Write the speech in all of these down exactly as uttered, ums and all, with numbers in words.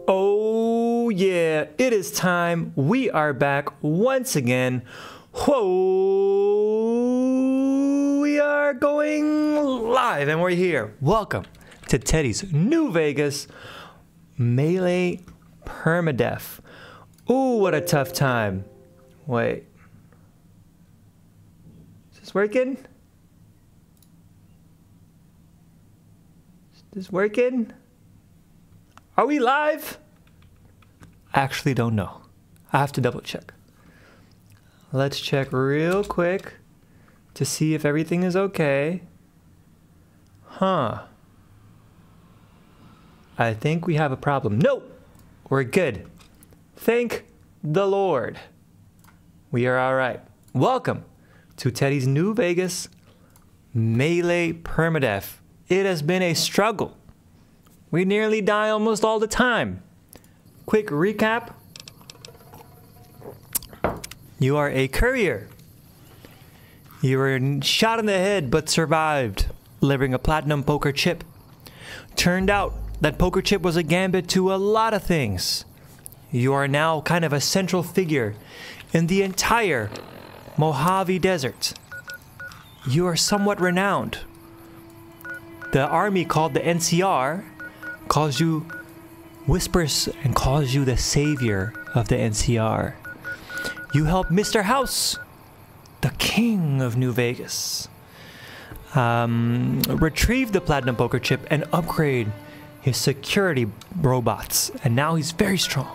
Oh yeah, it is time. We are back once again. Whoa, we are going live and we're here. Welcome to Teddy's New Vegas Melee Permadeath. Ooh, what a tough time. Wait. Is this working? Is this working? Are we live? I actually don't know. I have to double check. Let's check real quick to see if everything is okay. Huh. I think we have a problem. Nope. We're good. Thank the Lord. We are all right. Welcome to Teddy's New Vegas Melee Permadeath. It has been a struggle. We nearly die almost all the time. Quick recap. You are a courier. You were shot in the head but survived, delivering a platinum poker chip. Turned out that poker chip was a gambit to a lot of things. You are now kind of a central figure in the entire Mojave Desert. You are somewhat renowned. The army called the N C R calls you, whispers and calls you the savior of the N C R. You help Mister House, the king of New Vegas, um, retrieve the platinum poker chip and upgrade his security robots, and now he's very strong.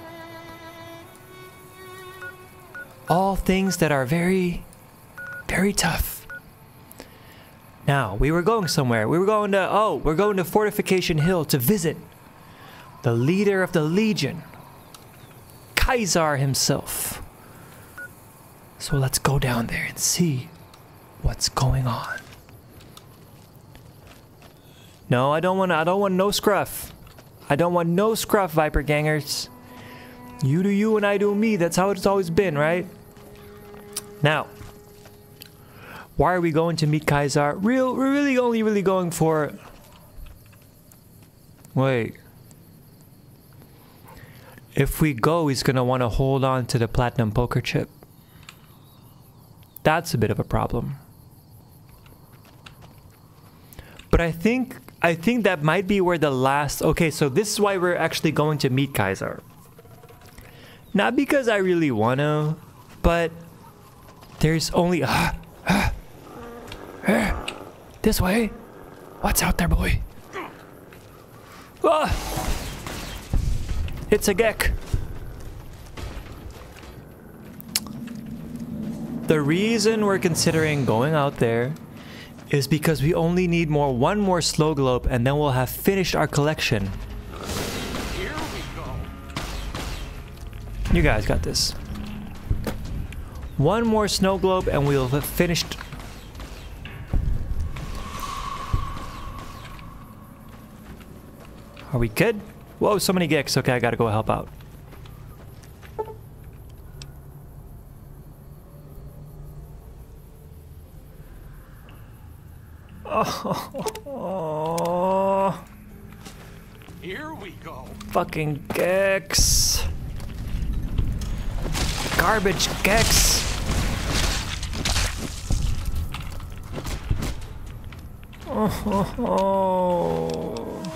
All things that are very, very tough. Now, we were going somewhere. We were going to, oh, we're going to Fortification Hill to visit the leader of the Legion, Kaiser himself. So let's go down there and see what's going on. No, I don't want I don't want no scruff. I don't want no scruff, Viper Gangers. You do you and I do me. That's how it's always been, right? Now, why are we going to meet Kaiser? Real, we're really only really going for... Wait. If we go, he's gonna want to hold on to the platinum poker chip. That's a bit of a problem. But I think, I think that might be where the last... Okay, so this is why we're actually going to meet Kaiser. Not because I really want to, but there's only... Uh, uh, uh, this way. What's out there, boy? Ah! It's a geck. The reason we're considering going out there is because we only need more one more snow globe and then we'll have finished our collection. Here we go. You guys got this. One more snow globe and we'll have finished. Are we good? Whoa, so many geeks. Okay, I gotta go help out. Oh, Here we go. fucking geeks. Garbage geeks. Oh, oh, oh.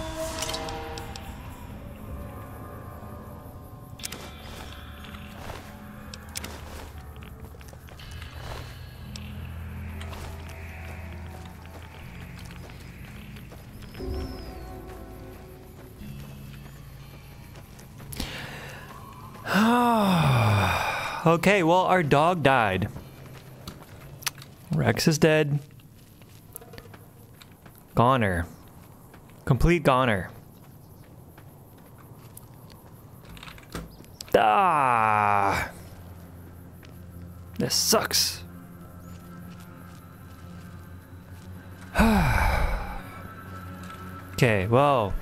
Okay, well, our dog died. Rex is dead. Goner. Complete goner. Ah! This sucks. Okay, well.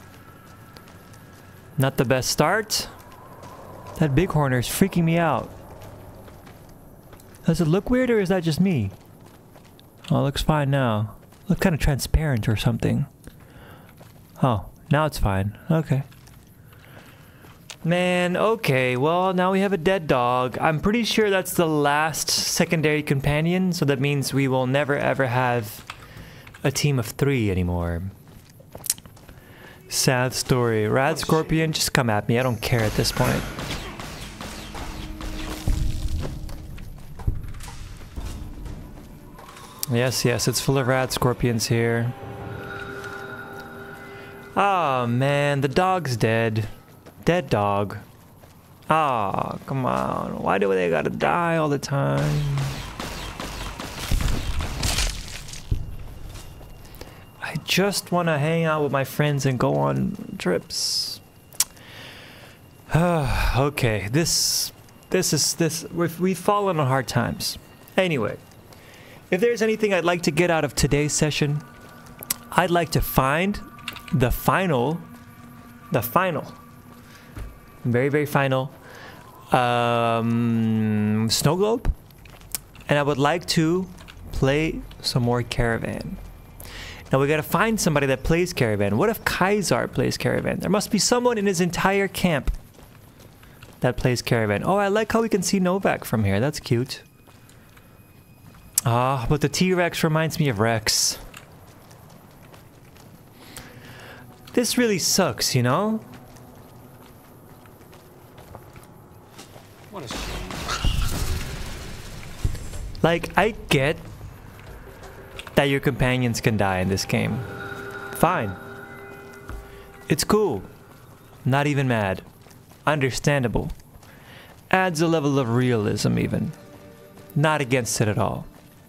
Not the best start. That bighorner is freaking me out. Does it look weird or is that just me? Oh, it looks fine now. Look kind of transparent or something. Oh, now it's fine. Okay. Man, okay, well, now we have a dead dog. I'm pretty sure that's the last secondary companion, so that means we will never ever have a team of three anymore. Sad story. Rad Scorpion, just come at me. I don't care at this point. Yes, yes, it's full of Rad Scorpions here. Oh man, the dog's dead. Dead dog. Ah, oh, come on. Why do they gotta die all the time? I just want to hang out with my friends and go on trips. Okay, this, this is this. We've, we've fallen on hard times. Anyway, if there's anything I'd like to get out of today's session, I'd like to find the final, the final, very very final um, snow globe, and I would like to play some more Caravan. Now we gotta find somebody that plays Caravan. What if Kaisar plays Caravan? There must be someone in his entire camp that plays Caravan. Oh, I like how we can see Novak from here. That's cute. Ah, but the T-Rex reminds me of Rex. This really sucks, you know? What a shame. Like, I get that your companions can die in this game. Fine. It's cool. Not even mad. Understandable. Adds a level of realism even. Not against it at all.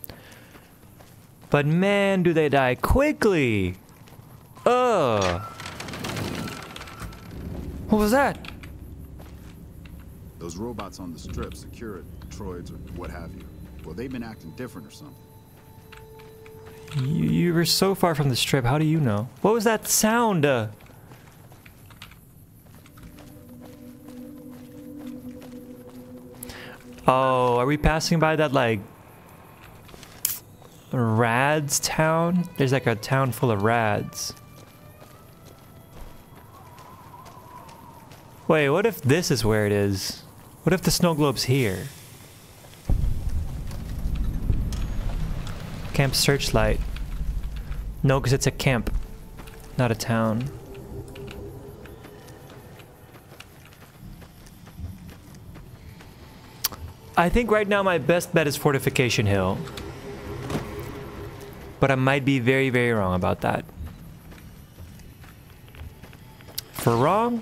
But man, do they die quickly! Ugh! What was that? Those robots on the strip, Security, droids, or what have you. Well, they've been acting different or something. You, you were so far from the strip, how do you know? What was that sound? Uh, oh, are we passing by that, like, Rads town? There's like a town full of Rads. Wait, what if this is where it is? What if the snow globe's here? Camp Searchlight. No, because it's a camp, not a town. I think right now my best bet is Fortification Hill. But I might be very, very wrong about that. For wrong?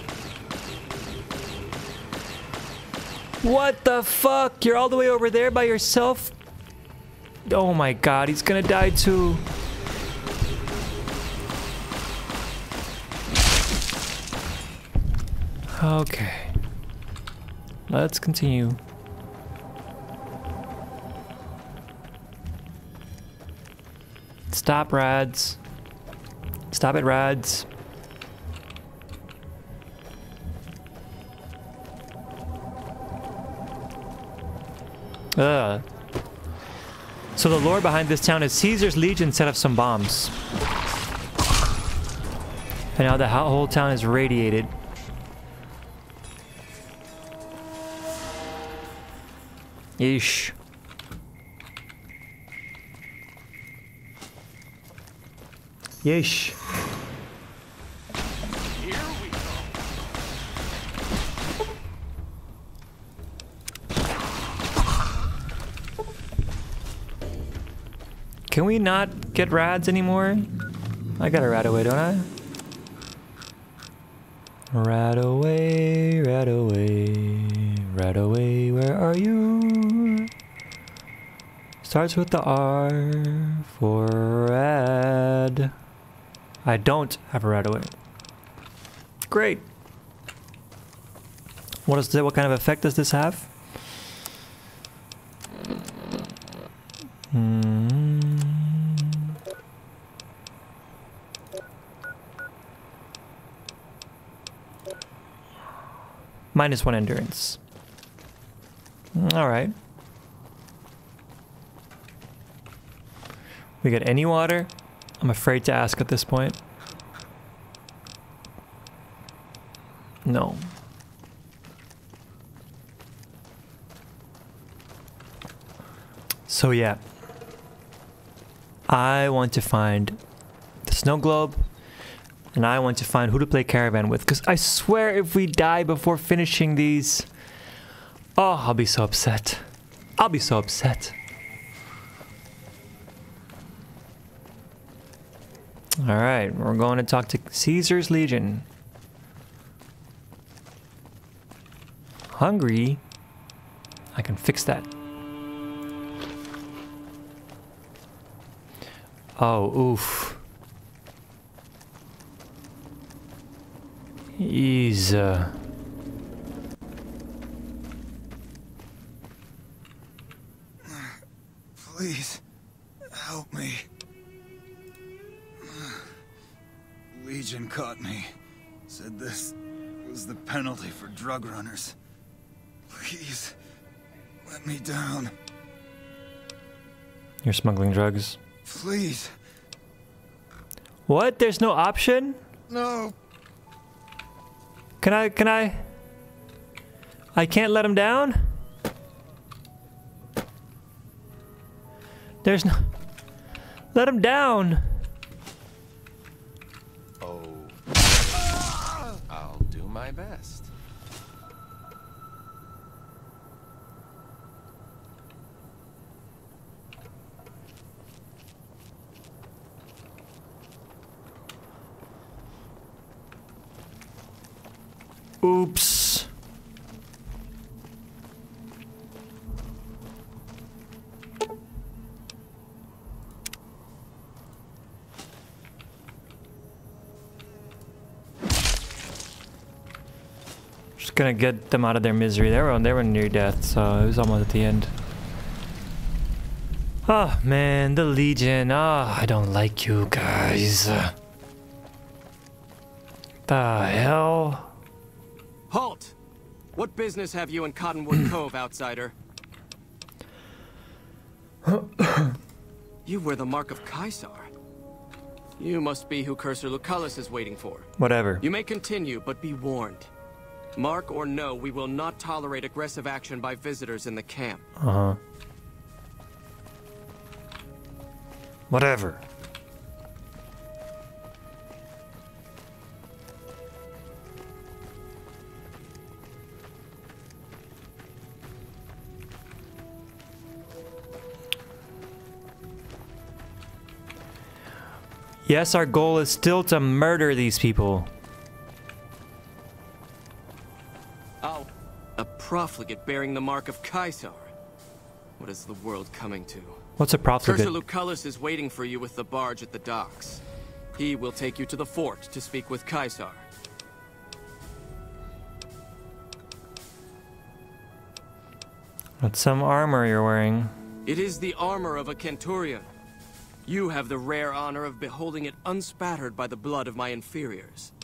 What the fuck? You're all the way over there by yourself? Oh my god, he's gonna die too. Okay. Let's continue. Stop, Rads. Stop it, Rads. Ugh. So the lore behind this town is Caesar's Legion set off some bombs. And now the whole town is radiated. Yeesh. Yeesh. Here we go. Can we not get Rads anymore? I got a Rad away, don't I? Rad away, Rad away, Rad away, where are you? Starts with the R for Rad. I don't have a Rad away. Great. What is that? What kind of effect does this have? Hmm. Minus one endurance. All right. We got any water? I'm afraid to ask at this point. No. So yeah, I want to find the snow globe, and I want to find who to play caravan with, because I swear if we die before finishing these, oh, I'll be so upset. I'll be so upset. Alright, we're going to talk to Caesar's Legion. Hungry? I can fix that. Oh, oof. He's, uh... Please, help me. Legion caught me. Said this was the penalty for drug runners. Please, let me down. You're smuggling drugs. Please. What? There's no option? No. Can I, can I? I can't let him down? There's no... Let him down! Oh. I'll do my best. Oops. Just gonna get them out of their misery. They were they were near death, so it was almost at the end. Oh man, the Legion. Ah, oh, I don't like you guys. The hell? Halt! What business have you in Cottonwood Cove, outsider? You wear the mark of Caesar. You must be who Cursor Lucullus is waiting for. Whatever. You may continue, but be warned. Mark or no, we will not tolerate aggressive action by visitors in the camp. Uh-huh. Whatever. Yes, our goal is still to murder these people. Oh, a profligate bearing the mark of Caesar. What is the world coming to? What's a profligate? Cursor Lucullus is waiting for you with the barge at the docks. He will take you to the fort to speak with Caesar. That's some armor you're wearing. It is the armor of a Centurion. You have the rare honor of beholding it unspattered by the blood of my inferiors.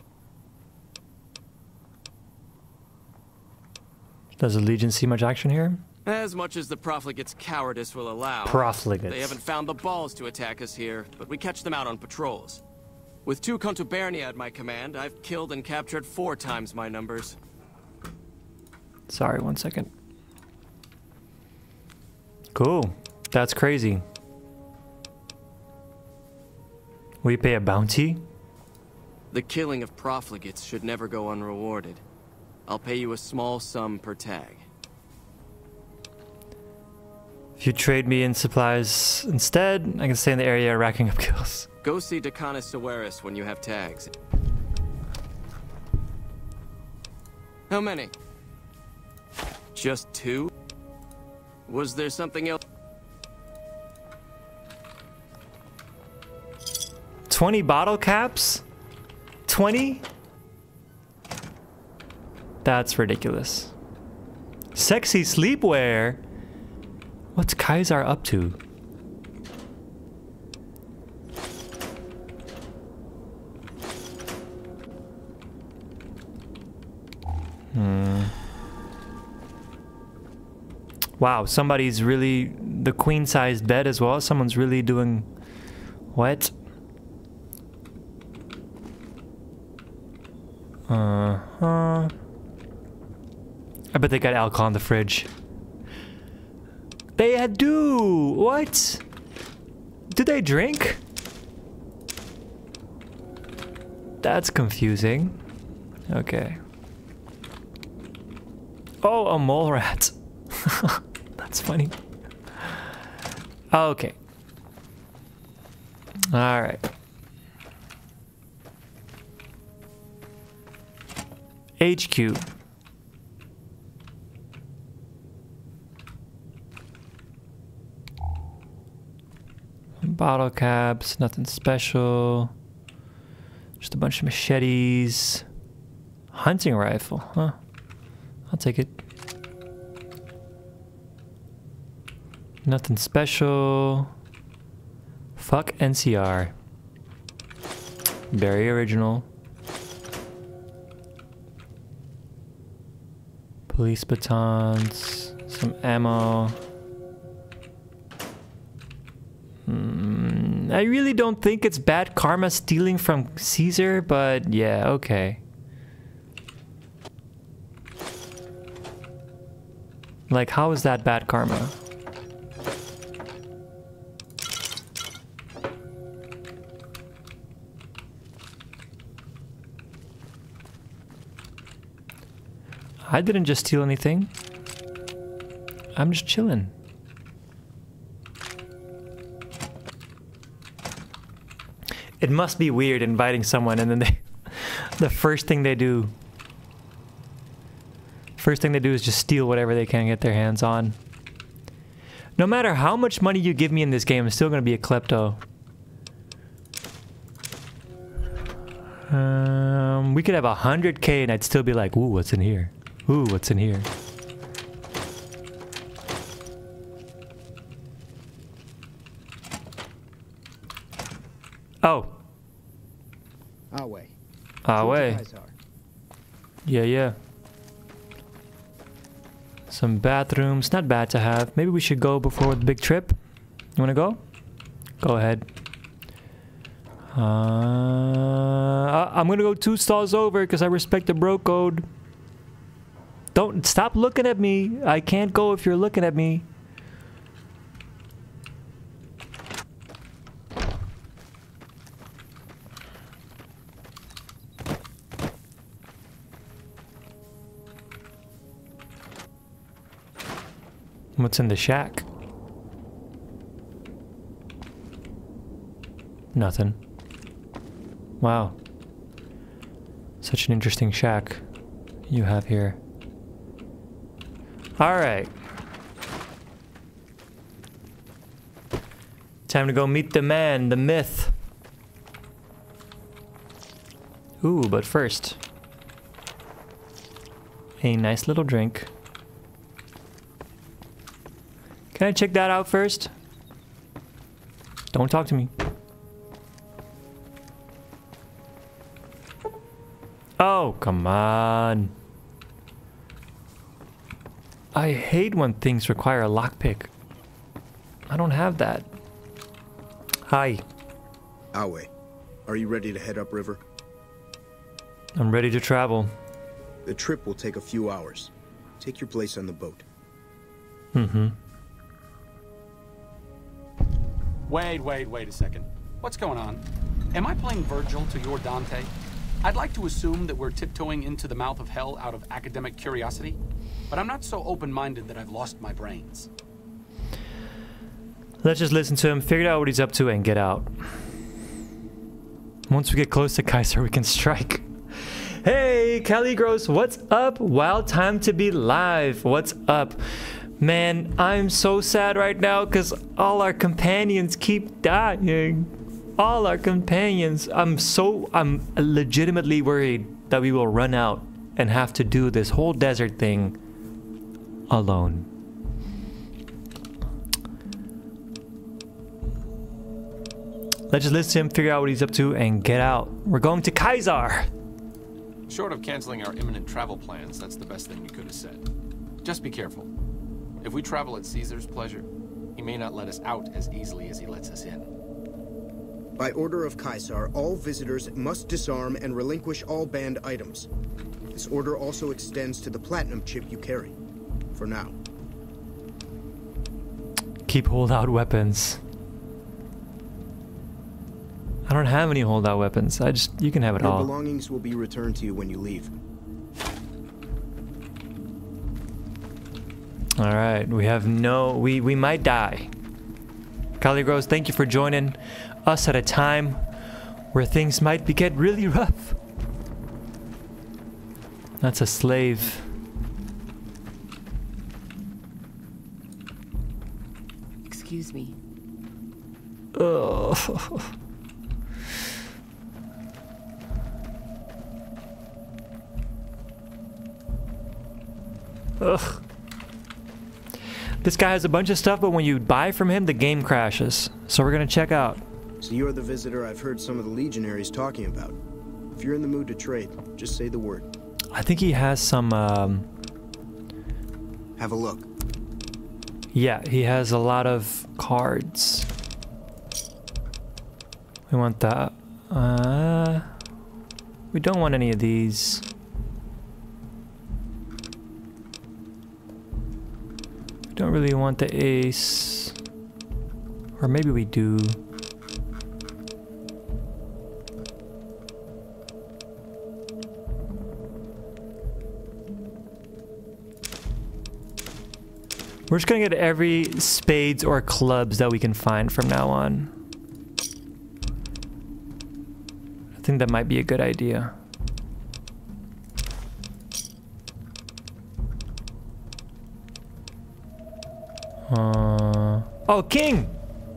Does the Legion see much action here? As much as the profligate's cowardice will allow. Profligates. They haven't found the balls to attack us here, but we catch them out on patrols. With two contubernia at my command, I've killed and captured four times my numbers. Sorry, one second. Cool. That's crazy. We pay a bounty? The killing of profligates should never go unrewarded. I'll pay you a small sum per tag. If you trade me in supplies instead, I can stay in the area racking up kills. Go see Decanus Severus when you have tags. How many? Just two? Was there something else? twenty bottle caps? twenty? That's ridiculous. Sexy sleepwear? What's Caesar up to? Hmm. Wow, somebody's really... the queen-sized bed as well? Someone's really doing... what? Uh-huh. I bet they got alcohol in the fridge. They do! What? Do they drink? That's confusing. Okay. Oh, a mole rat. That's funny. Okay. All right. H Q. Bottle caps, nothing special. Just a bunch of machetes. Hunting rifle, huh? I'll take it. Nothing special. Fuck N C R. Very original. Police batons. Some ammo. Mm, I really don't think it's bad karma stealing from Caesar, but yeah, okay. Like, how is that bad karma? I didn't just steal anything. I'm just chilling. It must be weird inviting someone and then they, the first thing they do, first thing they do is just steal whatever they can get their hands on. No matter how much money you give me in this game, I'm still gonna be a klepto. Um, we could have a hundred K and I'd still be like, ooh, what's in here? Ooh, what's in here? Oh. Our way. Our way. Yeah, yeah. Some bathrooms. Not bad to have. Maybe we should go before the big trip. You wanna go? Go ahead. Uh, I'm gonna go two stalls over because I respect the bro code. Don't stop looking at me. I can't go if you're looking at me. What's in the shack? Nothing. Wow. Such an interesting shack you have here. Alright. Time to go meet the man, the myth. Ooh, but first, a nice little drink. Can I check that out first? Don't talk to me. Oh, come on. I hate when things require a lockpick. I don't have that. Hi. Awe, are you ready to head upriver? I'm ready to travel. The trip will take a few hours. Take your place on the boat. Mm-hmm. Wait, wait, wait a second. What's going on? Am I playing Virgil to your Dante? I'd like to assume that we're tiptoeing into the mouth of hell out of academic curiosity, but I'm not so open-minded that I've lost my brains. Let's just listen to him, figure out what he's up to, and get out. Once we get close to Kaiser, we can strike. Hey, Caligros, what's up? Wild time to be live. What's up? Man, I'm so sad right now because all our companions keep dying. All our companions. I'm so, I'm legitimately worried that we will run out and have to do this whole desert thing alone. Let's just listen to him, figure out what he's up to, and get out. We're going to Kaiser. Short of canceling our imminent travel plans, that's the best thing you could have said. Just be careful. If we travel at Caesar's pleasure, he may not let us out as easily as he lets us in. By order of Kaiser, all visitors must disarm and relinquish all banned items. This order also extends to the platinum chip you carry. For now. Keep holdout weapons. I don't have any holdout weapons. I just, you can have it Your all. belongings will be returned to you when you leave. All right, we have no, we, we might die. Caligros, thank you for joining us at a time where things might be get really rough. That's a slave. Excuse me. Ugh. Ugh. This guy has a bunch of stuff, but when you buy from him, the game crashes. So we're gonna check out. So you're the visitor I've heard some of the legionaries talking about. If you're in the mood to trade, just say the word. I think he has some, um... Have a look. yeah, he has a lot of cards. We want that. Uh... We don't want any of these. We don't really want the ace. Or maybe we do. We're just gonna get every spades or clubs that we can find from now on. I think that might be a good idea. Uh, oh, king!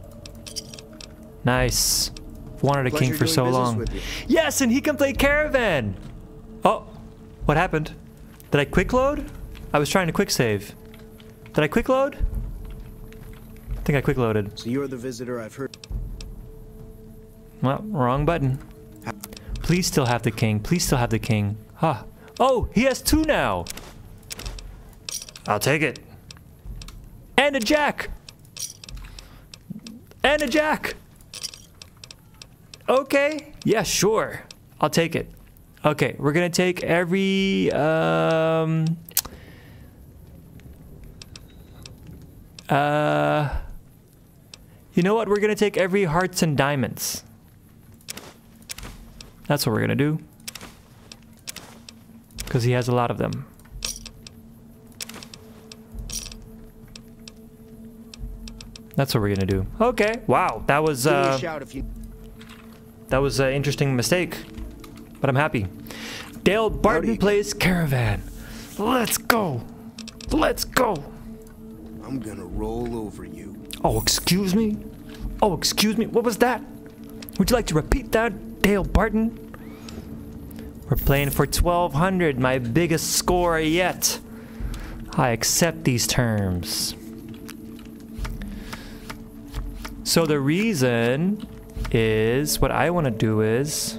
Nice. Wanted a Pleasure king for doing so business long. with you. Yes, and he can play Caravan! Oh, what happened? Did I quick load? I was trying to quick save. Did I quick load? I think I quick loaded. So you're the visitor I've heard. Well, wrong button. Please still have the king. Please still have the king. Huh. Oh, he has two now. I'll take it. And a jack. And a jack. Okay. Yeah, sure. I'll take it. Okay, we're gonna take every um Uh, you know what? We're gonna take every hearts and diamonds. That's what we're gonna do. Because he has a lot of them. That's what we're gonna do. Okay. Wow, that was Give me a uh, shout if you. that was an interesting mistake, but I'm happy. Dale Barton Howdy. plays Caravan. Let's go. Let's go. I'm gonna roll over you. Oh, excuse me? Oh, excuse me? What was that? Would you like to repeat that, Dale Barton? We're playing for twelve hundred, my biggest score yet. I accept these terms. So the reason is, what I want to do is,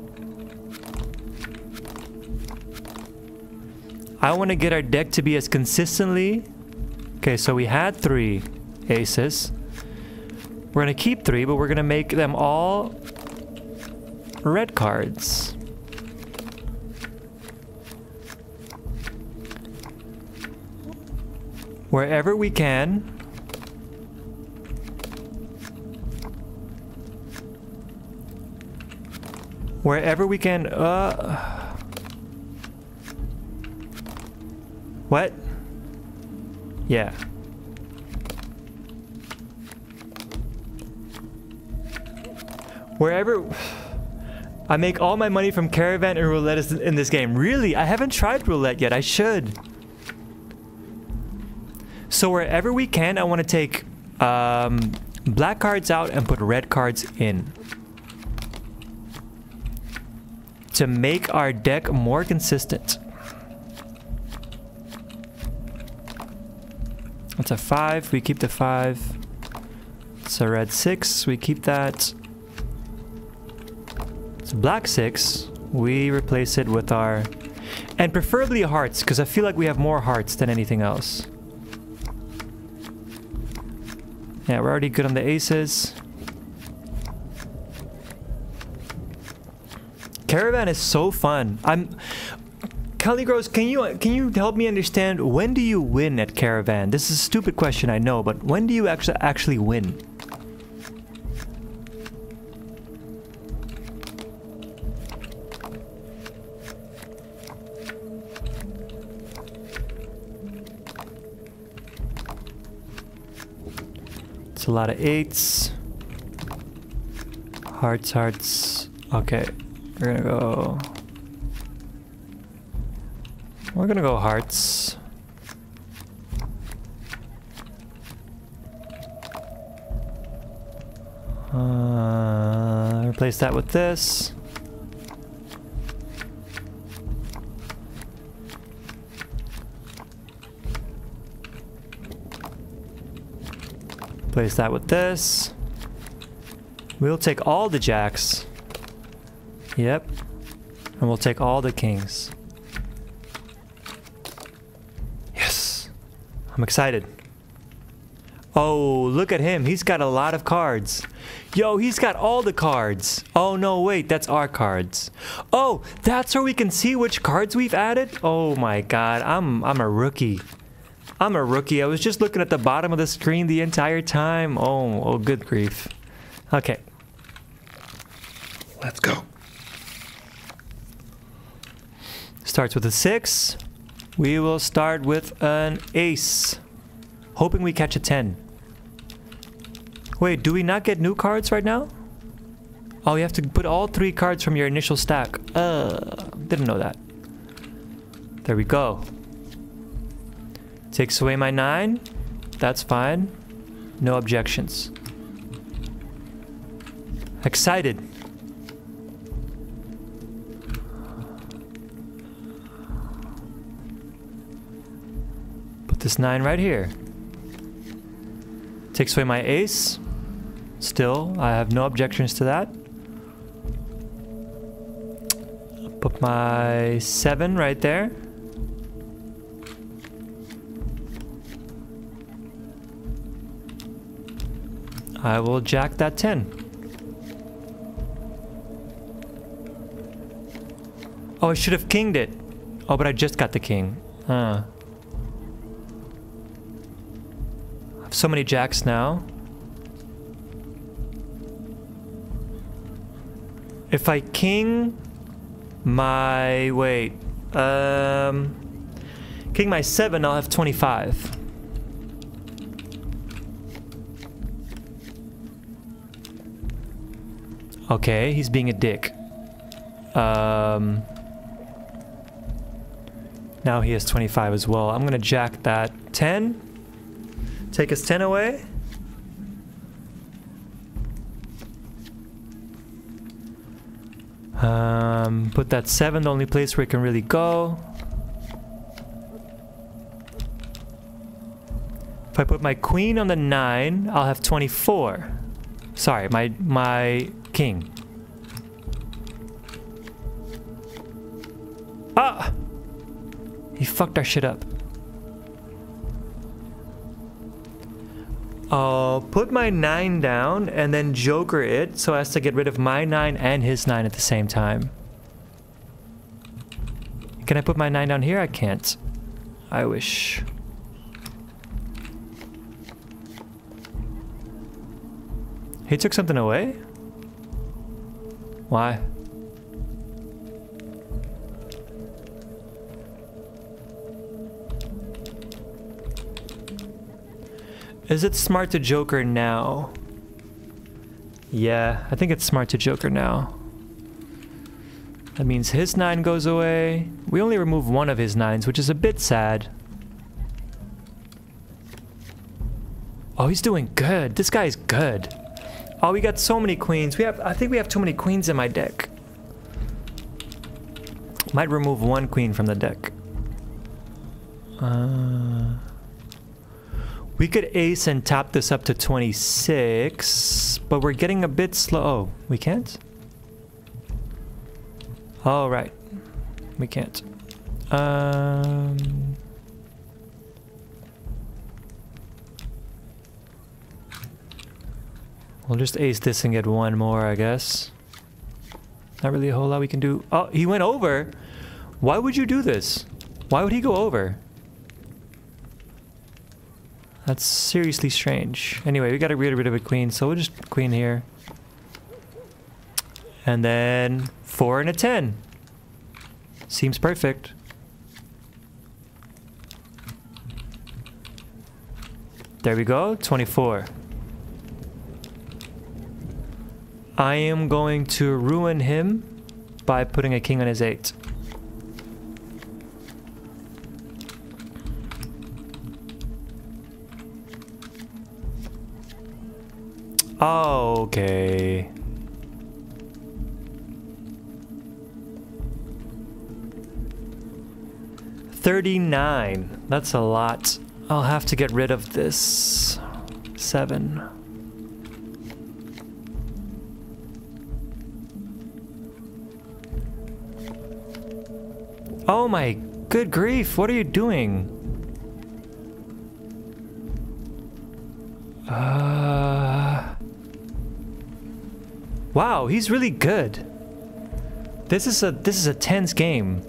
I want to get our deck to be as consistently. Okay, so we had three aces. We're gonna keep three, but we're gonna make them all red cards. Wherever we can. Wherever we can, uh... What? Yeah. Wherever... I make all my money from Caravan and Roulette in this game. Really? I haven't tried Roulette yet. I should. So wherever we can, I want to take um, black cards out and put red cards in. To make our deck more consistent. That's a five, we keep the five. It's a red six, we keep that. It's a black six, we replace it with our... And preferably hearts, because I feel like we have more hearts than anything else. Yeah, we're already good on the aces. Caravan is so fun. I'm... Caligros, can you can you help me understand, when do you win at Caravan? This is a stupid question, I know, but when do you actually actually win? It's a lot of eights. Hearts, hearts. Okay, we're gonna go. We're gonna go hearts. Uh, replace that with this. Replace that with this. We'll take all the jacks. Yep. And we'll take all the kings. Yes. I'm excited. Oh, look at him. He's got a lot of cards. Yo, he's got all the cards. Oh, no, wait. That's our cards. Oh, that's where we can see which cards we've added? Oh, my God. I'm, I'm a rookie. I'm a rookie. I was just looking at the bottom of the screen the entire time. Oh, oh, good grief. Okay. Let's go. Starts with a six. We will start with an ace. Hoping we catch a ten. Wait, do we not get new cards right now? Oh, you have to put all three cards from your initial stack. Uh, didn't know that. There we go. Takes away my nine. That's fine. No objections. Excited. Put this nine right here. Takes away my ace. Still, I have no objections to that. Put my seven right there. I will jack that ten. Oh, I should have kinged it. Oh, but I just got the king. Huh. I have so many jacks now. If I king my... wait. Um, king my seven, I'll have twenty-five. Okay, he's being a dick. Um, now he has twenty-five as well. I'm gonna jack that ten. Take his ten away. Um, put that seven, the only place where it can really go. If I put my queen on the nine, I'll have twenty-four. Sorry, my my king. Ah! He fucked our shit up. I'll put my nine down and then joker it so as to get rid of my nine and his nine at the same time. Can I put my nine down here? I can't. I wish. He took something away? Why? Is it smart to joker now? Yeah, I think it's smart to joker now. That means his nine goes away. We only remove one of his nines, which is a bit sad. Oh, he's doing good. This guy's good. Oh, we got so many queens. We have, I think we have too many queens in my deck. Might remove one queen from the deck. Uh... We could ace and tap this up to twenty-six, but we're getting a bit slow. Oh, we can't? All right, we can't. Um, we'll just ace this and get one more, I guess. Not really a whole lot we can do. Oh, he went over. Why would you do this? Why would he go over? That's seriously strange. Anyway, we gotta get rid of a queen, so we'll just queen here. And then four and a ten. Seems perfect. There we go, twenty-four. I am going to ruin him by putting a king on his eight. Oh, okay. thirty-nine. That's a lot. I'll have to get rid of this. Seven. Oh my good grief, what are you doing? Uh... Wow, he's really good. This is a this is a tense game.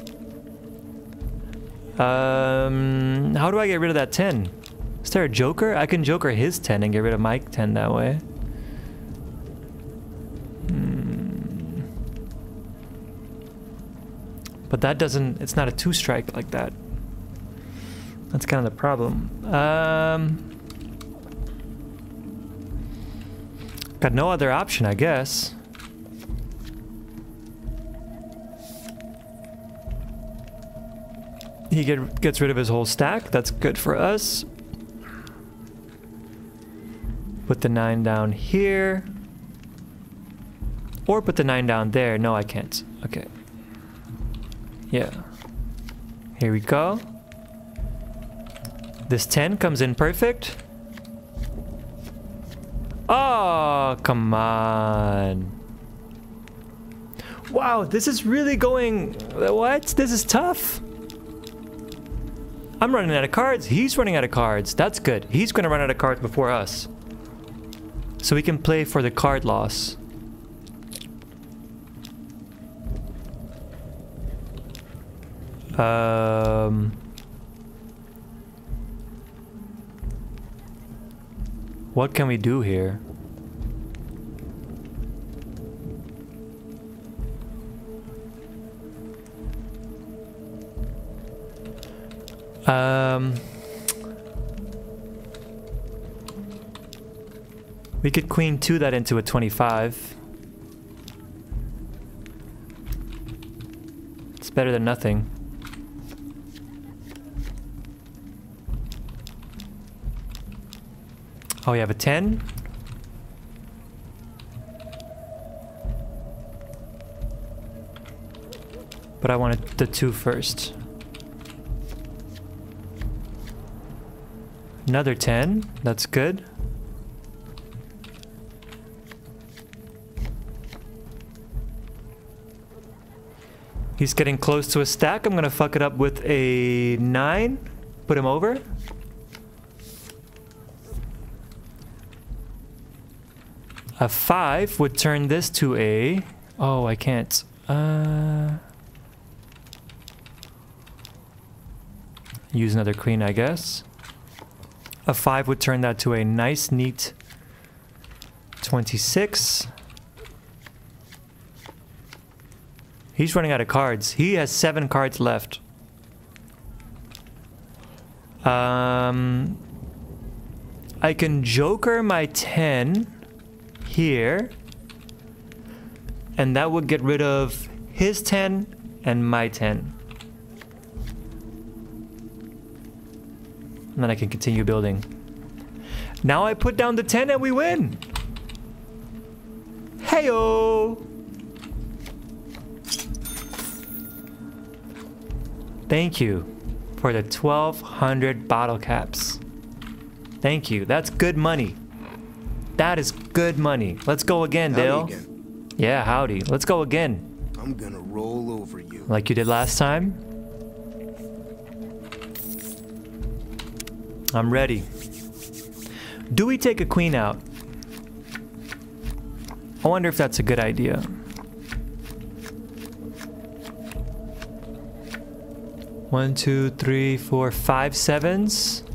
Um, how do I get rid of that ten? Is there a joker? I can joker his ten and get rid of my ten that way. Hmm. But that doesn't, it's not a two strike like that. That's kind of the problem. Um, got no other option, I guess. He get, gets rid of his whole stack. That's good for us. Put the nine down here. Or put the nine down there. No, I can't. Okay. Yeah. Here we go. This ten comes in perfect. Oh, come on. Wow, this is really going... What? This is tough. I'm running out of cards. He's running out of cards. That's good. He's going to run out of cards before us. So we can play for the card loss. Um... What can we do here? Um, we could queen two that into a twenty-five. It's better than nothing. Oh, we have a ten. But I wanted the two first. Another ten. That's good. He's getting close to a stack. I'm gonna fuck it up with a nine. Put him over. A five would turn this to a... Oh, I can't. Uh... Use another queen, I guess. A five would turn that to a nice, neat twenty-six. He's running out of cards. He has seven cards left. Um, I can joker my ten here. And that would get rid of his ten and my ten. And then I can continue building. Now I put down the ten and we win! Heyo! Thank you for the twelve hundred bottle caps. Thank you. That's good money. That is good money. Let's go again, Howdy Dale. again. Yeah, howdy. Let's go again. I'm gonna roll over you. Like you did last time. I'm ready. Do we take a queen out? I wonder if that's a good idea. One, two, three, four, five sevens.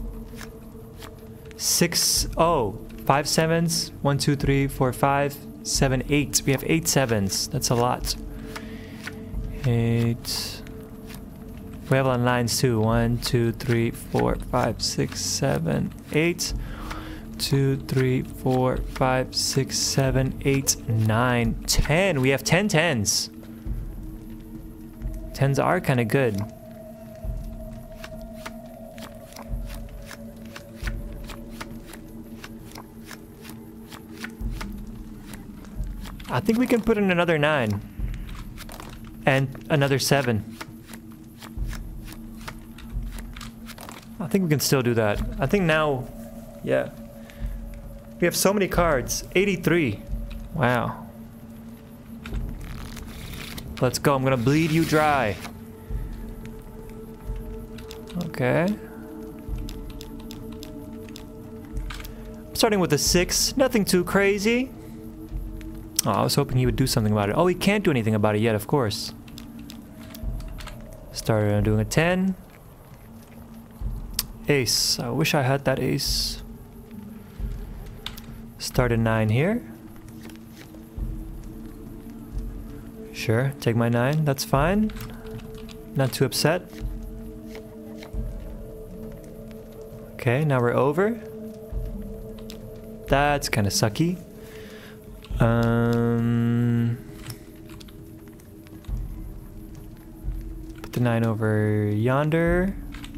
Six, oh, five sevens. One, two, three, four, five, seven, eight. We have eight sevens. That's a lot. Eight. We have on lines too. One, two, three, four, five, six, seven, eight. Two, three, four, five, six, seven, eight, nine, ten. We have ten tens. Tens are kind of good. I think we can put in another nine. And another seven. I think we can still do that. I think now, yeah. We have so many cards. eighty-three. Wow. Let's go. I'm gonna bleed you dry. Okay. Starting with a six. Nothing too crazy. Oh, I was hoping he would do something about it. Oh, he can't do anything about it yet, of course. Started on doing a ten. Ace. I wish I had that ace. Start a nine here. Sure, take my nine. That's fine. Not too upset. Okay, now we're over. That's kind of sucky. Um, put the nine over yonder.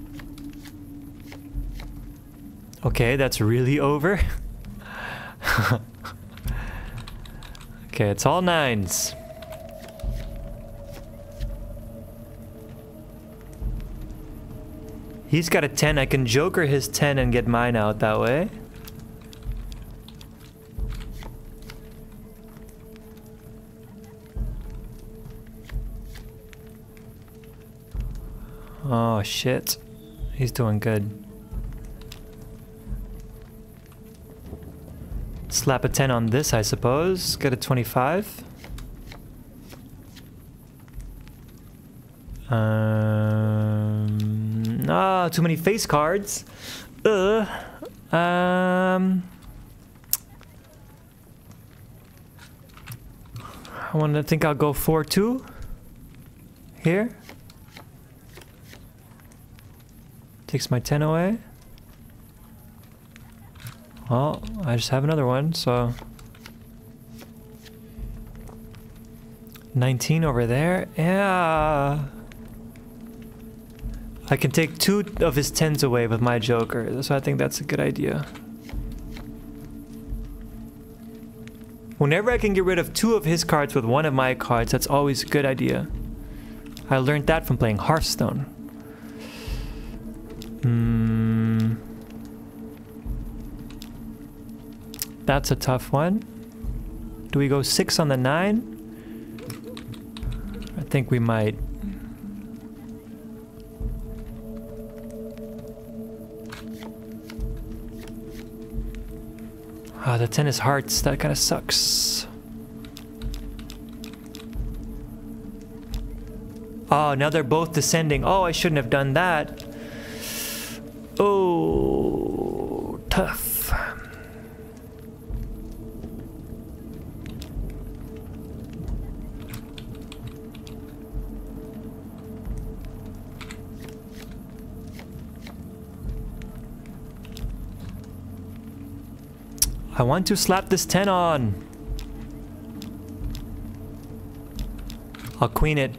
Okay, that's really over. Okay, it's all nines. He's got a ten. I can joker his ten and get mine out that way. Oh shit. He's doing good. Slap a ten on this, I suppose. Get a twenty-five. Um, ah, too many face cards. Ugh. Um, I want to think I'll go four two here. Takes my ten away. Well, I just have another one, so... nineteen over there. Yeah. I can take two of his tens away with my joker, so I think that's a good idea. Whenever I can get rid of two of his cards with one of my cards, that's always a good idea. I learned that from playing Hearthstone. Hmm... That's a tough one. Do we go six on the nine? I think we might. Ah, oh, the ten is hearts. That kind of sucks. Oh, now they're both descending. Oh, I shouldn't have done that. Oh, tough. I want to slap this ten on. I'll queen it.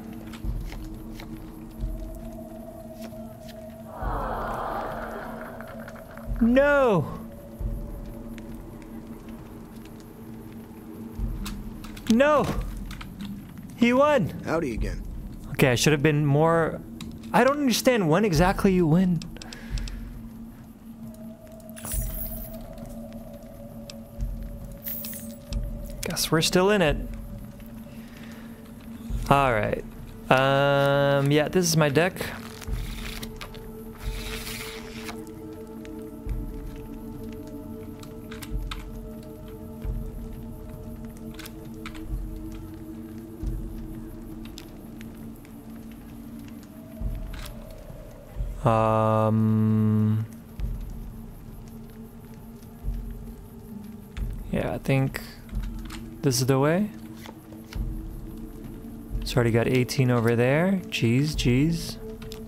No! No! He won! Howdy again. Okay, I should have been more... I don't understand when exactly you win. Guess we're still in it. Alright. Um, yeah, this is my deck. Um... Yeah, I think this is the way. It's already got eighteen over there. Jeez, jeez.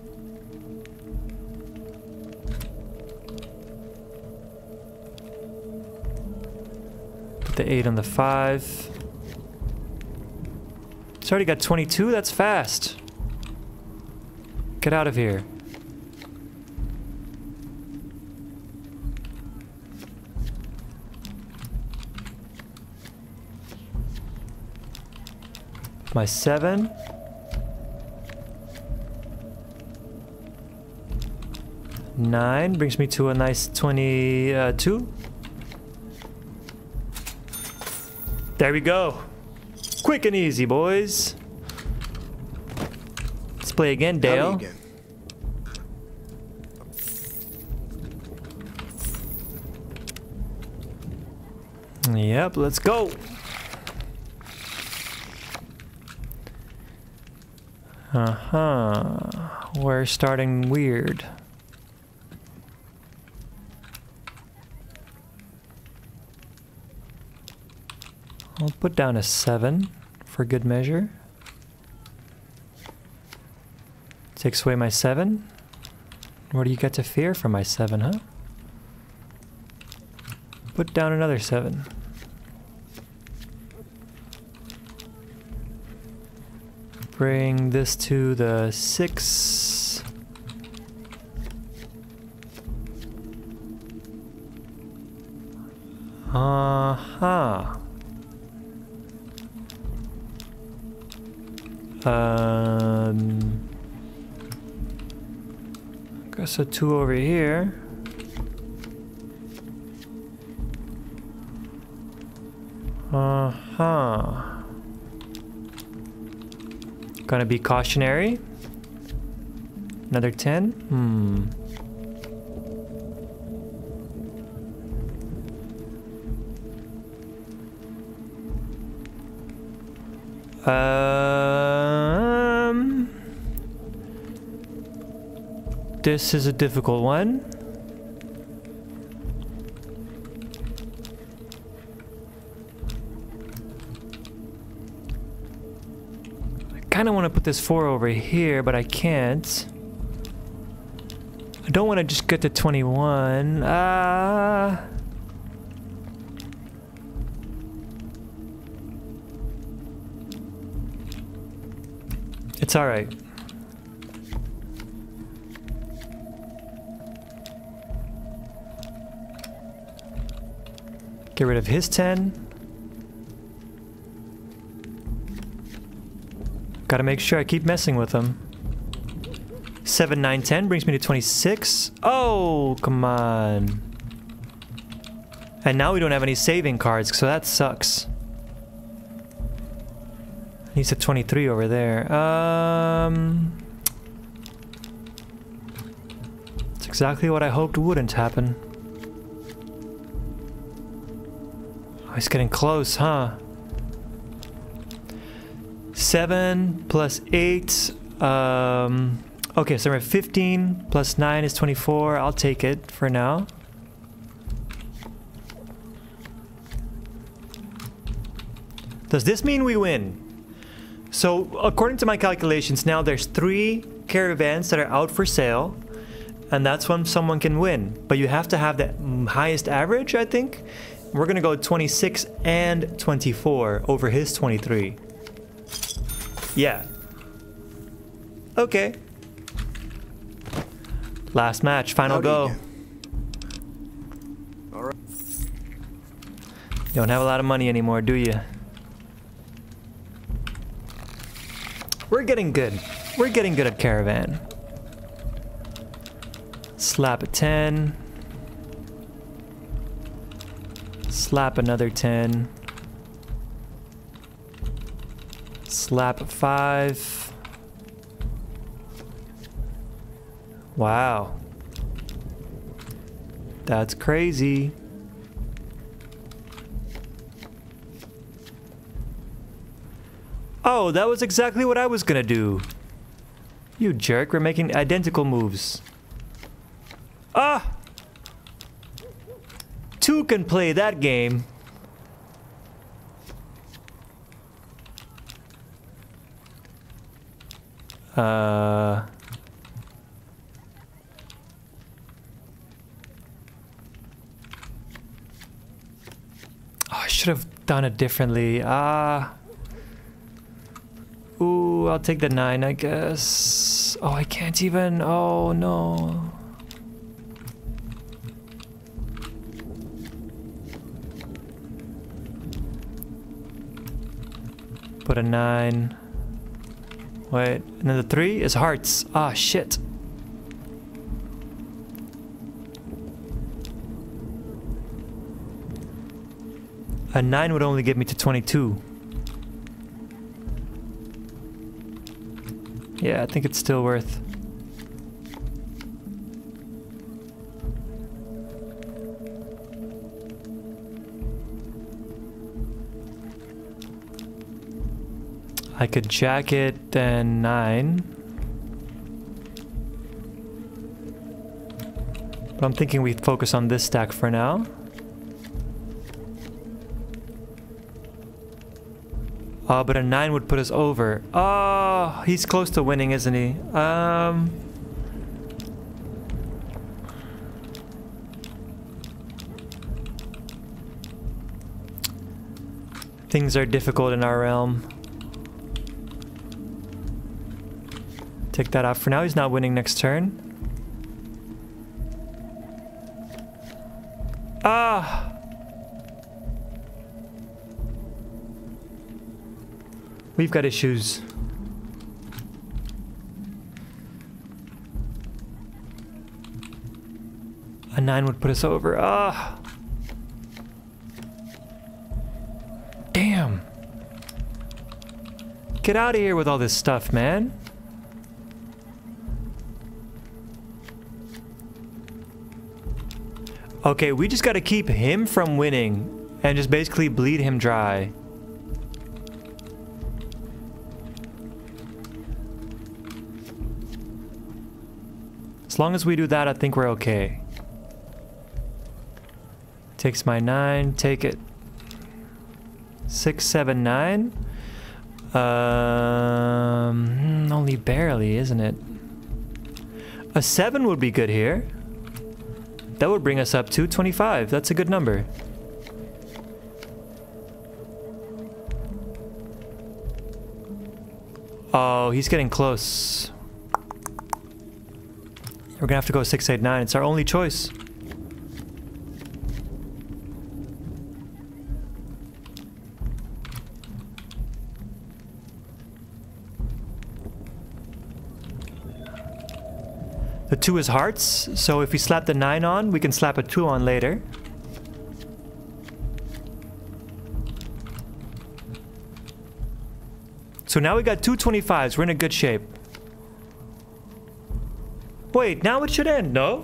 Put the eight on the five. It's already got twenty-two. That's fast. Get out of here. My seven. Nine brings me to a nice twenty-two. There we go. Quick and easy, boys. Let's play again, Dale. Again. Yep, let's go. Uh-huh. We're starting weird. I'll put down a seven for good measure. Takes away my seven. What do you got to fear from my seven, huh? Put down another seven. Bring this to the six. Uh-huh. Um, guess a two over here. Uh-huh. Gonna be cautionary. Another ten. Hmm. Um. This is a difficult one. I kind of want to put this four over here, but I can't. I don't want to just get to twenty-one. Ah. Uh, it's all right. Get rid of his ten. Gotta make sure I keep messing with him. seven, nine, ten brings me to twenty-six. Oh, come on. And now we don't have any saving cards, so that sucks. He's at twenty-three over there. Um, it's exactly what I hoped wouldn't happen. Oh, he's getting close, huh? seven plus eight. Um, okay, so we're at fifteen plus nine is twenty-four. I'll take it for now. Does this mean we win? So, according to my calculations, now there's three caravans that are out for sale, and that's when someone can win. But you have to have the highest average, I think. We're gonna go twenty-six and twenty-four over his twenty-three. Yeah. Okay. Last match, final go. All right. You don't have a lot of money anymore, do you? We're getting good. We're getting good at caravan. Slap a ten. Slap another ten. Slap a five. Wow. That's crazy. Oh, that was exactly what I was gonna do. You jerk, we're making identical moves. Ah! Two can play that game. Uh... Oh, I should have done it differently. Ah. Ooh, I'll take the nine, I guess. Oh, I can't even. Oh, no. Put a nine. Wait, and then the three is hearts. Ah, shit. A nine would only get me to twenty-two. Yeah, I think it's still worth. I could jack it, then nine. But I'm thinking we focus on this stack for now. Oh, but a nine would put us over. Oh, he's close to winning, isn't he? Um... Things are difficult in our realm. Take that out for now. He's not winning next turn. Ah! We've got issues. A nine would put us over. Ah! Damn! Get out of here with all this stuff, man. Okay, we just gotta keep him from winning and just basically bleed him dry. As long as we do that, I think we're okay. Takes my nine, take it. Six, seven, nine. Um, only barely, isn't it? A seven would be good here. That would bring us up to twenty-five. That's a good number. Oh, he's getting close. We're gonna have to go six, eight, nine. It's our only choice. The two is hearts, so if we slap the nine on, we can slap a two on later. So now we got two twenty-fives. We're in a good shape. Wait, now it should end, no?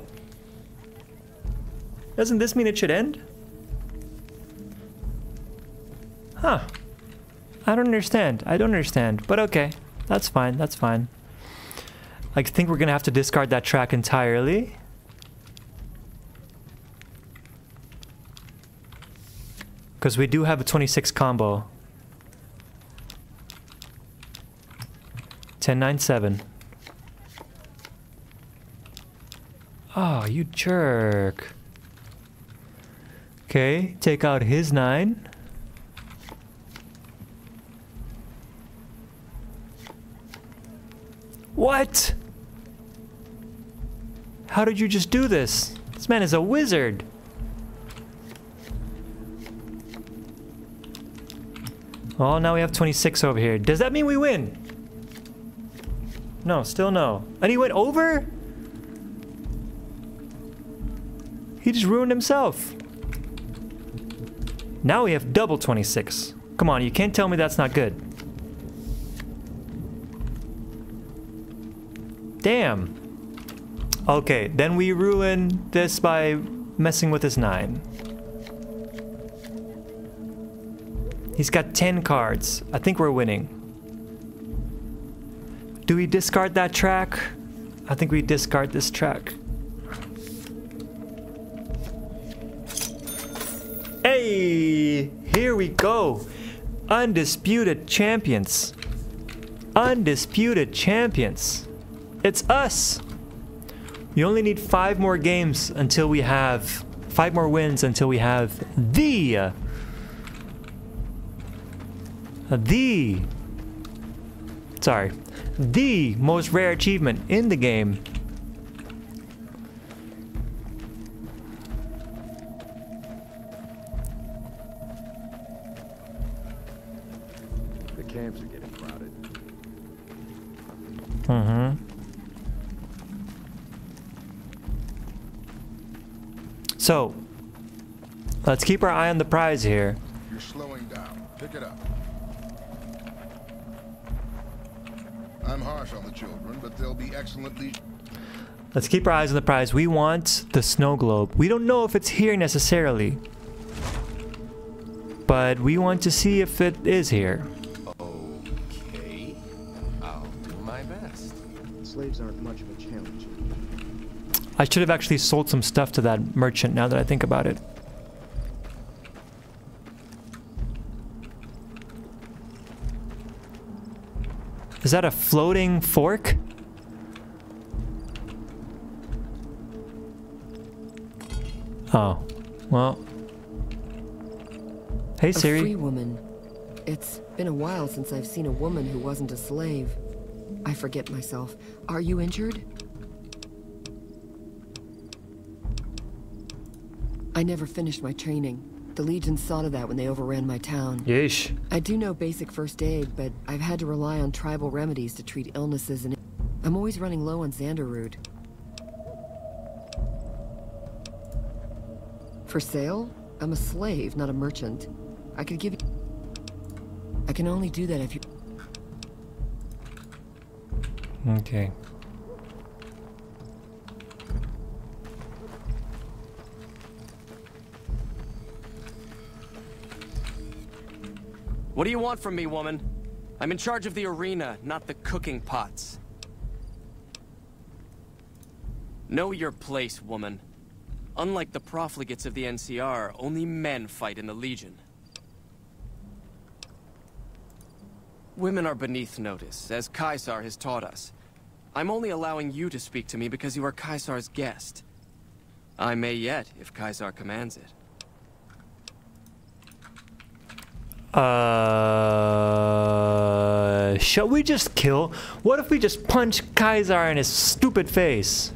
Doesn't this mean it should end? Huh. I don't understand. I don't understand. But okay. That's fine. That's fine. I think we're gonna have to discard that track entirely. Because we do have a twenty-six combo. ten, nine, seven. Oh, you jerk. Okay, take out his nine. What? How did you just do this? This man is a wizard. Oh, now we have twenty-six over here. Does that mean we win? No, still no. And he went over? He just ruined himself. Now we have double twenty-six. Come on, you can't tell me that's not good. Damn. Okay, then we ruin this by messing with his nine. He's got ten cards. I think we're winning. Do we discard that track? I think we discard this track. Hey, here we go. Undisputed champions. Undisputed champions. It's us. We only need five more games until we have five more wins until we have the uh, the sorry, the most rare achievement in the game. The camps are getting crowded. Mm-hmm. So, let's keep our eye on the prize here. You're slowing down. Pick it up. I'm harsh on the children, but they'll be excellently... Let's keep our eyes on the prize. We want the snow globe. We don't know if it's here necessarily, but we want to see if it is here. Okay. I'll do my best. Slaves aren't much of a challenge. I should have actually sold some stuff to that merchant now that I think about it. Is that a floating fork? Oh, well. Hey Siri. A free woman. It's been a while since I've seen a woman who wasn't a slave. I forget myself. Are you injured? I never finished my training. The Legion saw to that when they overran my town. Yeesh. I do know basic first aid, but I've had to rely on tribal remedies to treat illnesses, and I'm always running low on Xanderroot. For sale? I'm a slave, not a merchant. I could give you... I can only do that if you... Okay. What do you want from me, woman? I'm in charge of the arena, not the cooking pots. Know your place, woman. Unlike the profligates of the N C R, only men fight in the Legion. Women are beneath notice, as Caesar has taught us. I'm only allowing you to speak to me because you are Caesar's guest. I may yet, if Caesar commands it. Uh, shall we just kill? What if we just punch Caesar in his stupid face?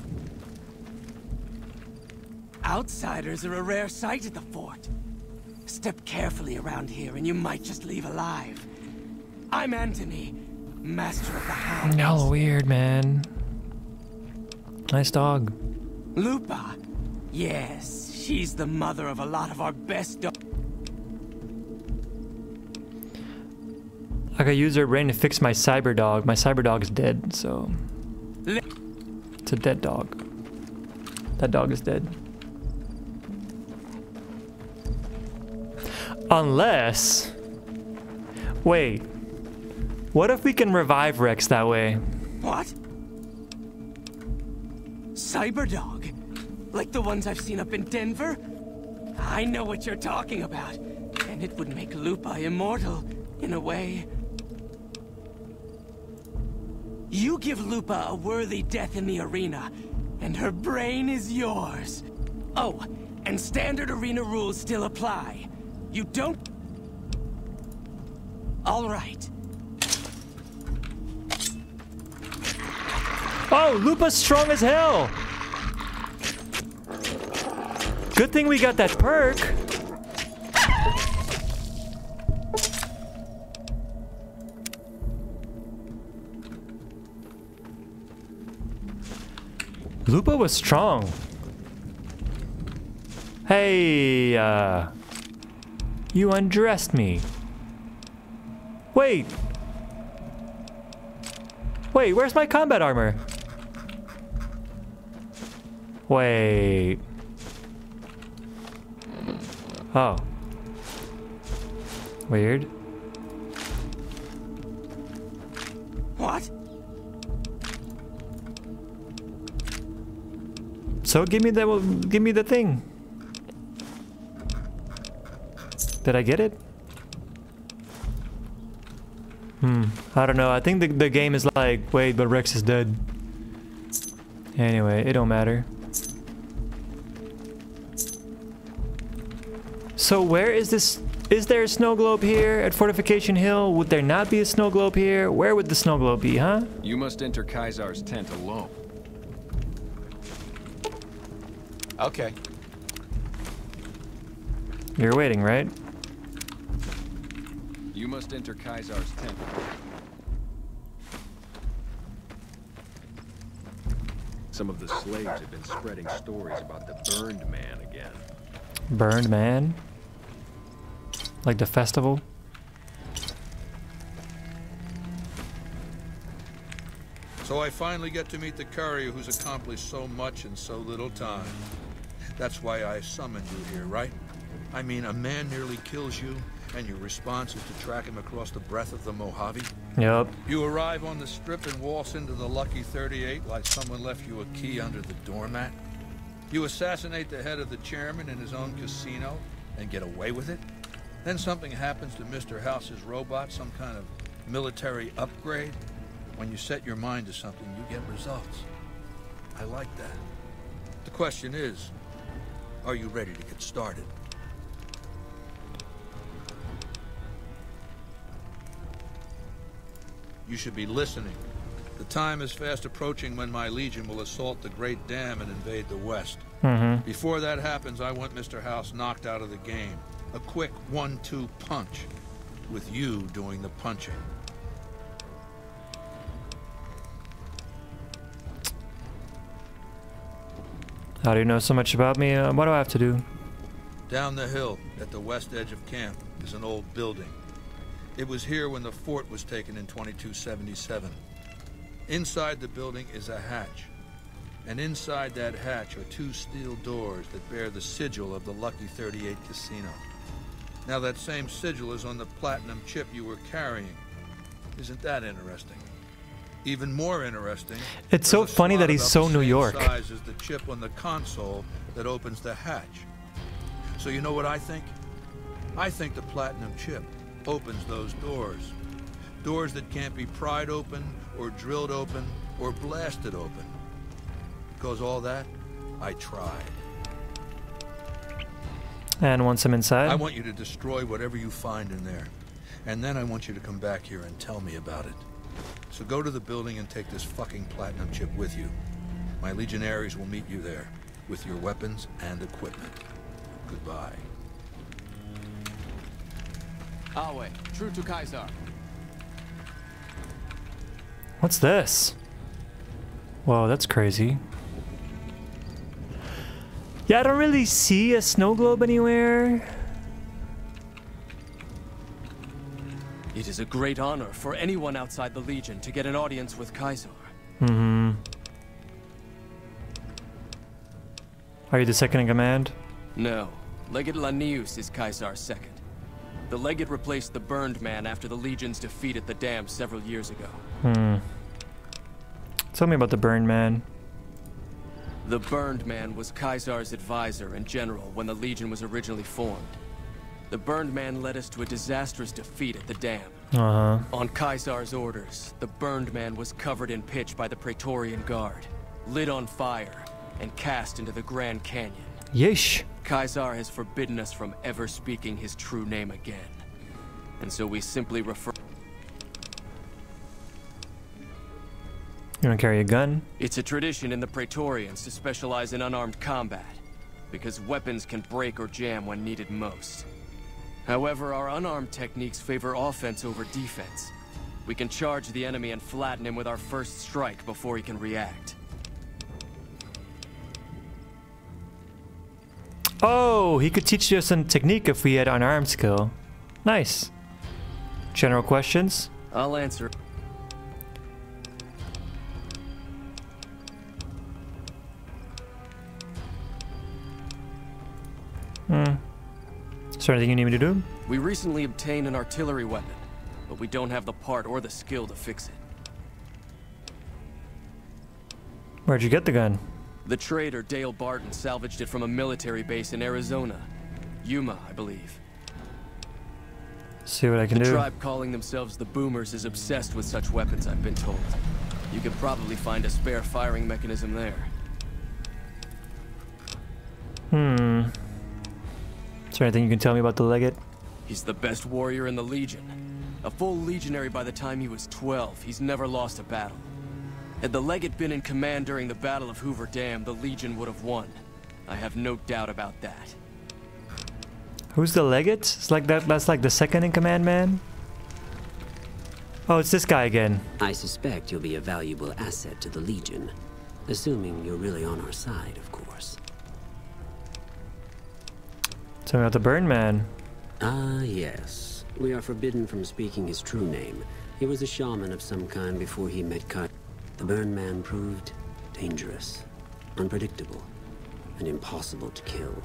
Outsiders are a rare sight at the fort. Step carefully around here and you might just leave alive. I'm Anthony, master of the hounds. No, weird, man. Nice dog. Lupa. Yes, she's the mother of a lot of our best dogs. I gotta use her brain to fix my cyber dog. My cyber dog is dead, so... It's a dead dog. That dog is dead. Unless... Wait. What if we can revive Rex that way? What? Cyberdog? Like the ones I've seen up in Denver? I know what you're talking about. And it would make Lupa immortal, in a way. You give Lupa a worthy death in the arena, and her brain is yours. Oh, and standard arena rules still apply. You don't... All right. Oh, Lupa's strong as hell! Good thing we got that perk. Lupa was strong. Hey, uh... you undressed me. Wait. Wait, where's my combat armor? Wait. Oh. Weird. What? So give me the give me the thing. Did I get it? Hmm. I don't know. I think the, the game is like, wait, but Rex is dead. Anyway, it don't matter. So where is this? Is there a snow globe here at Fortification Hill? Would there not be a snow globe here? Where would the snow globe be, huh? You must enter Kaisar's tent alone. Okay. You're waiting, right? You must enter Kaisar's tent. Some of the slaves have been spreading stories about the burned man again. Burned man? Like the festival? So I finally get to meet the courier who's accomplished so much in so little time. That's why I summoned you here, right? I mean, a man nearly kills you, and your response is to track him across the breadth of the Mojave? Yep. You arrive on the strip and waltz into the Lucky thirty-eight like someone left you a key under the doormat? You assassinate the head of the chairman in his own casino and get away with it? Then something happens to Mister House's robot, some kind of military upgrade. When you set your mind to something, you get results. I like that. The question is, are you ready to get started? You should be listening. The time is fast approaching when my Legion will assault the Great Dam and invade the West. Mm-hmm. Before that happens, I want Mister House knocked out of the game. A quick one two punch, with you doing the punching. How do you know so much about me? Uh, what do I have to do? Down the hill, at the west edge of camp, is an old building. It was here when the fort was taken in twenty-two seventy-seven. Inside the building is a hatch. And inside that hatch are two steel doors that bear the sigil of the Lucky thirty-eight casino. Now that same sigil is on the platinum chip you were carrying. Isn't that interesting? Even more interesting. It's so funny that he's so New York. Size as the chip on the console that opens the hatch. So you know what I think? I think the platinum chip opens those doors. Doors that can't be pried open, or drilled open, or blasted open. Because all that, I tried. And once I'm inside? I want you to destroy whatever you find in there. And then I want you to come back here and tell me about it. So go to the building and take this fucking platinum chip with you. My legionaries will meet you there, with your weapons and equipment. Goodbye. Awe, true to Kaisar. What's this? Whoa, that's crazy. Yeah, I don't really see a snow globe anywhere. It is a great honor for anyone outside the Legion to get an audience with Kaisar. Mm-hmm. Are you the second in command? No. Legate Lanius is Kaisar's second. The Legate replaced the Burned Man after the Legion's defeat at the dam several years ago. Hmm. Tell me about the Burned Man. The Burned Man was Kaisar's advisor and general when the Legion was originally formed. The Burned Man led us to a disastrous defeat at the dam. Uh-huh. On Kaisar's orders, the Burned Man was covered in pitch by the Praetorian Guard, lit on fire, and cast into the Grand Canyon. Yeesh. Kaisar has forbidden us from ever speaking his true name again. And so we simply refer... You don't carry a gun? It's a tradition in the Praetorians to specialize in unarmed combat, because weapons can break or jam when needed most. However, our unarmed techniques favor offense over defense. We can charge the enemy and flatten him with our first strike before he can react. Oh, he could teach us some technique if we had unarmed skill. Nice. General questions? I'll answer. Hmm. Is there anything you need me to do? We recently obtained an artillery weapon, but we don't have the part or the skill to fix it. Where'd you get the gun? The trader Dale Barton salvaged it from a military base in Arizona. Yuma, I believe. See what I can the do. The tribe calling themselves the Boomers is obsessed with such weapons, I've been told. You can probably find a spare firing mechanism there. Hmm. Is there anything you can tell me about the Legate? He's the best warrior in the Legion. A full legionary by the time he was twelve. He's never lost a battle. Had the Legate been in command during the Battle of Hoover Dam, the Legion would have won. I have no doubt about that. Who's the Legate? It's like that. That's like the second in command man. Oh, it's this guy again. I suspect you'll be a valuable asset to the Legion, assuming you're really on our side, of course. Tell me about the Burn Man. Ah, yes. We are forbidden from speaking his true name. He was a shaman of some kind before he met Cut. The Burn Man proved dangerous, unpredictable, and impossible to kill.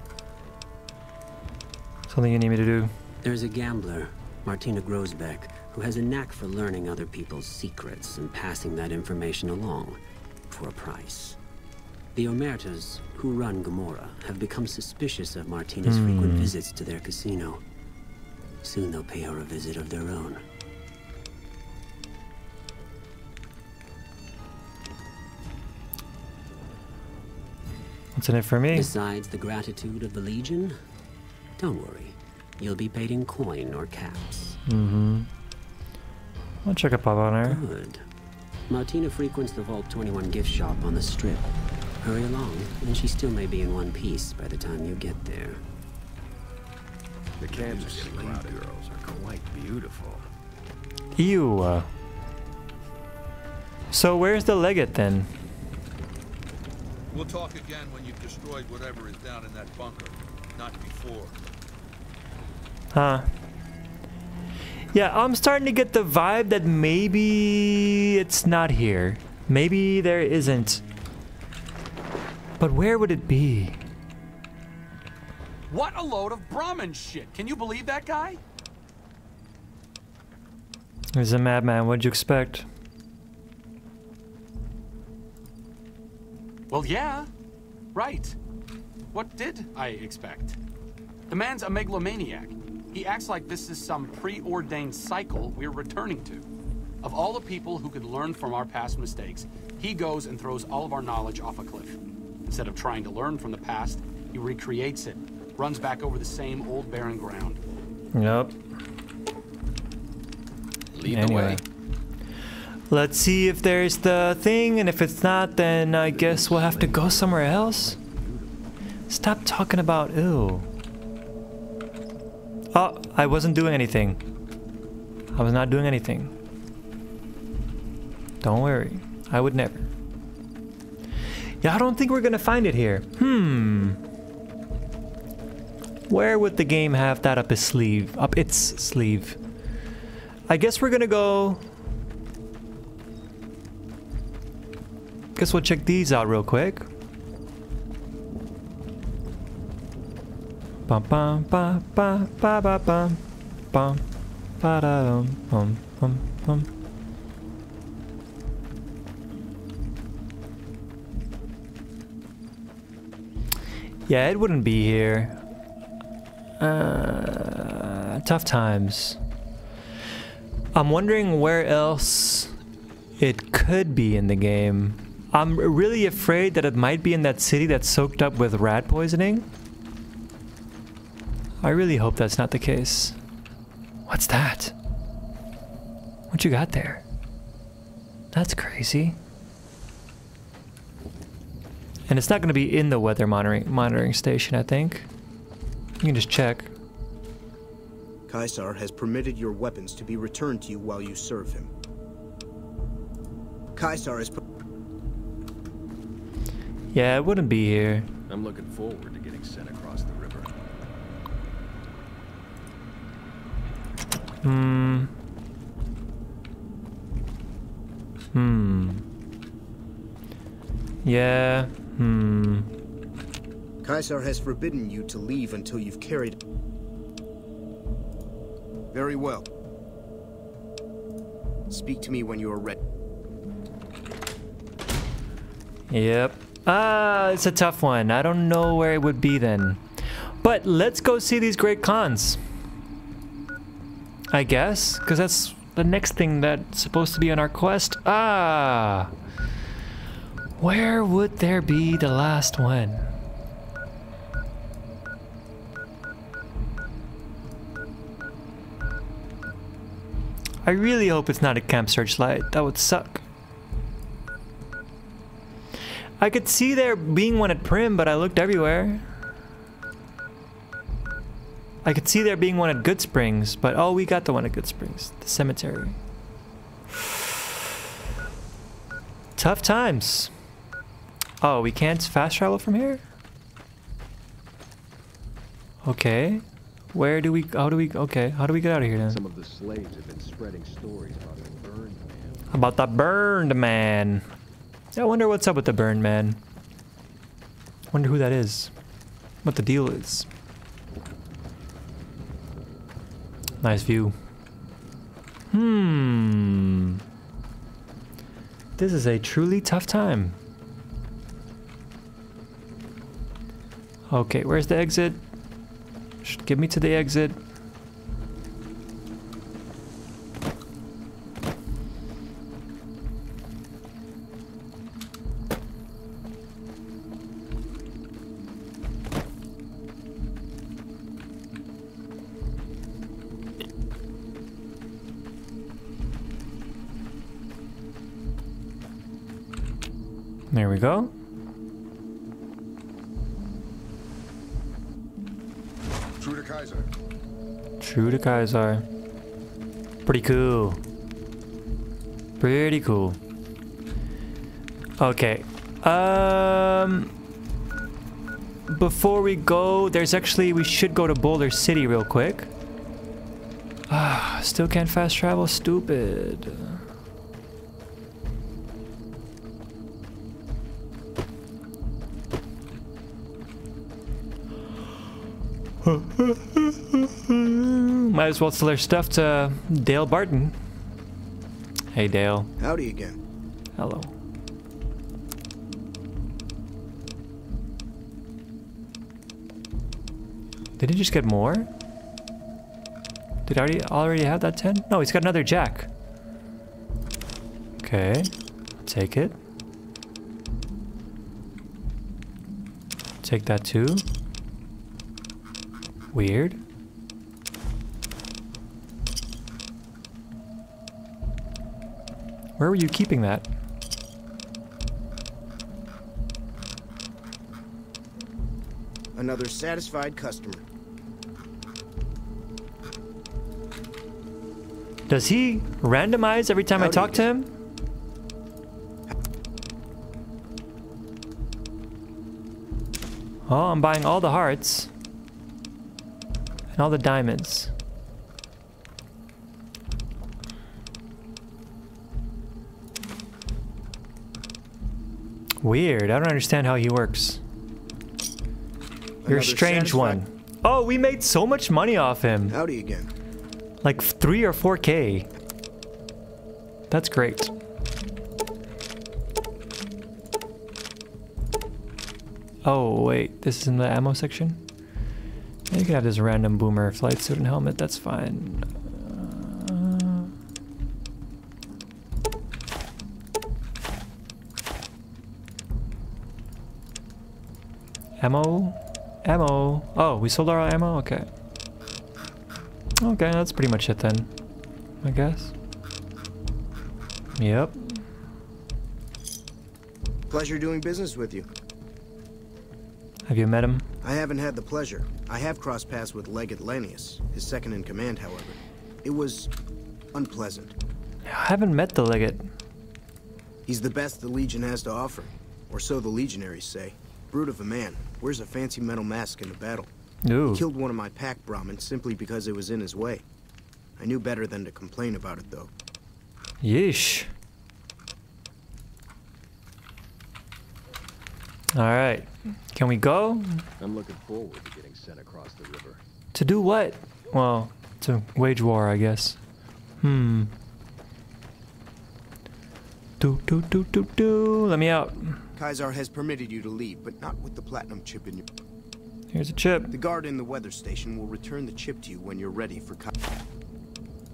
Something you need me to do? There's a gambler, Martina Grosbeck, who has a knack for learning other people's secrets and passing that information along for a price. The Omertas, who run Gomorrah, have become suspicious of Martina's mm. frequent visits to their casino. Soon they'll pay her a visit of their own. What's in it for me? Besides the gratitude of the Legion, don't worry. You'll be paid in coin or caps. Mm-hmm. I'll check a pop on her. Good. Martina frequents the Vault twenty-one gift shop on the Strip. Hurry along, and she still may be in one piece by the time you get there. The Kansas Slave girls are quite beautiful. Ew. Uh, so where's the Legate then? We'll talk again when you've destroyed whatever is down in that bunker. Not before. Huh. Yeah, I'm starting to get the vibe that maybe it's not here. Maybe there isn't. But where would it be? What a load of Brahmin shit. Can you believe that guy? He's a madman. What'd you expect? Well, yeah. Right. What did I expect? The man's a megalomaniac. He acts like this is some preordained cycle we're returning to. Of all the people who could learn from our past mistakes, he goes and throws all of our knowledge off a cliff. Instead of trying to learn from the past, he recreates it, runs back over the same old barren ground. Yep. Lead anyway. the way. Let's see if there's the thing, and if it's not, then I guess we'll have to go somewhere else. Stop talking about ew. Oh, I wasn't doing anything. I was not doing anything. Don't worry. I would never. Yeah, I don't think we're gonna find it here. Hmm. Where would the game have that up its sleeve? Up its sleeve. I guess we're gonna go... Guess we'll check these out real quick. Bum bum ba ba ba ba bum bum ba da dum bum bum bum. Yeah, it wouldn't be here. Uh, tough times. I'm wondering where else it could be in the game. I'm really afraid that it might be in that city that's soaked up with rat poisoning. I really hope that's not the case. What's that? What you got there? That's crazy. And it's not going to be in the weather monitoring monitoring station, I think. You can just check. Caesar has permitted your weapons to be returned to you while you serve him. Caesar is... Yeah, it wouldn't be here. I'm looking forward to getting sent across the river. Hmm. Hmm. Yeah. Hmm. Caesar has forbidden you to leave until you've carried... Very well. Speak to me when you are ready. Yep. Ah, it's a tough one. I don't know where it would be then. But let's go see these great cons. I guess, because that's the next thing that's supposed to be on our quest. Ah! Where would there be the last one? I really hope it's not a camp searchlight. That would suck. I could see there being one at Prim, but I looked everywhere. I could see there being one at Good Springs, but oh, we got the one at Good Springs. The cemetery. Tough times. Oh, we can't fast travel from here? Okay. Where do we, how do we, okay, how do we get out of here then? Some of the slaves have been spreading stories about the burned man. About the burned man. I wonder what's up with the burned man. Wonder who that is. What the deal is. Nice view. Hmm. This is a truly tough time. Okay, where's the exit? Get me to the exit. There we go. True to Kaiser. True to Kaiser. Pretty cool. Pretty cool. Okay. Um. Before we go, there's actually, we should go to Boulder City real quick. Ah, still can't fast travel. Stupid. Might as well sell our stuff to Dale Barton. Hey, Dale. Howdy again. Hello. Did he just get more? Did I already already have that ten? No, he's got another jack. Okay, take it. Take that too. Weird. Where were you keeping that? Another satisfied customer. Does he randomize every time I talk to him? Oh, I'm buying all the hearts. And all the diamonds. Weird. I don't understand how he works. You're a strange one. Oh, we made so much money off him. Howdy again. Like three or four K. That's great. Oh, wait. This is in the ammo section? You can have this random boomer flight suit and helmet. That's fine. Uh, ammo? Ammo. Oh, we sold our ammo? Okay. Okay, that's pretty much it then, I guess. Yep. Pleasure doing business with you. Have you met him? I haven't had the pleasure. I have crossed paths with Legate Lanius, his second in command, however. It was unpleasant. I haven't met the Legate. He's the best the Legion has to offer, or so the Legionaries say. Brute of a man, wears a fancy metal mask in the battle. Ooh. He killed one of my pack Brahmins simply because it was in his way. I knew better than to complain about it, though. Yeesh. Alright. Can we go? I'm looking forward to getting sent across the river. To do what? Well, to wage war, I guess. Hmm. Do, do, do, do, do. Let me out. Kaiser has permitted you to leave, but not with the platinum chip in your... Here's a chip. The guard in the weather station will return the chip to you when you're ready for...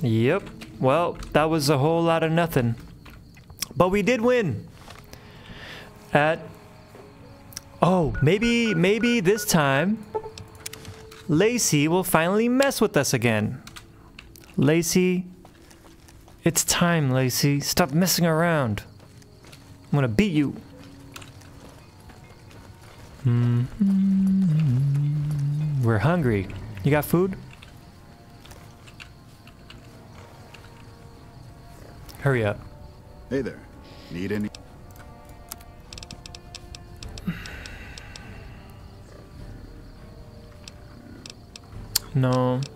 Yep. Well, that was a whole lot of nothing. But we did win. At... Oh, maybe, maybe this time, Lacey will finally mess with us again. Lacey, it's time, Lacey. Stop messing around. I'm gonna beat you. Mm-hmm. We're hungry. You got food? Hurry up. Hey there. Need any? No.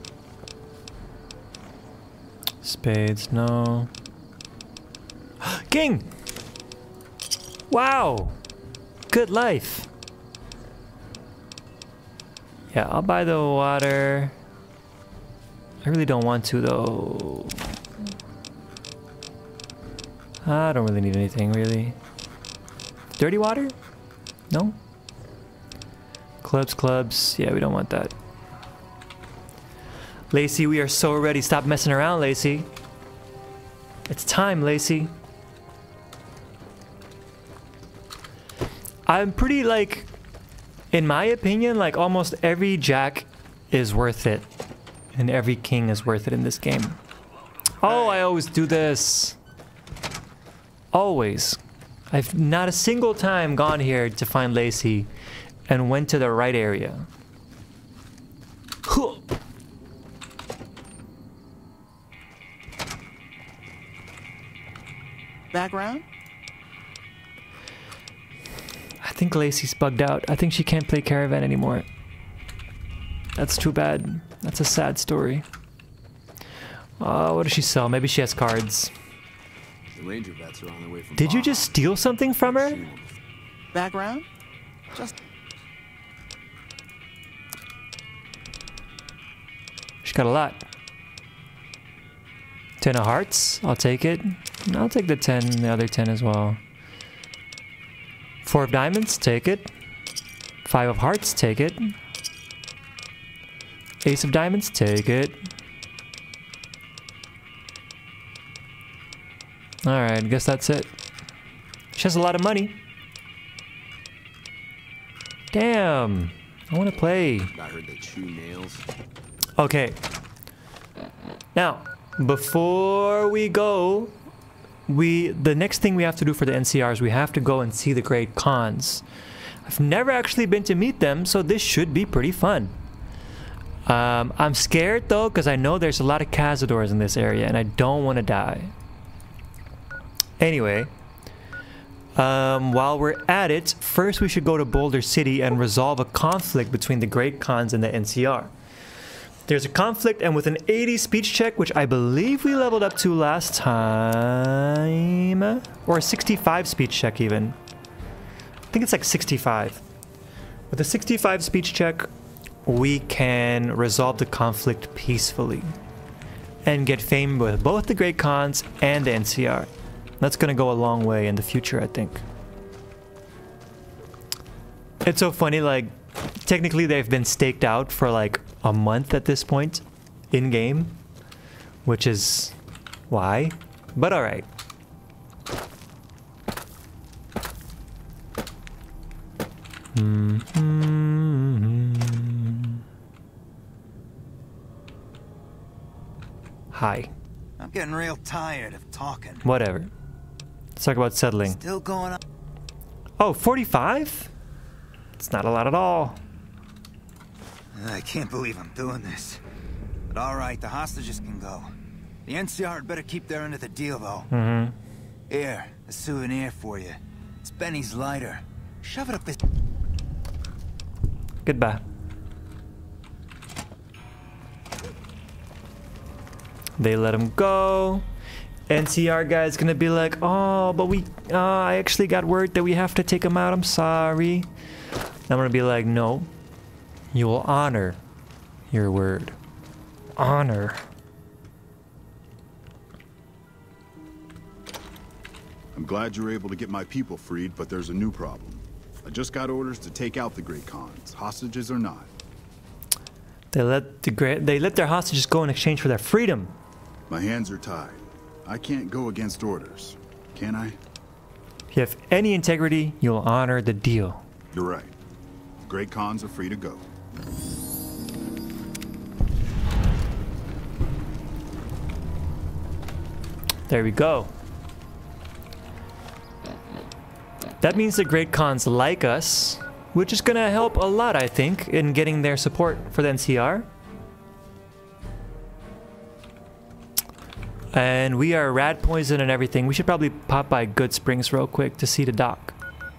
Spades, no. King! Wow! Good life. Yeah, I'll buy the water. I really don't want to, though. I don't really need anything, really. Dirty water? No? Clubs, clubs. Yeah, we don't want that. Lacey, we are so ready. Stop messing around, Lacey. It's time, Lacey. I'm pretty, like, in my opinion, like, almost every jack is worth it. And every king is worth it in this game. Oh, I always do this. Always. I've not a single time gone here to find Lacey and went to the right area. Huh. Background? I think Lacey's bugged out. I think she can't play Caravan anymore. That's too bad. That's a sad story. Uh, what does she sell? Maybe she has cards. The ranger vets are on their way from Did you just steal something from her? Background? Just... She got a lot. Ten of hearts. I'll take it. I'll take the ten, the other ten as well. Four of diamonds. Take it. Five of hearts. Take it. Ace of diamonds. Take it. Alright, I guess that's it. She has a lot of money. Damn. I want to play. I heard they chew nails. Okay. Now, before we go, we the next thing we have to do for the N C R is we have to go and see the Great Khans. I've never actually been to meet them, so this should be pretty fun. Um, I'm scared though, because I know there's a lot of cazadors in this area, and I don't want to die. Anyway, um, while we're at it, first we should go to Boulder City and resolve a conflict between the Great Khans and the N C R. There's a conflict, and with an eighty speech check, which I believe we leveled up to last time, or a sixty-five speech check even. I think it's like sixty-five. With a sixty-five speech check, we can resolve the conflict peacefully and get fame with both the Great Khans and the N C R. That's gonna go a long way in the future, I think. It's so funny, like, technically they've been staked out for like a month at this point in game, which is why, but all right. Mm-hmm. Hi. I'm getting real tired of talking. Whatever. Let's talk about settling. Still going on. Oh, forty-five? It's not a lot at all. I can't believe I'm doing this. But all right, the hostages can go. The N C R had better keep their end of the deal, though. Mm-hmm. Here, a souvenir for you. It's Benny's lighter. Shove it up his... Goodbye. They let him go. N C R guy's gonna be like, oh, but we, uh, I actually got word that we have to take him out. I'm sorry. I'm gonna be like, no. You will honor your word. Honor. I'm glad you were able to get my people freed, but there's a new problem. I just got orders to take out the Great Khans, hostages or not. They let the great they let their hostages go in exchange for their freedom. My hands are tied. I can't go against orders, can I? If you have any integrity, you'll honor the deal. You're right. Great Khans are free to go. There we go. That means the Great Khans like us, which is gonna help a lot, I think, in getting their support for the N C R. And we are rat poison and everything. We should probably pop by Good Springs real quick to see the dock.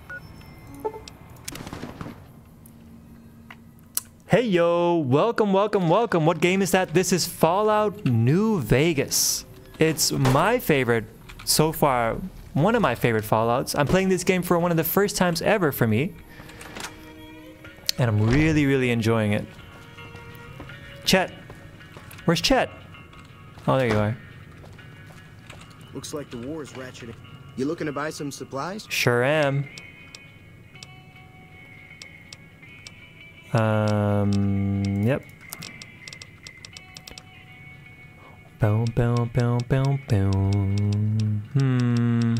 Hey yo, welcome, welcome, welcome. What game is that? This is Fallout New Vegas. It's my favorite so far, one of my favorite Fallouts. I'm playing this game for one of the first times ever for me. And I'm really, really enjoying it. Chet. Where's Chet? Oh, there you are. Looks like the war is ratcheting. You looking to buy some supplies? Sure am. Um, yep. Boom, boom, boom, boom, boom. Hmm.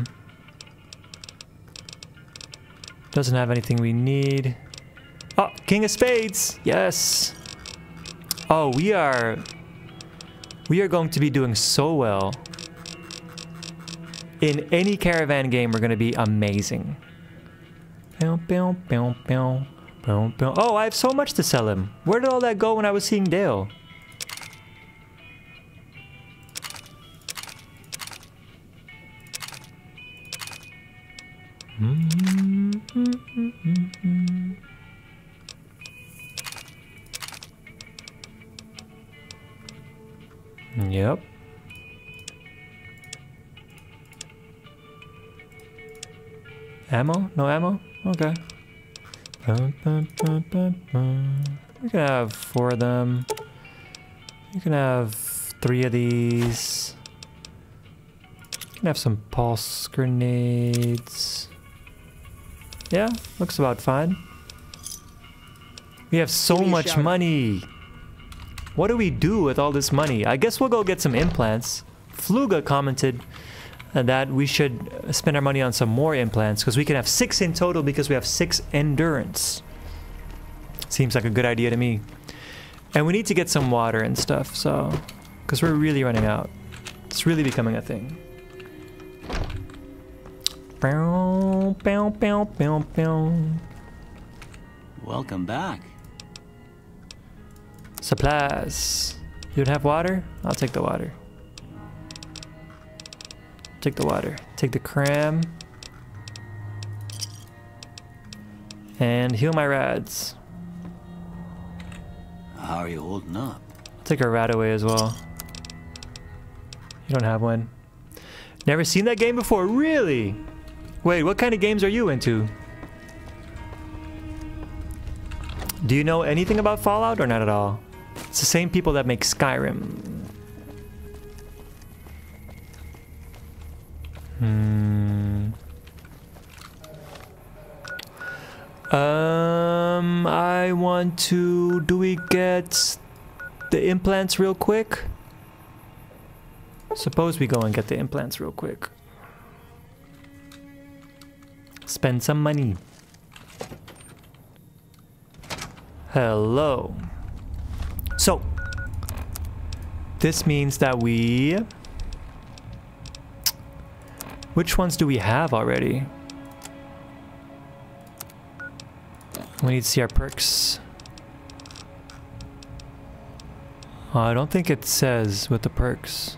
Doesn't have anything we need. Oh, King of Spades. Yes. Oh, we are... We are going to be doing so well. In any caravan game, we're going to be amazing. Boom, boom, boom, boom. Boom, boom. Oh, I have so much to sell him. Where did all that go when I was seeing Dale? Yep. Ammo? No ammo? Okay. Bum, bum, bum, bum, bum. You can have four of them. You can have three of these. You can have some pulse grenades. Yeah, looks about fine. We have so much money. What do we do with all this money? I guess we'll go get some implants. Fluga commented that we should spend our money on some more implants because we can have six in total because we have six endurance. Seems like a good idea to me. And we need to get some water and stuff, so because we're really running out. It's really becoming a thing. Welcome back. Supplies. You don't have water? I'll take the water. Take the water. Take the cram. And heal my rads. How are you holding up? I'll take a rad away as well. You don't have one. Never seen that game before? Really? Wait, what kind of games are you into? Do you know anything about Fallout or not at all? It's the same people that make Skyrim. Hmm. Um, I want to... Do we get the implants real quick? Suppose we go and get the implants real quick. Spend some money. Hello. So, this means that we... Which ones do we have already? We need to see our perks. Oh, I don't think it says with the perks.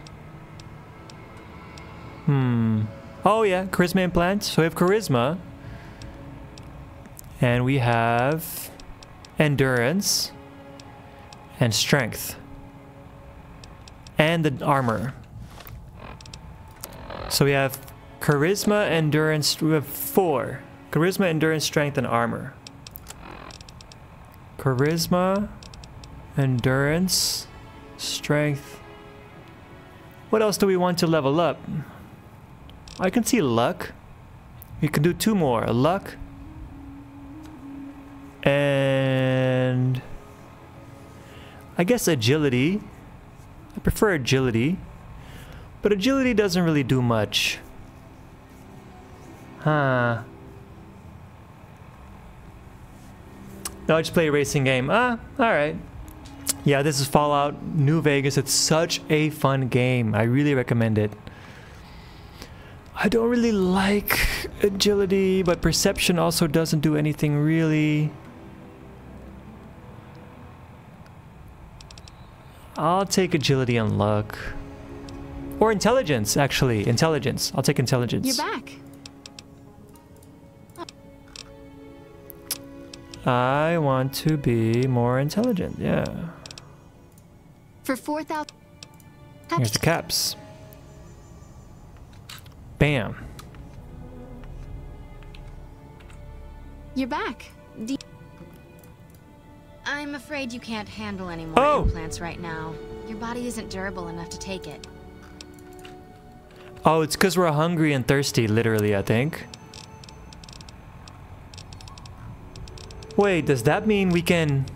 Hmm. Oh yeah, charisma implant. So we have charisma. And we have endurance and strength. And the armor. So we have charisma, endurance, we have four. Charisma, endurance, strength, and armor. Charisma, endurance, strength. What else do we want to level up? I can see luck. We can do two more. Luck. And I guess agility. I prefer agility. But agility doesn't really do much. Huh. No, I just play a racing game. Ah, alright. Yeah, this is Fallout New Vegas. It's such a fun game. I really recommend it. I don't really like agility, but perception also doesn't do anything really. I'll take agility and luck. Or intelligence, actually. Intelligence. I'll take intelligence. You're back. I want to be more intelligent, yeah. For four thousand. Here's the caps. Bam. You're back. D I'm afraid you can't handle any more Oh. implants right now. Your body isn't durable enough to take it. Oh, it's because we're hungry and thirsty, literally, I think. Wait, does that mean we can...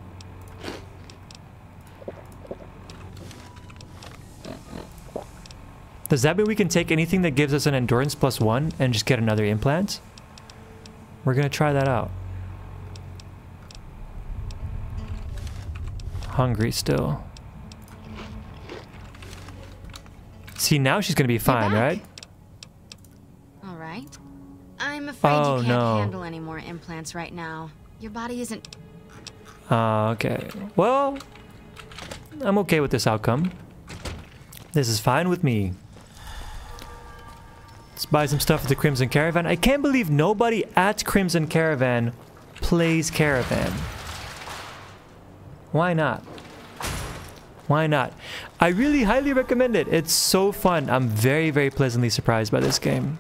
Does that mean we can take anything that gives us an endurance plus one and just get another implant? We're gonna try that out. Hungry still. See, now she's gonna be fine, right? All right. I'm afraid Oh, you can't no. handle any more implants right now. Your body isn't... Uh, okay. Well, I'm okay with this outcome. This is fine with me. Let's buy some stuff at the Crimson Caravan. I can't believe nobody at Crimson Caravan plays Caravan. Why not? Why not? I really highly recommend it. It's so fun. I'm very, very pleasantly surprised by this game.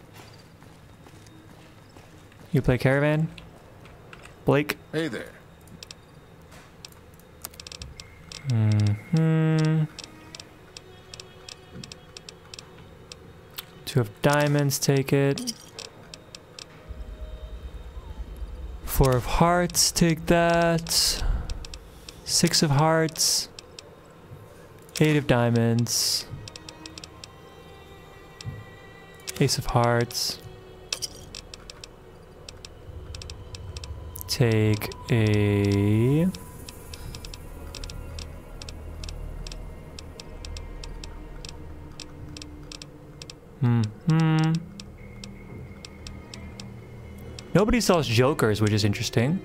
You play Caravan? Blake? Hey there. Mm-hmm. Two of diamonds, take it. Four of hearts, take that. Six of hearts. Eight of diamonds. Ace of hearts. Take a... Hmm. Nobody sells jokers, which is interesting.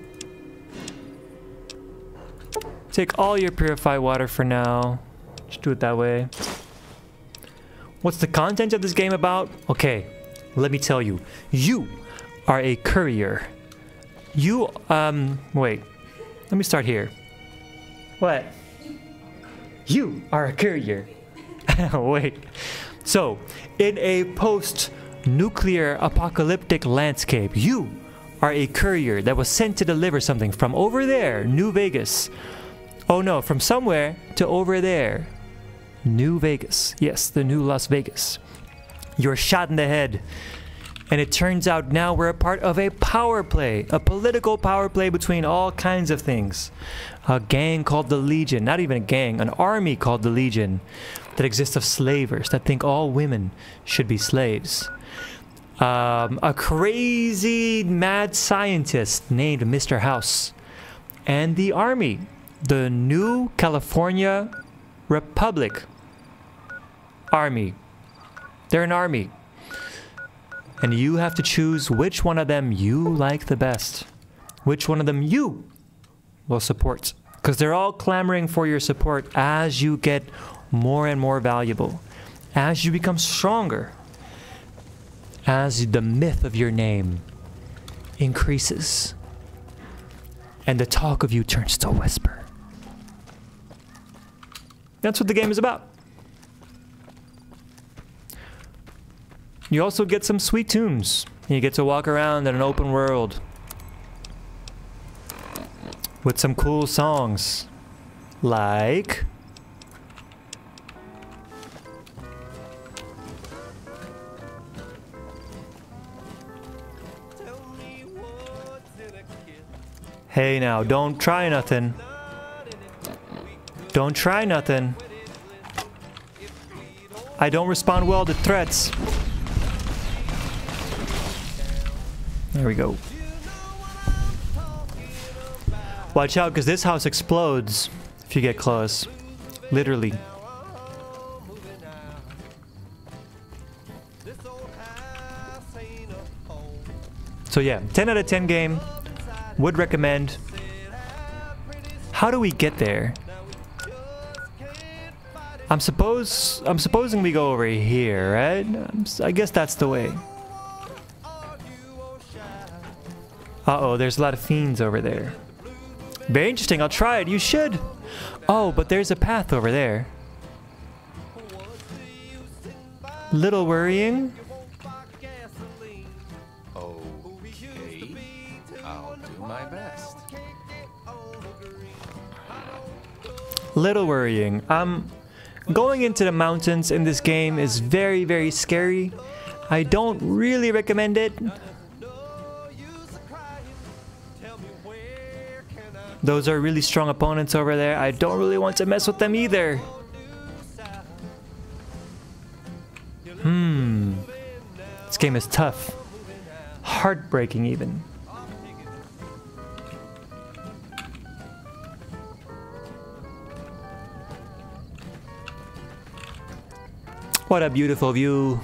Take all your purified water for now. Just do it that way. What's the content of this game about? Okay, let me tell you. You are a courier. You, um, wait. Let me start here. What? You are a courier. Wait. So, in a post-nuclear apocalyptic landscape, you are a courier that was sent to deliver something from over there, New Vegas. Oh no, from somewhere to over there. New Vegas. Yes, the new Las Vegas. You're shot in the head. And it turns out now we're a part of a power play, a political power play between all kinds of things. A gang called the Legion, not even a gang, an army called the Legion that exists of slavers that think all women should be slaves. Um, a crazy mad scientist named Mister House. And the army, the New California Republic Army. They're an army. And you have to choose which one of them you like the best. Which one of them you will support. Because they're all clamoring for your support as you get more and more valuable. As you become stronger. As the myth of your name increases. And the talk of you turns to a whisper. That's what the game is about. You also get some sweet tunes. You get to walk around in an open world with some cool songs. Like... Hey now, don't try nothing. Don't try nothing. I don't respond well to threats. There we go. Watch out, because this house explodes if you get close. Literally. So yeah, ten out of ten game. Would recommend. How do we get there? I'm suppose I'm supposing we go over here, right? I guess that's the way. Uh-oh, there's a lot of fiends over there. Very interesting, I'll try it, you should. Oh, but there's a path over there. Little worrying. Okay, I'll do my best. Little worrying. Um, going into the mountains in this game is very, very scary. I don't really recommend it. Those are really strong opponents over there. I don't really want to mess with them either. Hmm. This game is tough. Heartbreaking even. What a beautiful view.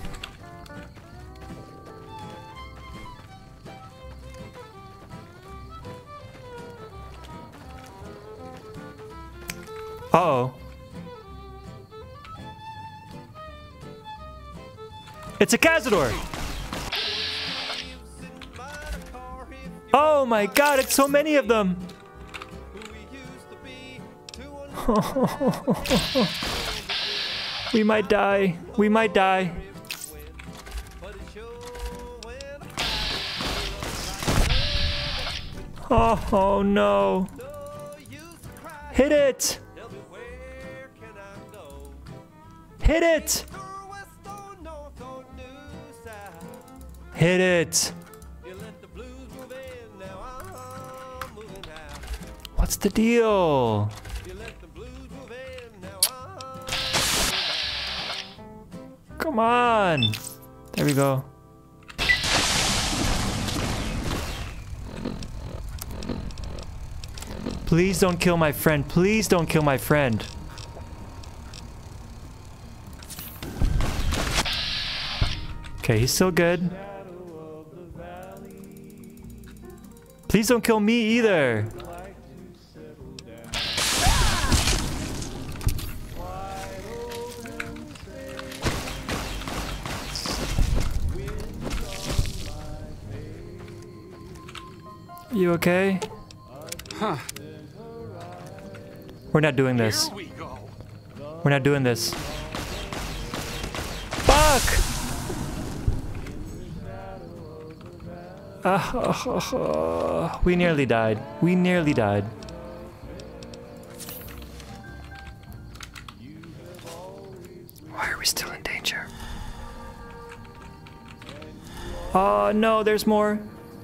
Uh-oh. It's a Cazador! Oh my god, it's so many of them! We might die. We might die. Oh, oh no. Hit it! Hit it! Hit it! What's the deal? Come on! There we go. Please don't kill my friend. Please don't kill my friend. Okay, he's still good. Please don't kill me either. You okay? Huh. We're not doing this. Here we go. We're not doing this. Fuck! Uh, uh, uh, uh, we nearly died. We nearly died. Why are we still in danger? Oh no, there's more.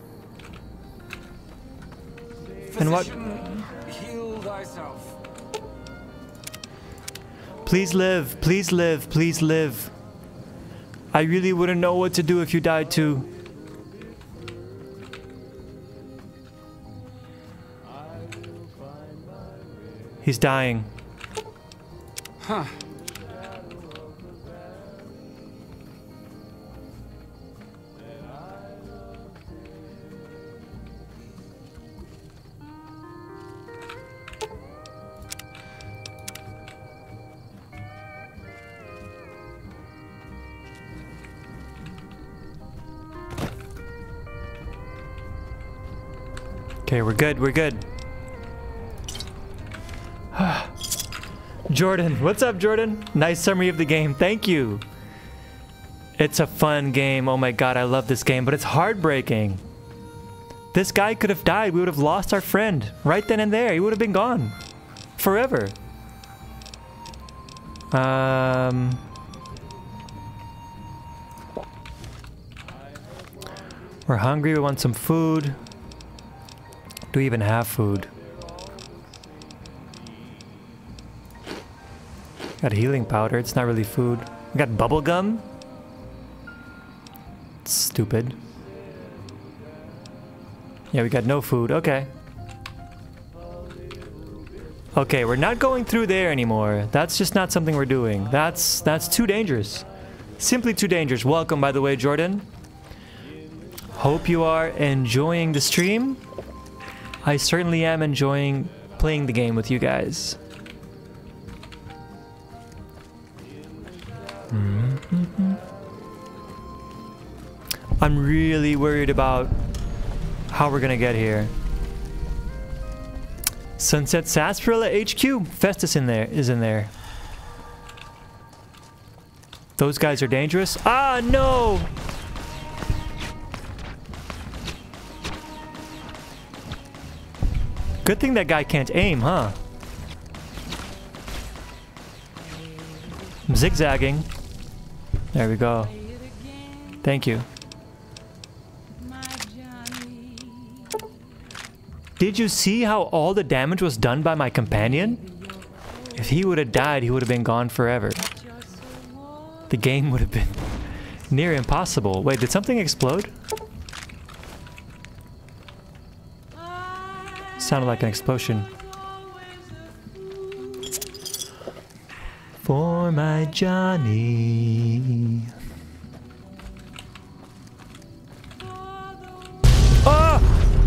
And what? Heal thyself. Please live, please live, please live. I really wouldn't know what to do if you died too. He's dying. Huh. Okay, we're good, we're good. Jordan, what's up, Jordan? Nice summary of the game, thank you. It's a fun game, oh my god, I love this game, but it's heartbreaking. This guy could have died, we would have lost our friend right then and there. He would have been gone forever. Um... We're hungry, we want some food. Do we even have food? Got healing powder, it's not really food. We got bubble gum. Stupid. Yeah, we got no food. Okay. Okay, we're not going through there anymore. That's just not something we're doing. That's that's too dangerous. Simply too dangerous. Welcome, by the way, Jordan. Hope you are enjoying the stream. I certainly am enjoying playing the game with you guys. Mm-hmm. I'm really worried about how we're gonna get here. Sunset Sarsaparilla H Q. Festus in there is in there. Those guys are dangerous. Ah, no! Good thing that guy can't aim, huh? I'm zigzagging. There we go. Thank you. Did you see how all the damage was done by my companion? If he would have died, he would have been gone forever. The game would have been near impossible. Wait, did something explode? Sounded like an explosion. For my Johnny. Oh!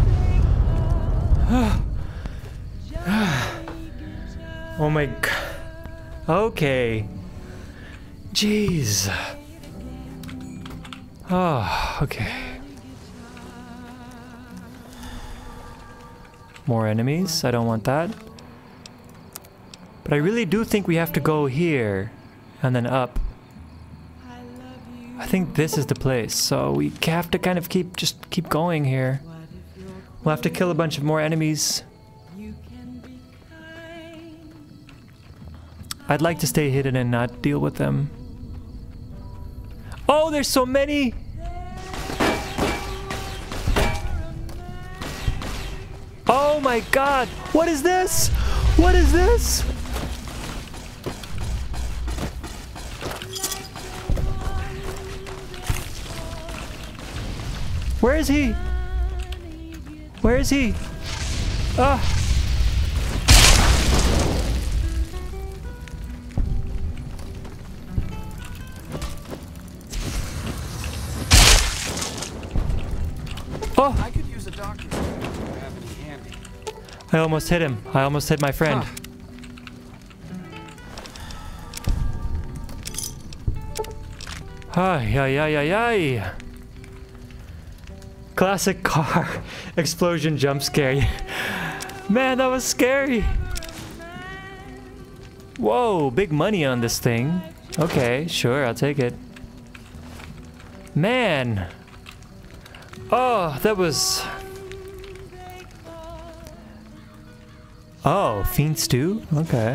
Oh my god. Okay. Jeez. Oh, okay. More enemies. I don't want that. But I really do think we have to go here and then up. I think this is the place. So we have to kind of keep just keep going here. We'll have to kill a bunch of more enemies. I'd like to stay hidden and not deal with them. Oh, there's so many! Oh my god! What is this? What is this? Where is he? Where is he? Ah! Oh! I could use a doctor. Do you have any handy? I almost hit him. I almost hit my friend. Ay, ay, ay, ay, ay. Classic car explosion jump scare. Man, that was scary. Whoa, big money on this thing. Okay, sure, I'll take it. Man. Oh, that was... Oh, fiend stew? Okay.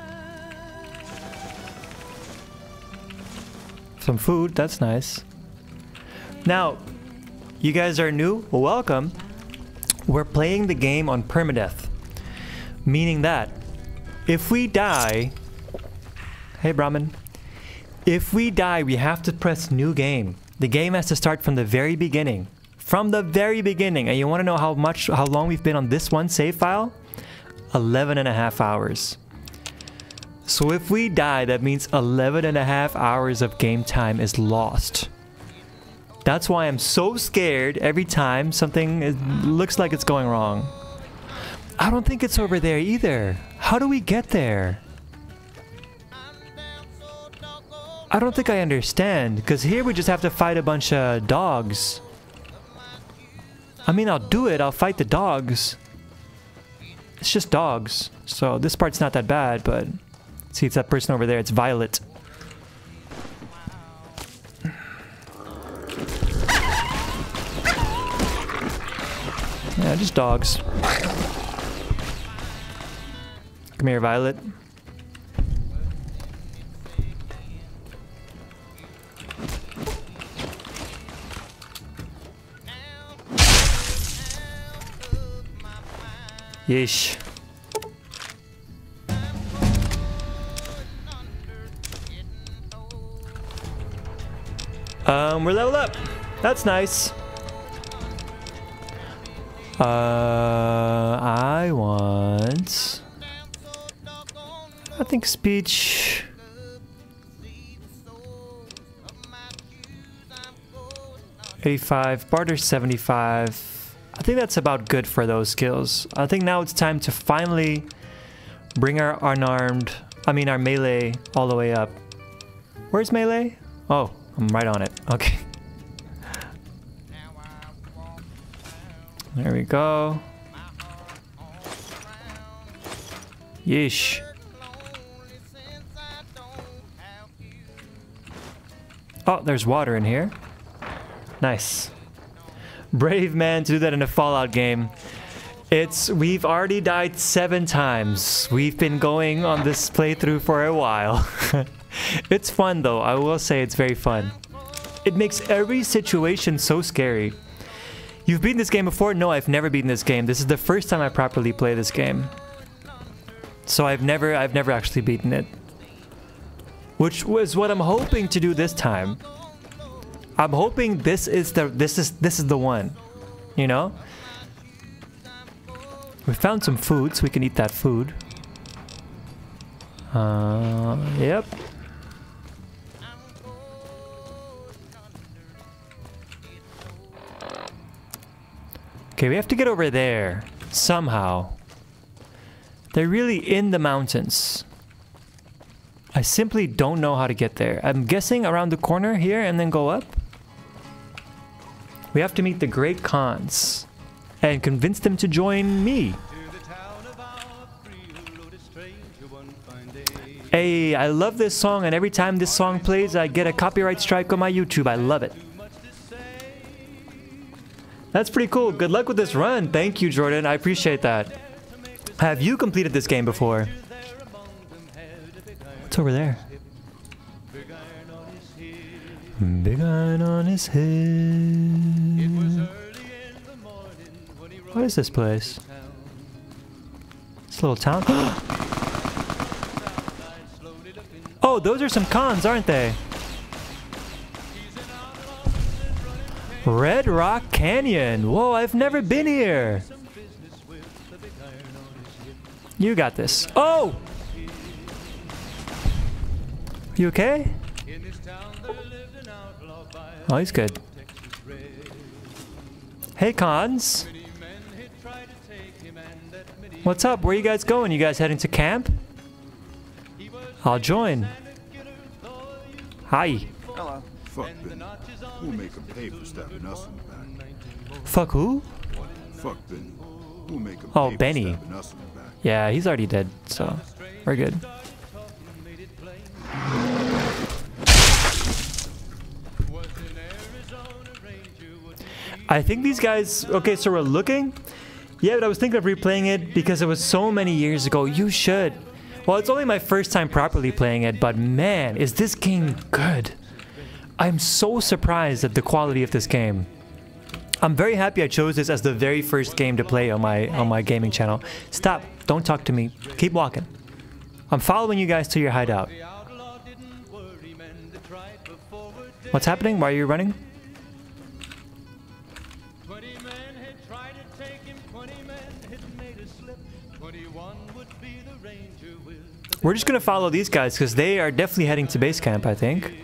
Some food, that's nice. Now, you guys are new? Welcome. We're playing the game on permadeath. Meaning that, if we die... Hey, Brahmin. If we die, we have to press new game. The game has to start from the very beginning. From the very beginning. And you want to know how much, how long we've been on this one save file? eleven and a half hours. So if we die, that means eleven and a half hours of game time is lost. That's why I'm so scared every time something is, looks like it's going wrong. I don't think it's over there either. How do we get there? I don't think I understand, because here we just have to fight a bunch of dogs. I mean, I'll do it. I'll fight the dogs. It's just dogs. So this part's not that bad, but... See, it's that person over there. It's Violet. Yeah, just dogs. Come here, Violet. Yeesh. Um, we're leveled up. That's nice. Uh, I want... I think speech... eighty-five, barter seventy-five. I think that's about good for those skills. I think now it's time to finally bring our unarmed, I mean our melee all the way up. Where's melee? Oh, I'm right on it. Okay. There we go. Yeesh. Oh, there's water in here. Nice. Brave man to do that in a Fallout game. It's, we've already died seven times. We've been going on this playthrough for a while. It's fun though, I will say it's very fun. It makes every situation so scary. You've beaten this game before? No, I've never beaten this game. This is the first time I properly play this game. So I've never, I've never actually beaten it. Which was what I'm hoping to do this time. I'm hoping this is the this is this is the one, you know. We found some food, so we can eat that food. Uh, yep. Okay, we have to get over there somehow. They're really in the mountains. I simply don't know how to get there. I'm guessing around the corner here and then go up. We have to meet the Great Khans and convince them to join me. Hey, I love this song, and every time this song plays, I get a copyright strike on my YouTube. I love it. That's pretty cool. Good luck with this run. Thank you, Jordan. I appreciate that. Have you completed this game before? What's over there? Big iron on his head. What is this place? It's a little town. Oh, those are some cons, aren't they? Red Rock Canyon. Whoa, I've never been here. You got this. Oh! You okay? Oh, he's good. Hey, cons. What's up? Where are you guys going? You guys heading to camp? I'll join. Hi. Hello. Fuck Ben. We'll make him pay for stabbing us in the back. Fuck who? Fuck Ben. We'll make him Oh, pay Benny. for stabbing us in the back. Yeah, he's already dead, so we're good. I think these guys... Okay, so we're looking. Yeah, but I was thinking of replaying it because it was so many years ago. You should. Well, it's only my first time properly playing it, but man, is this game good. I'm so surprised at the quality of this game. I'm very happy I chose this as the very first game to play on my on my gaming channel. Stop. Don't talk to me. Keep walking. I'm following you guys to your hideout. What's happening? Why are you running? We're just gonna follow these guys because they are definitely heading to base camp, I think.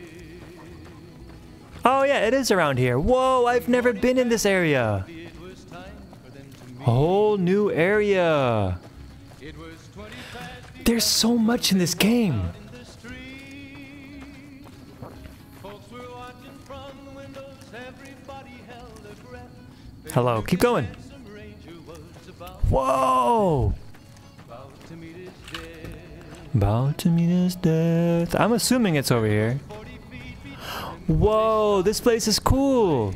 Oh yeah, it is around here. Whoa, I've never been in this area. A whole new area. There's so much in this game. Hello, keep going. Whoa! About to meet his death. I'm assuming it's over here. Whoa, this place is cool.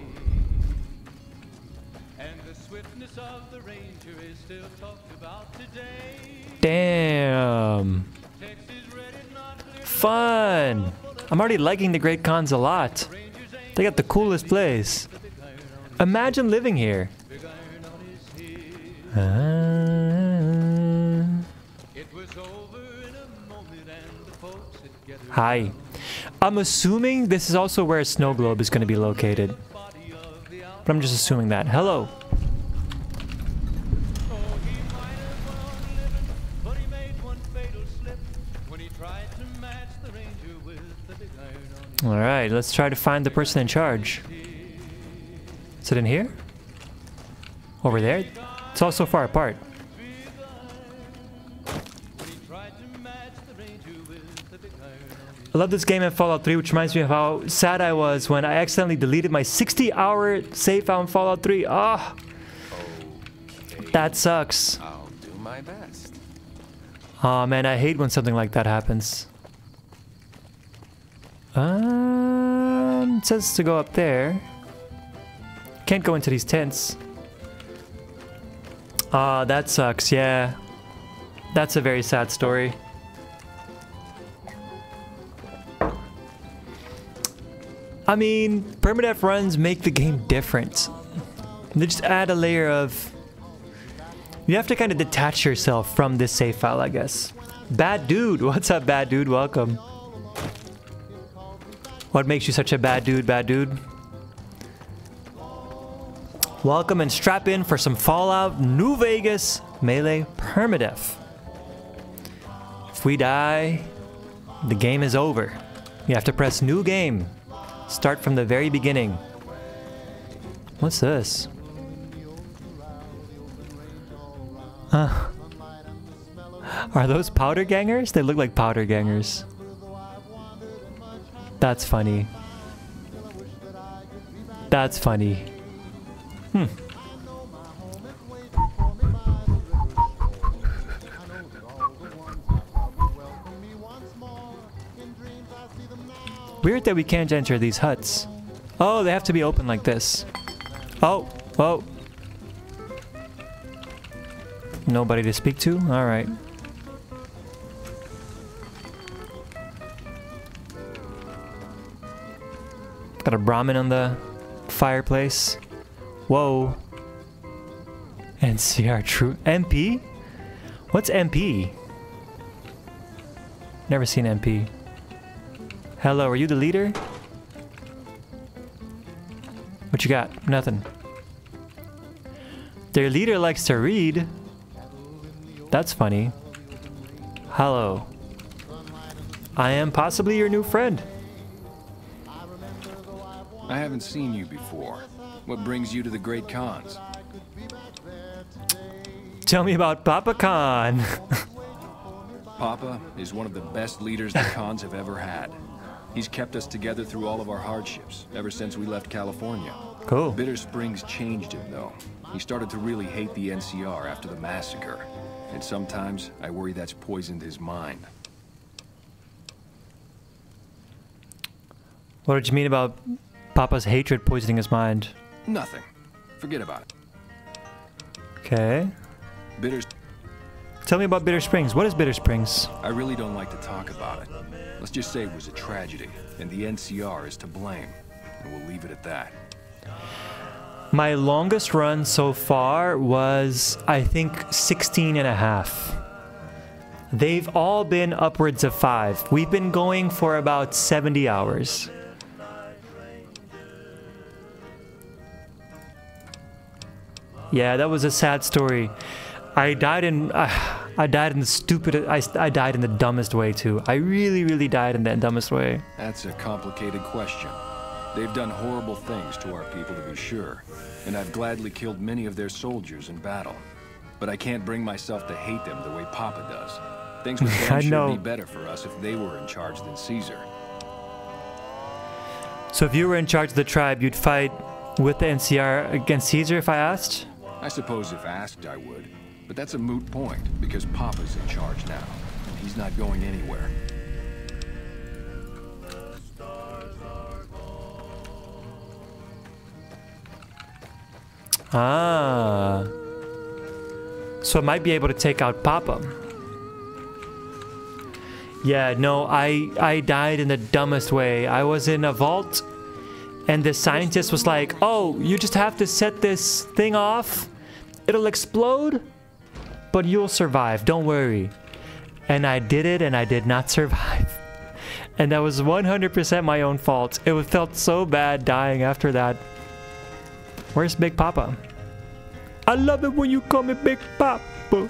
Damn. Fun. I'm already liking the Great Khans a lot. They got the coolest place. Imagine living here. Uh, Hi. I'm assuming this is also where a snow globe is going to be located. But I'm just assuming that. Hello. Alright, let's try to find the person in charge. Is it in here? Over there? It's all so far apart. I love this game in Fallout three, which reminds me of how sad I was when I accidentally deleted my sixty hour save file in Fallout three. Ah, oh, that sucks. I'll do my best. Oh man, I hate when something like that happens. Um, it says to go up there. Can't go into these tents. Ah, that sucks. Yeah, that's a very sad story. I mean, Permadeath runs make the game different. They just add a layer of... You have to kind of detach yourself from this save file, I guess. Bad dude! What's up, bad dude? Welcome. What makes you such a bad dude, bad dude? Welcome and strap in for some Fallout New Vegas melee Permadeath. If we die, the game is over. You have to press new game. Start from the very beginning. What's this? Uh, are those powder gangers? They look like powder gangers. That's funny. That's funny. Hmm. Weird that we can't enter these huts. Oh, they have to be open like this. Oh, oh. Nobody to speak to? Alright. Got a Brahmin on the fireplace. Whoa. N C R true. M P? What's M P? Never seen M P. Hello, are you the leader? What you got? Nothing. Their leader likes to read. That's funny. Hello. I am possibly your new friend. I haven't seen you before. What brings you to the Great Khans? Tell me about Papa Khan. Papa is one of the best leaders the Khans have ever had. He's kept us together through all of our hardships, ever since we left California. Cool. Bitter Springs changed him, though. He started to really hate the N C R after the massacre. And sometimes, I worry that's poisoned his mind. What did you mean about Papa's hatred poisoning his mind? Nothing. Forget about it. Okay. Bitter... Tell me about Bitter Springs. What is Bitter Springs? I really don't like to talk about it. Let's just say it was a tragedy, and the N C R is to blame. And we'll leave it at that. My longest run so far was, I think, sixteen and a half. They've all been upwards of five. We've been going for about seventy hours. Yeah, that was a sad story. I died in... Uh, I died in the stupid... I, I died in the dumbest way, too. I really, really died in the dumbest way. That's a complicated question. They've done horrible things to our people, to be sure. And I've gladly killed many of their soldiers in battle. But I can't bring myself to hate them the way Papa does. Things would damn sure be better for us if they were in charge than Caesar. So if you were in charge of the tribe, you'd fight with the N C R against Caesar if I asked? I suppose if asked, I would. But that's a moot point, because Papa's in charge now. And he's not going anywhere. Ah. So I might be able to take out Papa. Yeah, no, I, I died in the dumbest way. I was in a vault, and the scientist was like, oh, you just have to set this thing off. It'll explode, but you'll survive, don't worry. And I did it, and I did not survive. And that was one hundred percent my own fault. It felt so bad dying after that. Where's Big Papa? I love it when you call me Big Papa.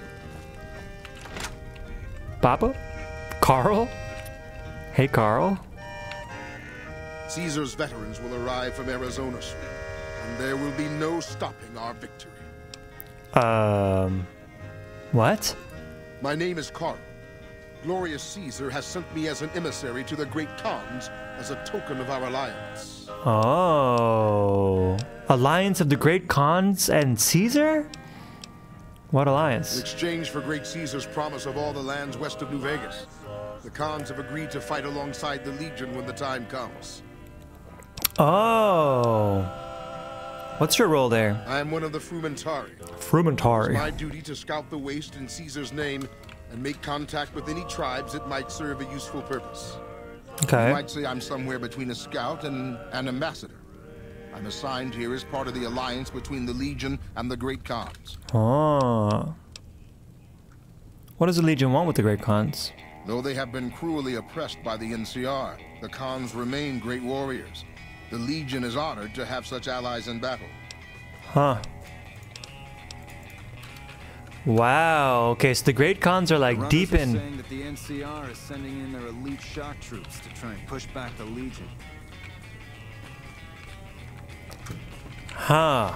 Papa? Carl? Hey, Carl? Caesar's veterans will arrive from Arizona soon, and there will be no stopping our victory. Um... What? My name is Carl. Glorious Caesar has sent me as an emissary to the great Khans as a token of our alliance. Oh... Alliance of the Great Khans and Caesar? What alliance? In exchange for great Caesar's promise of all the lands west of New Vegas, the Khans have agreed to fight alongside the Legion when the time comes. Oh. What's your role there? I am one of the Frumentari. Frumentari. It's my duty to scout the waste in Caesar's name and make contact with any tribes that might serve a useful purpose. Okay. You might say I'm somewhere between a scout and an ambassador. I'm assigned here as part of the alliance between the Legion and the Great Khans. Oh. What does the Legion want with the Great Khans? Though they have been cruelly oppressed by the N C R, the Khans remain great warriors. The Legion is honored to have such allies in battle. Huh. Wow. Okay, so the Great Khans are like The deep runners are in. saying that the N C R is sending in their elite shock troops to try and push back the Legion. Huh.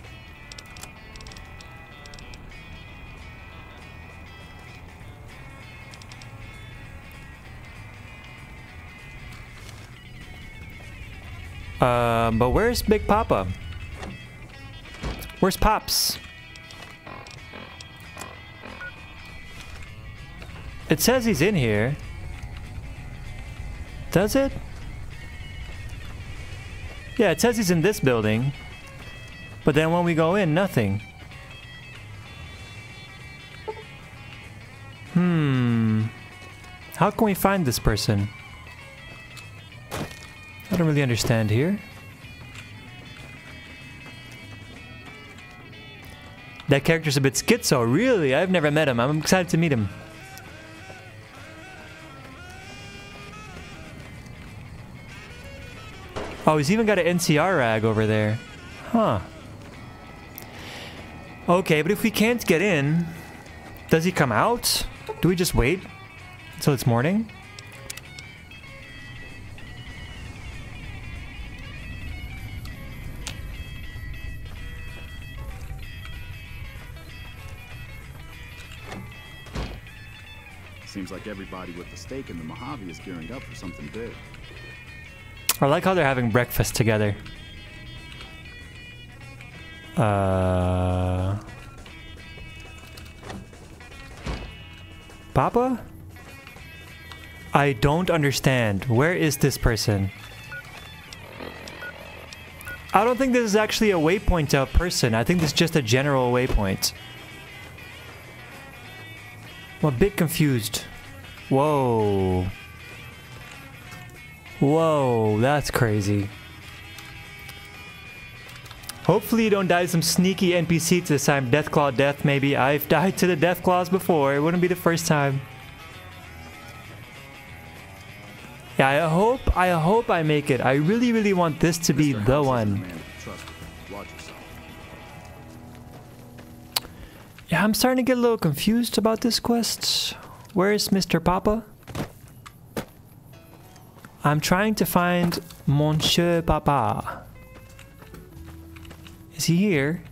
Uh, but where's Big Papa? Where's Pops? It says he's in here. Does it? Yeah, it says he's in this building. But then when we go in, nothing. Hmm. How can we find this person? I don't really understand here. That character's a bit schizo, really? I've never met him. I'm excited to meet him. Oh, he's even got an N C R rag over there. Huh. Okay, but if we can't get in, does he come out? Do we just wait until it's morning? Seems like everybody with the stake in the Mojave is gearing up for something big. I like how they're having breakfast together. Uh... Papa? I don't understand. Where is this person? I don't think this is actually a waypoint to a person. I think this is just a general waypoint. I'm a bit confused. Whoa. Whoa, that's crazy. Hopefully you don't die to some sneaky N P C this time. Deathclaw death, maybe. I've died to the Deathclaws before. It wouldn't be the first time. Yeah, I hope, I hope I make it. I really, really want this to be the one. Yeah, I'm starting to get a little confused about this quest. Where is Mister Papa? I'm trying to find Monsieur Papa. Is he here?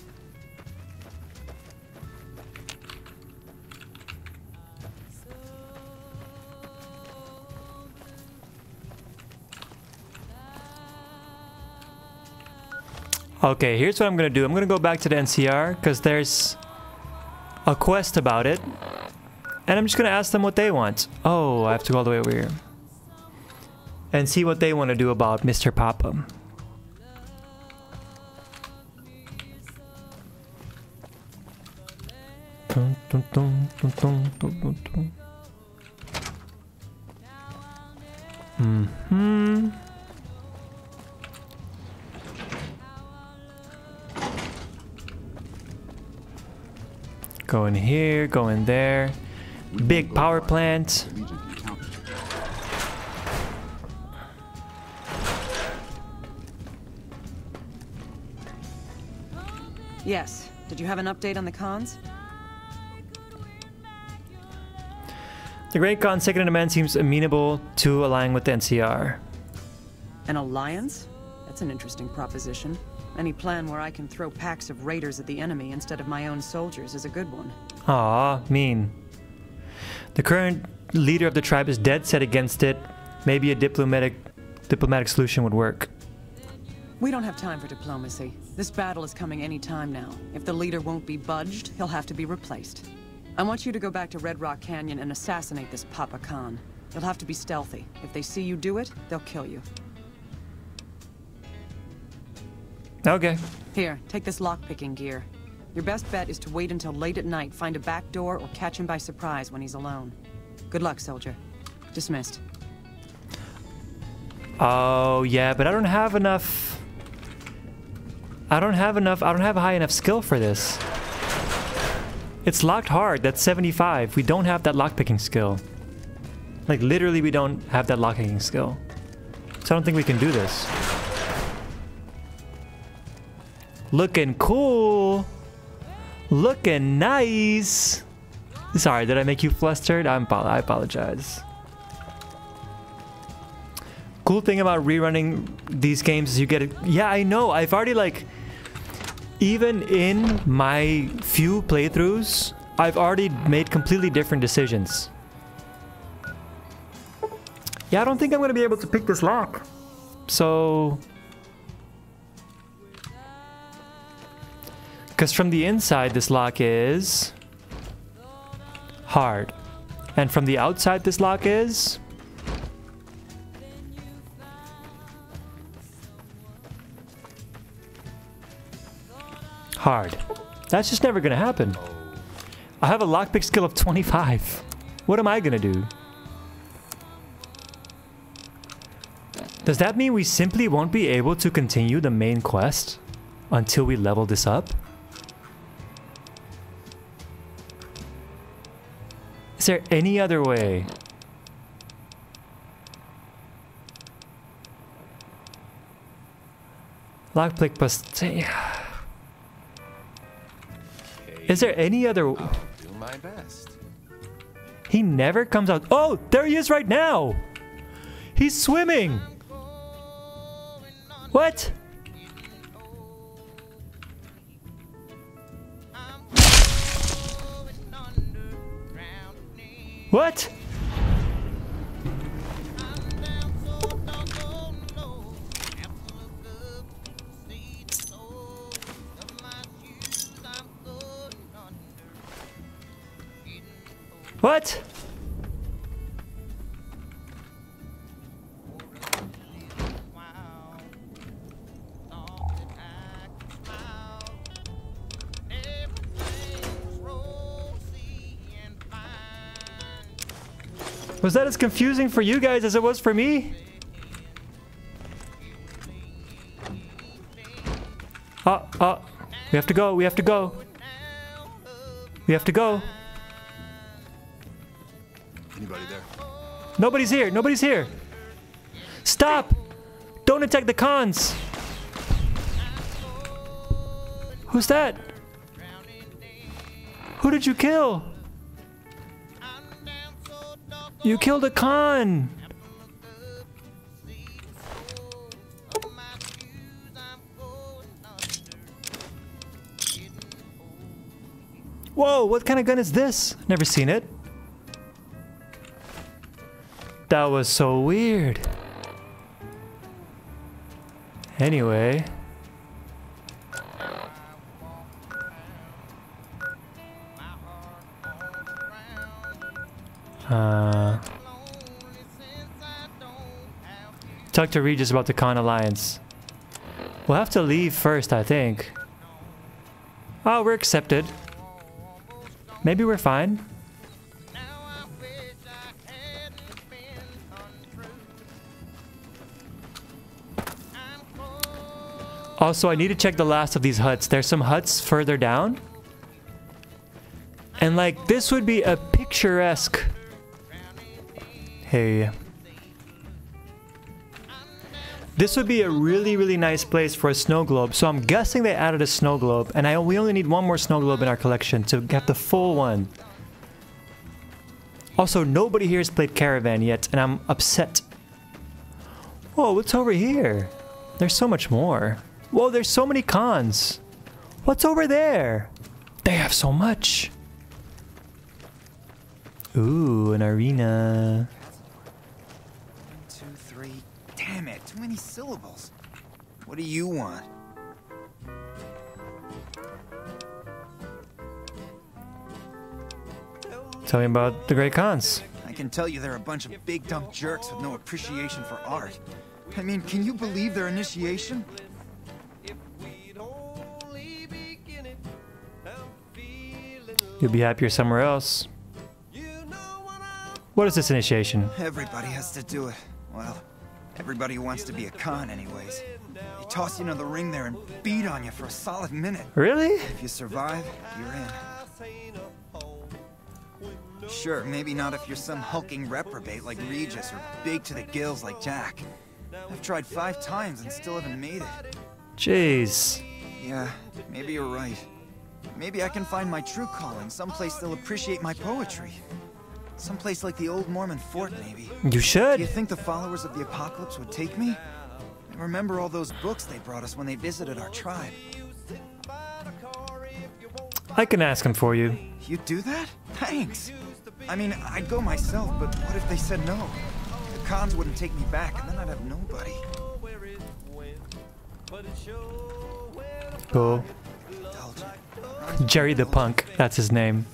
Okay, here's what I'm gonna do. I'm gonna go back to the N C R because there's a quest about it. And I'm just gonna ask them what they want. Oh, I have to go all the way over here. And see what they want to do about Mister Papa. Dun, dun, dun, dun, dun, dun, dun. Mm-hmm. Go in here, go in there. Big power plant. Yes. Did you have an update on the cons? The Great Khan's second in command seems amenable to aligning with the N C R. An alliance? That's an interesting proposition. Any plan where I can throw packs of raiders at the enemy instead of my own soldiers is a good one. Aw, mean. The current leader of the tribe is dead set against it. Maybe a diplomatic diplomatic solution would work. We don't have time for diplomacy. This battle is coming any time now. If the leader won't be budged, he'll have to be replaced. I want you to go back to Red Rock Canyon and assassinate this Papa Khan. You'll have to be stealthy. If they see you do it, they'll kill you. Okay. Here, take this lockpicking gear. Your best bet is to wait until late at night, find a back door, or catch him by surprise when he's alone. Good luck, soldier. Dismissed. Oh, yeah, but I don't have enough... I don't have enough... I don't have a high enough skill for this. It's locked hard. That's seventy-five. We don't have that lockpicking skill. Like, literally, we don't have that lockpicking skill. So I don't think we can do this. Looking cool. Looking nice. Sorry, did I make you flustered? I'm, I apologize. Cool thing about rerunning these games is you get it. Yeah, I know. I've already like, even in my few playthroughs, I've already made completely different decisions. Yeah, I don't think I'm gonna be able to pick this lock. So, because from the inside, this lock is hard, and from the outside, this lock is hard. That's just never gonna happen. I have a lockpick skill of twenty-five. What am I gonna do? Does that mean we simply won't be able to continue the main quest until we level this up? Is there any other way? Lockpick plus... Is there any other... I'll do my best. He never comes out... Oh, there he is right now! He's swimming! What? What? What? Was that as confusing for you guys as it was for me? Oh, oh. We have to go, we have to go. We have to go. Anybody there? Nobody's here, nobody's here. Stop! Don't attack the cons! Who's that? Who did you kill? You killed a con! Whoa, what kind of gun is this? Never seen it. That was so weird. Anyway. Uh, talk to Regis about the Khan Alliance. We'll have to leave first, I think. Oh, we're accepted. Maybe we're fine. Also, I need to check the last of these huts. There's some huts further down. And like, this would be a picturesque... Hey. This would be a really, really nice place for a snow globe. So I'm guessing they added a snow globe, and I we only need one more snow globe in our collection to get the full one. Also, nobody here has played Caravan yet, and I'm upset. Whoa, what's over here? There's so much more. Whoa, there's so many cons. What's over there? They have so much. Ooh, an arena. Two, three. Damn it, too many syllables. What do you want? Tell me about the great cons. I can tell you they're a bunch of big dumb jerks with no appreciation for art. I mean, can you believe their initiation? You'll be happier somewhere else. What is this initiation? Everybody has to do it. Well, everybody who wants to be a con anyways. They toss you into the ring there and beat on you for a solid minute. Really? If you survive, you're in. Sure, maybe not if you're some hulking reprobate like Regis or big to the gills like Jack. I've tried five times and still haven't made it. Jeez. Yeah, maybe you're right. Maybe I can find my true calling, someplace they'll appreciate my poetry. Someplace like the old Mormon fort, maybe. You should. Do you think the followers of the apocalypse would take me? I remember all those books they brought us when they visited our tribe. I can ask him for you. You do that? Thanks. I mean, I'd go myself, but what if they said no? The cons wouldn't take me back, and then I'd have nobody. Cool. Jerry the Punk, that's his name.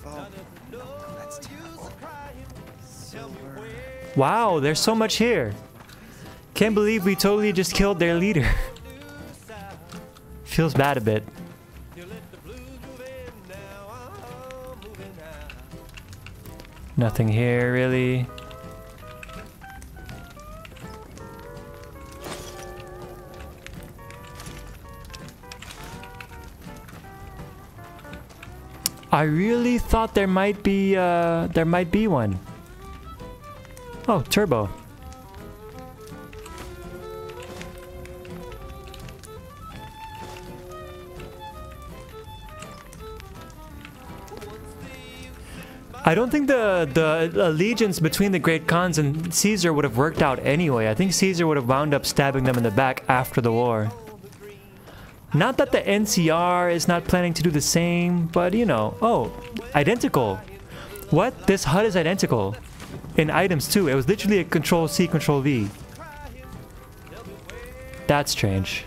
Wow, there's so much here. Can't believe we totally just killed their leader. Feels bad a bit. Nothing here, really. I really thought there might be, uh, there might be one. Oh, turbo. I don't think the the allegiance between the Great Khans and Caesar would have worked out anyway. I think Caesar would have wound up stabbing them in the back after the war. Not that the N C R is not planning to do the same, but you know, oh, identical. What? This H U D is identical. In items too. It was literally a Control C, Control V. That's strange.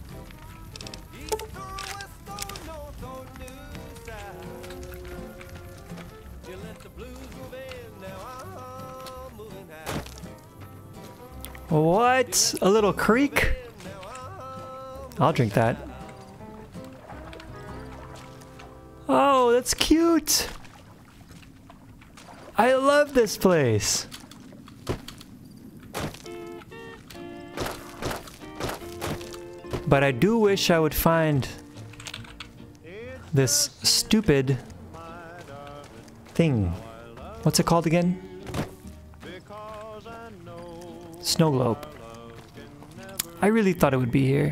What? A little creek? I'll drink that. Oh, that's cute. I love this place. But I do wish I would find this stupid thing. What's it called again? Snow globe. I really thought it would be here.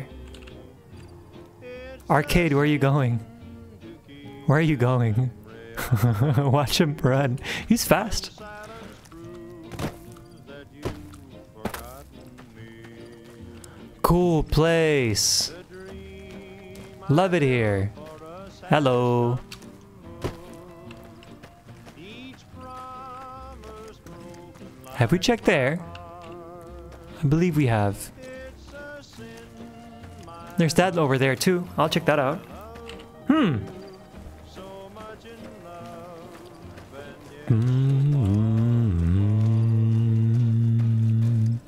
Arcade, where are you going? Where are you going? Watch him run. He's fast. Cool place. Love it here. Hello. Have we checked there? I believe we have. There's that over there too. I'll check that out. Hmm. Mm-hmm.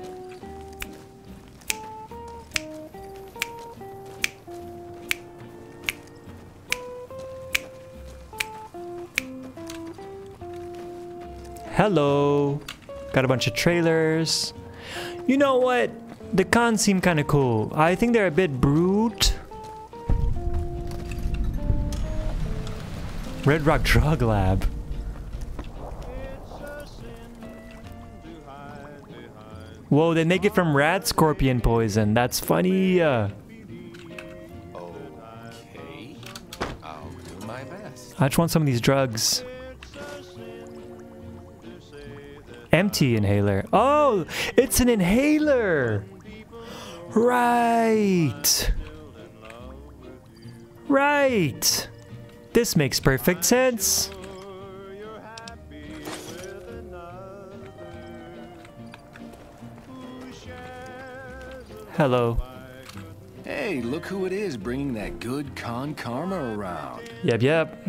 Hello. Got a bunch of trailers. You know what? The cons seem kind of cool. I think they're a bit brute. Red Rock Drug Lab. Whoa, they make it from rat scorpion poison. That's funny. Uh, Okay. I'll do my best. I just want some of these drugs. Empty inhaler. Oh, it's an inhaler. Right. Right. This makes perfect sense. Hello. Hey, look who it is bringing that good con karma around. Yep, yep.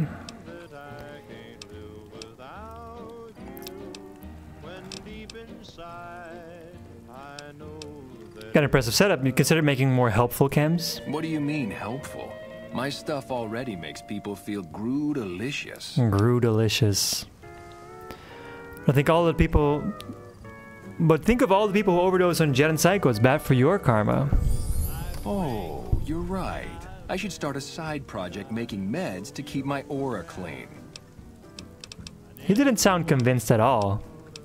Got an impressive setup. You consider making more helpful chems? What do you mean, helpful? My stuff already makes people feel groo-delicious. Groo-delicious. I think all the people... But think of all the people who overdose on Jet and Psycho. It's bad for your karma. Oh, you're right. I should start a side project making meds to keep my aura clean. He didn't sound convinced at all.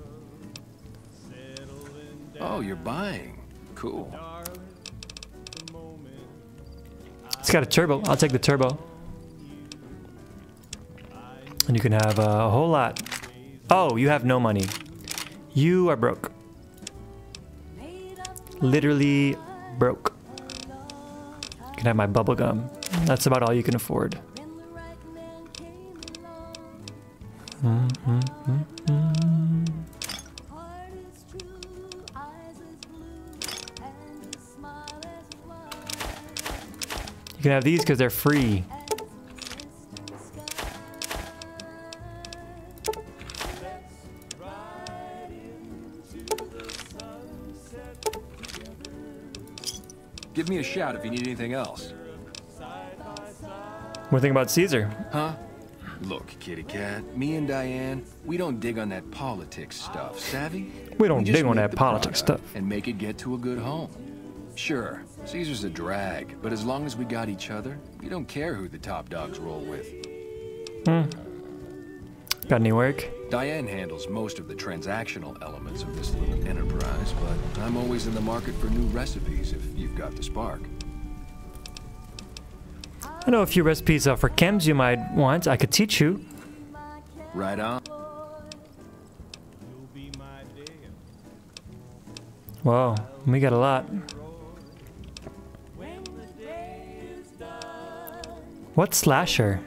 Oh, you're buying. Cool. It's got a turbo. I'll take the turbo. And you can have a whole lot. Oh, you have no money. You are broke. Literally broke. You can have my bubble gum. That's about all you can afford. Mm, mm, mm, mm. You can have these because they're free. Give me a shout if you need anything else. What do you think about Caesar? Huh? Look, kitty cat, me and Diane, we don't dig on that politics stuff, savvy? We don't We just dig on make that the politics product stuff. and make it get to a good home. Sure, Caesar's a drag, but as long as we got each other, we don't care who the top dogs roll with. Hmm. Got any work? Diane handles most of the transactional elements of this little enterprise, but I'm always in the market for new recipes if you've got the spark. I know a few recipes uh, for chems you might want. I could teach you. Right on. Wow, we got a lot. What's slasher?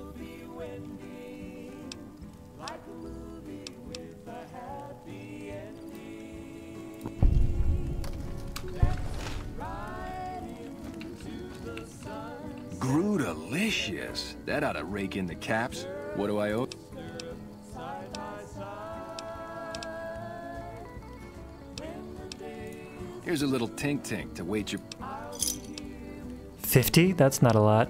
Groo-delicious. That ought to rake in the caps. What do I owe? Here's a little tink-tink to wait your... fifty? That's not a lot.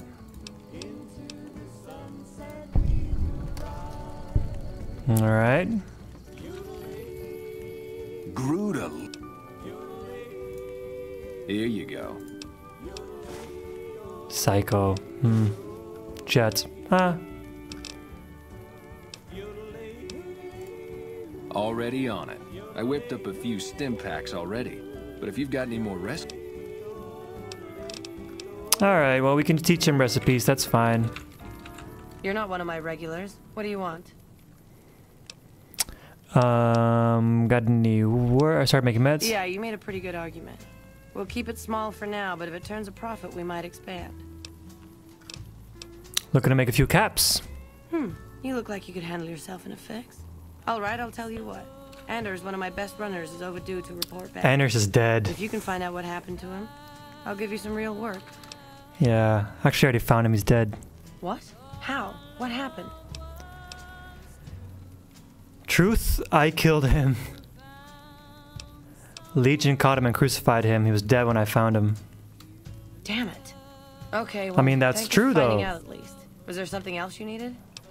Alright. Groo-del... Here you go. Psycho. Hmm. Jet. Huh. Already on it. I whipped up a few stim packs already. But if you've got any more rest... Alright, well, we can teach him recipes. That's fine. You're not one of my regulars. What do you want? Um, got any work? I started making meds? Yeah, you made a pretty good argument. We'll keep it small for now, but if it turns a profit, we might expand. Looking to make a few caps. Hmm, you look like you could handle yourself in a fix. All right, I'll tell you what. Anders, one of my best runners, is overdue to report back. Anders is dead. If you can find out what happened to him, I'll give you some real work. Yeah, actually I already found him. He's dead. What? How? What happened? Truth, I killed him. Legion caught him and crucified him. He was dead when I found him. Damn it. Okay, well, I mean, that's thanks true, for finding though. out at least. Was there something else you needed?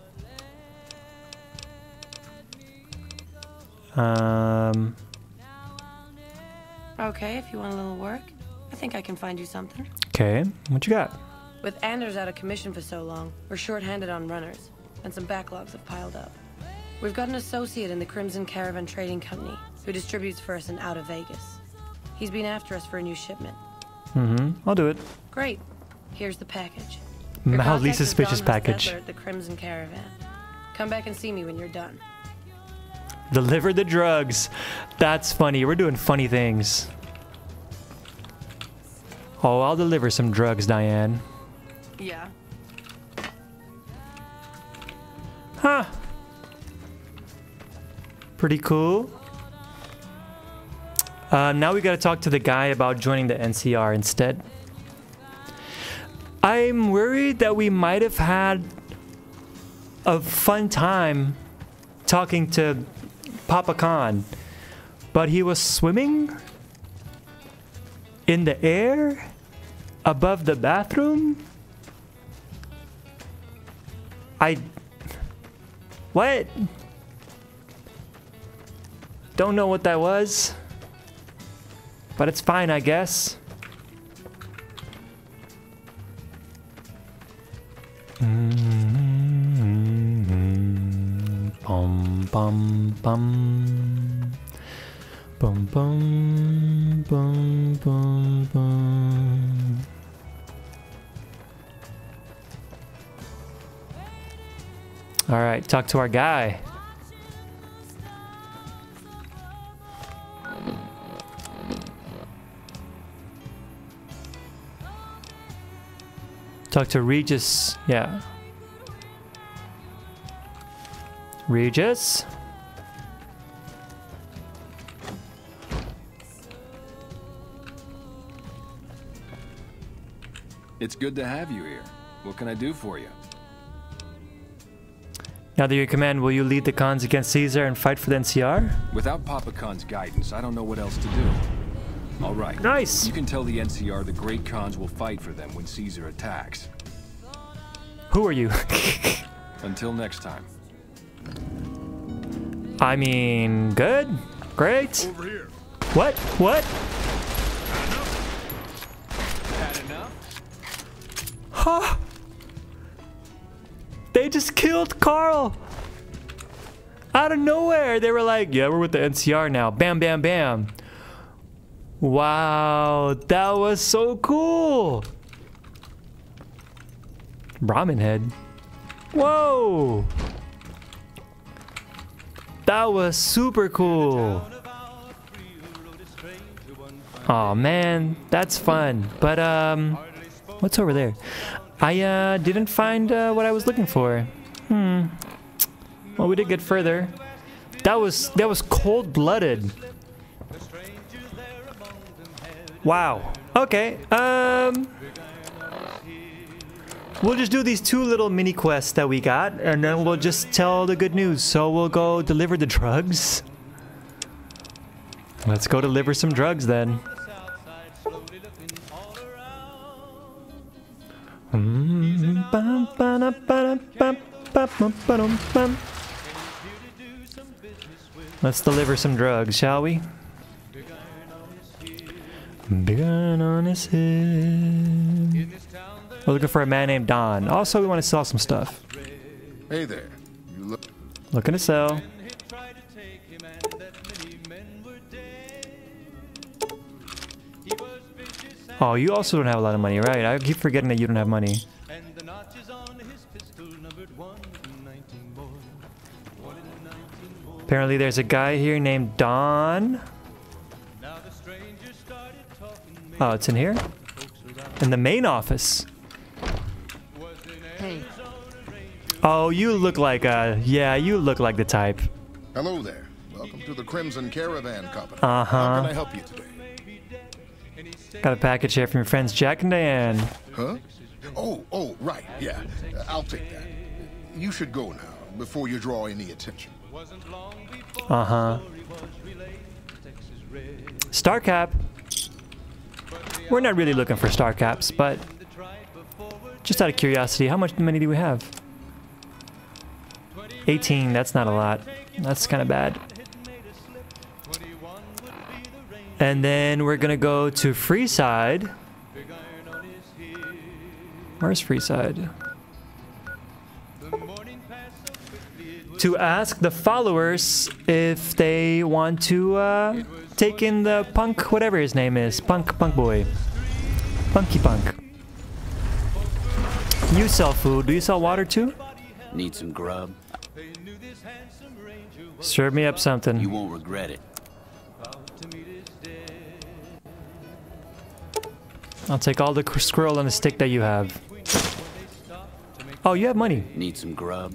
Um... Okay, if you want a little work, I think I can find you something. Okay, what you got? With Anders out of commission for so long, we're short-handed on runners, and some backlogs have piled up. We've got an associate in the Crimson Caravan Trading Company who distributes for us in out of Vegas. He's been after us for a new shipment. Mm-hmm. I'll do it. Great. Here's the package. Your Mildly contact is suspicious Don package. Hostetler at the Crimson Caravan. Come back and see me when you're done. Deliver the drugs. That's funny. We're doing funny things. Oh, I'll deliver some drugs, Diane. Yeah. Huh. Pretty cool. Uh, now we gotta talk to the guy about joining the N C R instead. I'm worried that we might have had a fun time talking to Papa Khan, but he was swimming in the air above the bathroom. I... What? Don't know what that was, but it's fine, I guess. Mm-hmm. Bum bum bum. Bum bum bum bum bum. All right, talk to our guy. Talk to Regis. Yeah. Regis? It's good to have you here. What can I do for you? Now that you're in command, will you lead the cons against Caesar and fight for the N C R? Without Papa Khan's guidance, I don't know what else to do. All right. Nice. You can tell the N C R the Great Khans will fight for them when Caesar attacks. Who are you? Until next time. I mean, good? Great? Over here. What? What? Had enough? Huh? They just killed Carl! Out of nowhere! They were like, yeah, we're with the N C R now. Bam, bam, bam. Wow, that was so cool! Ramen head. Whoa! That was super cool. Oh man, that's fun. But um, what's over there? I uh, didn't find uh, what I was looking for. Hmm. Well, we did get further. That was that was cold-blooded. Wow. Okay. Um. We'll just do these two little mini quests that we got, and then we'll just tell the good news. So we'll go deliver the drugs. Let's go deliver some drugs then. Let's deliver some drugs, shall we? Big iron on his head. We're looking for a man named Don. Also, we want to sell some stuff. Hey there. You look Looking to sell. Oh, you also don't have a lot of money, right? I keep forgetting that you don't have money. Apparently there's a guy here named Don. Oh, it's in here? In the main office. Hey. Oh, you look like a... Yeah, you look like the type. Hello there. Welcome to the Crimson Caravan Company. Uh-huh. How can I help you today? Got a package here from your friends Jack and Diane. Huh? Oh, oh, right. Yeah. Uh, I'll take that. You should go now, before you draw any attention. Uh-huh. Star cap. We're not really looking for star caps, but just out of curiosity, how much money do we have? eighteen, that's not a lot. That's kind of bad. And then we're gonna go to Freeside. Where's Freeside? to ask the followers if they want to uh, take in the punk, whatever his name is, punk, punk boy, punky punk. You sell food. Do you sell water too? Need some grub? Serve me up something. You won't regret it. I'll take all the squirrel and the stick that you have. Oh, you have money. Need some grub?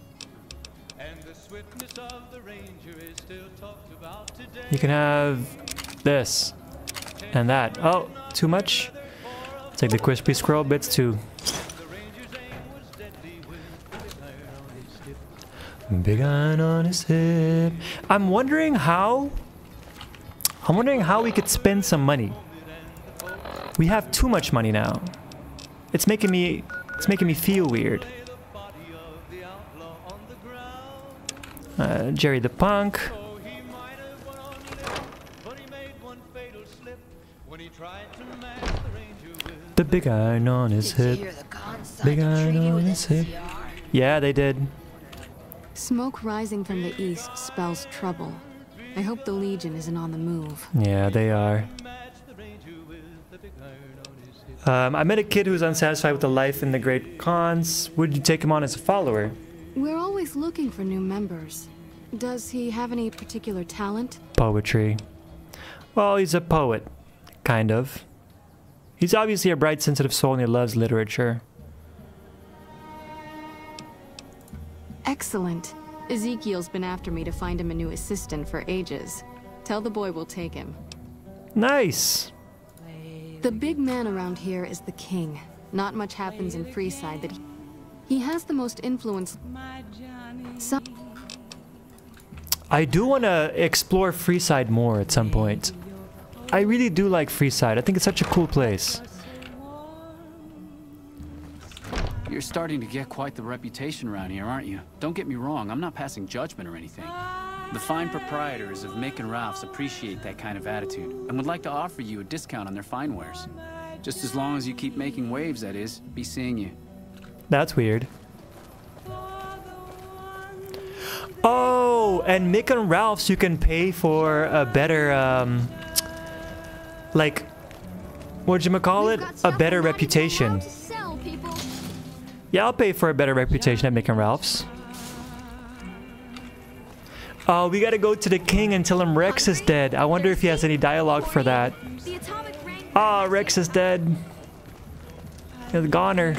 You can have this and that. Oh, too much? Take the crispy squirrel bits too. Big iron on his hip. I'm wondering how... I'm wondering how we could spend some money. We have too much money now. It's making me... It's making me feel weird. Uh, Jerry the Punk. The big iron on his hip. Big iron on his hip. Yeah, they did. Smoke rising from the east spells trouble. I hope the Legion isn't on the move. Yeah, they are. Um, I met a kid who's unsatisfied with the life in the Great Khans. Would you take him on as a follower? We're always looking for new members. Does he have any particular talent? Poetry. Well, he's a poet. Kind of. He's obviously a bright, sensitive soul and he loves literature. Excellent. Ezekiel's been after me to find him a new assistant for ages. Tell the boy we'll take him. Nice. The big man around here is the king. Not much happens in Freeside that he... He has the most influence... Some... I do want to explore Freeside more at some point. I really do like Freeside. I think it's such a cool place. You're starting to get quite the reputation around here, aren't you? Don't get me wrong, I'm not passing judgment or anything. The fine proprietors of Mick and Ralph's appreciate that kind of attitude and would like to offer you a discount on their fine wares. Just as long as you keep making waves, that is. Be seeing you. That's weird. Oh, and Mick and Ralph's you can pay for a better, um... like... what'd you call it? A better reputation. Yeah, I'll pay for a better reputation at Mick and Ralph's. Oh, we gotta go to the king and tell him Rex is dead. I wonder if he has any dialogue for that. Ah, oh, Rex is dead. He's goner.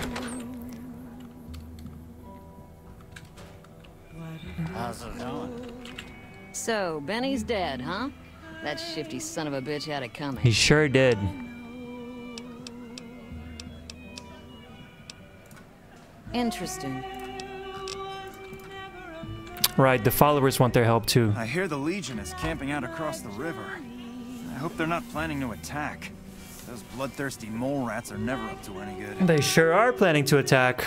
How's it going? So, Benny's dead, huh? That shifty son of a bitch had it coming. He sure did. Interesting. Right, the followers want their help too. I hear the Legion is camping out across the river. I hope they're not planning to attack. Those bloodthirsty mole rats are never up to any good. They sure are planning to attack.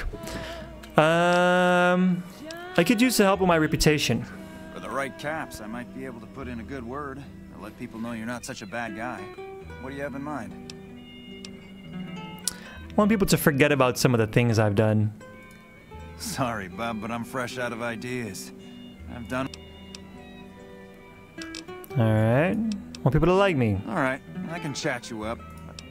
Um, I could use the help with my reputation. For the right caps, I might be able to put in a good word, or let people know you're not such a bad guy. What do you have in mind? I want people to forget about some of the things I've done. Sorry, Bob, but I'm fresh out of ideas. I've done... Alright. Want people to like me. Alright, I can chat you up.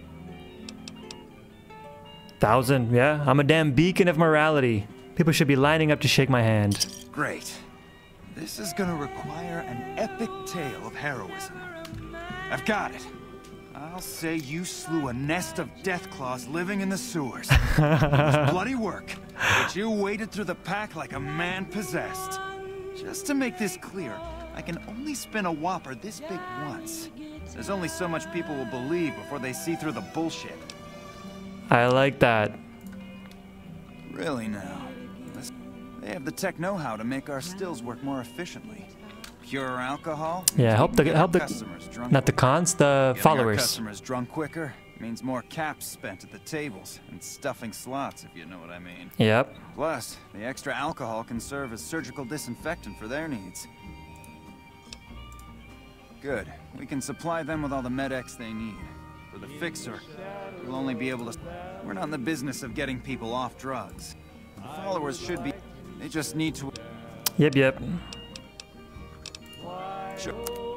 Thousand, yeah. I'm a damn beacon of morality. People should be lining up to shake my hand. Great. This is gonna require an epic tale of heroism. I've got it. I'll say you slew a nest of deathclaws living in the sewers. It was bloody work, but you waded through the pack like a man possessed. Just to make this clear, I can only spin a whopper this big once. There's only so much people will believe before they see through the bullshit. I like that. Really now. They have the tech know-how to make our stills work more efficiently. Pure alcohol? Yeah, help the help the not the cons, the Getting followers. Our customers drunk quicker means more caps spent at the tables and stuffing slots, if you know what I mean. Yep. Plus, the extra alcohol can serve as surgical disinfectant for their needs. Good. We can supply them with all the med-X they need. For the fixer, we'll only be able to... We're not in the business of getting people off drugs. The followers should be... They just need to... Yep, yep. Sure.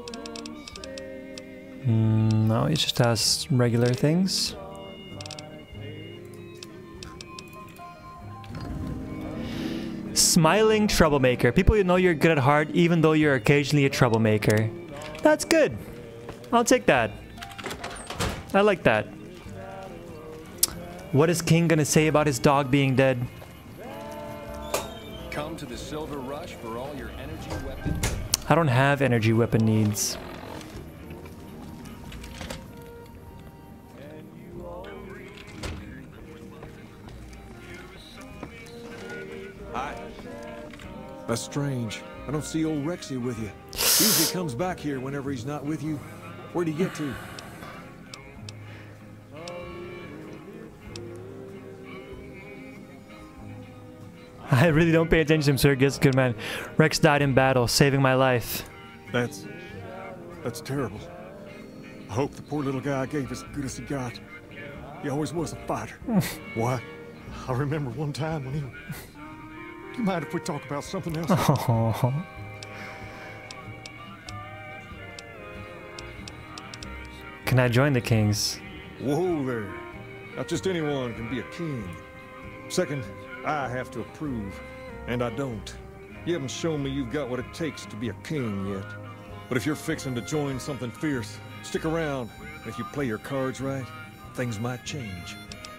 Mm, no, it just has regular things. Smiling troublemaker. People know you're good at heart even though you're occasionally a troublemaker. That's good. I'll take that. I like that. What is King gonna say about his dog being dead? Come to the Silver Rush for all your energy weapon. I don't have energy weapon needs. Hi. That's strange. I don't see old Rexy with you. He usually comes back here whenever he's not with you. Where'd he get to? I really don't pay attention to him, sir. Guess good man. Rex died in battle, saving my life. That's... that's terrible. I hope the poor little guy gave as good as he got. He always was a fighter. Why? I remember one time when he... Do you mind if we talk about something else? Oh. Can I join the Kings? Whoa there. Not just anyone can be a king. Second, I have to approve, and I don't. You haven't shown me you've got what it takes to be a king yet. But if you're fixing to join something fierce, stick around. If you play your cards right, things might change.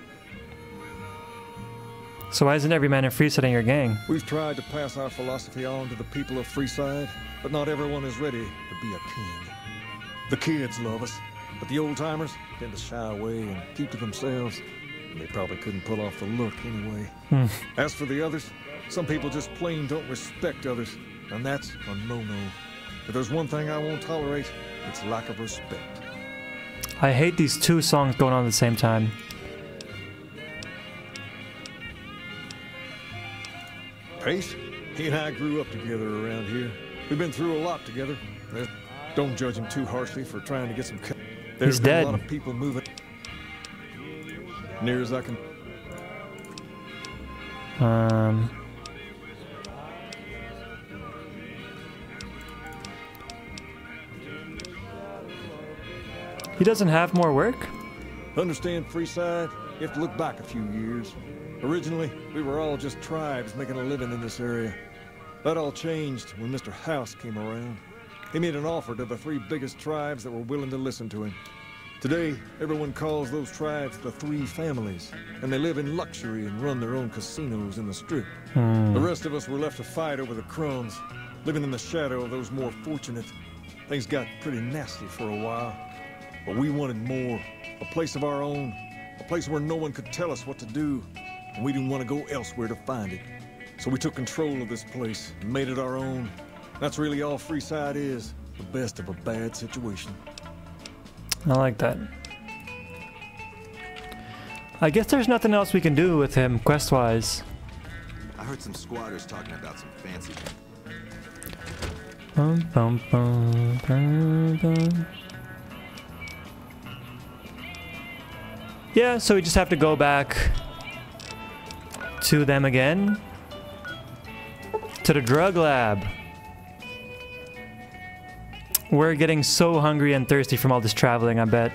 So why isn't every man in Freeside in your gang? We've tried to pass our philosophy on to the people of Freeside, but not everyone is ready to be a king. The kids love us, but the old-timers tend to shy away and keep to themselves. And they probably couldn't pull off the look anyway. Hmm. As for the others, some people just plain don't respect others, and that's a no-no. If there's one thing I won't tolerate, it's lack of respect. I hate these two songs going on at the same time. Pace, he and I grew up together around here. We've been through a lot together. There's, don't judge him too harshly for trying to get some... There's He's been dead. a lot of people moving... Near as I can... Um... He doesn't have more work? Understand, Freeside, you have to look back a few years. Originally, we were all just tribes making a living in this area. That all changed when Mister House came around. He made an offer to the three biggest tribes that were willing to listen to him. Today, everyone calls those tribes the Three Families, and they live in luxury and run their own casinos in the Strip. Hmm. The rest of us were left to fight over the crumbs, living in the shadow of those more fortunate. Things got pretty nasty for a while, but we wanted more, a place of our own, a place where no one could tell us what to do, and we didn't want to go elsewhere to find it. So we took control of this place and made it our own. That's really all Freeside is, the best of a bad situation. I like that. I guess there's nothing else we can do with him quest-wise. I heard some squatters talking about some fancy... Bum, bum, bum, bum, bum. Yeah, so we just have to go back to them again. To the drug lab. We're getting so hungry and thirsty from all this traveling, I bet.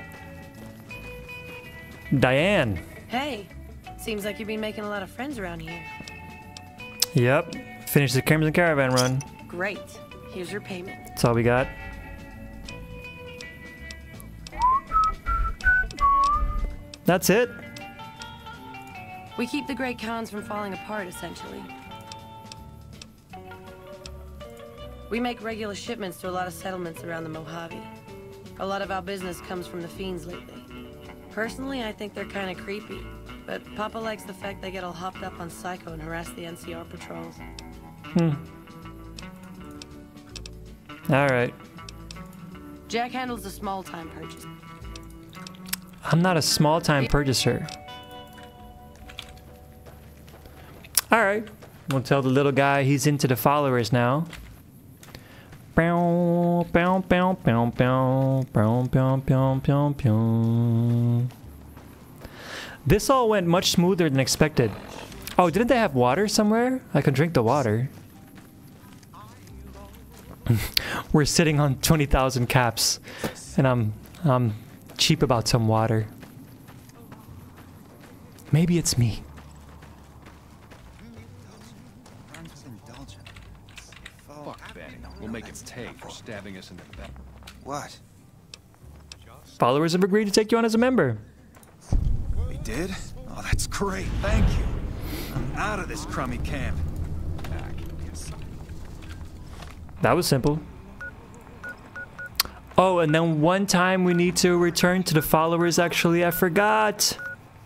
Diane. Hey, seems like you've been making a lot of friends around here. Yep. Finished the Crimson Caravan run. Great. Here's your payment. That's all we got. That's it? We keep the Great Khans from falling apart, essentially. We make regular shipments to a lot of settlements around the Mojave. A lot of our business comes from the Fiends lately. Personally, I think they're kind of creepy, but Papa likes the fact they get all hopped up on Psycho and harass the N C R patrols. Hmm. Alright. Jack handles the small-time purchase. I'm not a small-time purchaser. Alright. We'll tell the little guy he's into the followers now. Bow, bow, bow, bow, bow, bow, bow, bow, bow, bow. This all went much smoother than expected. Oh, didn't they have water somewhere? I could drink the water. We're sitting on twenty thousand caps, and I'm I'm cheap about some water. Maybe it's me. Fuck Benny. We'll make him pay for stabbing us in the back. What? Followers have agreed to take you on as a member. We did? Oh, that's great. Thank you. I'm out of this crummy camp. That was simple. Oh, and then one time we need to return to the followers, actually. I forgot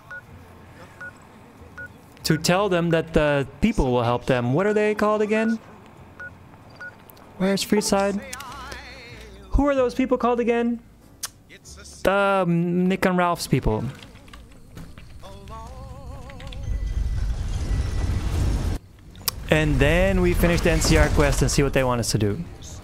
to tell them that the people will help them. What are they called again? Where's Freeside? Who are those people called again? The um, Nick and Ralph's people. And then we finish the N C R quest and see what they want us to do.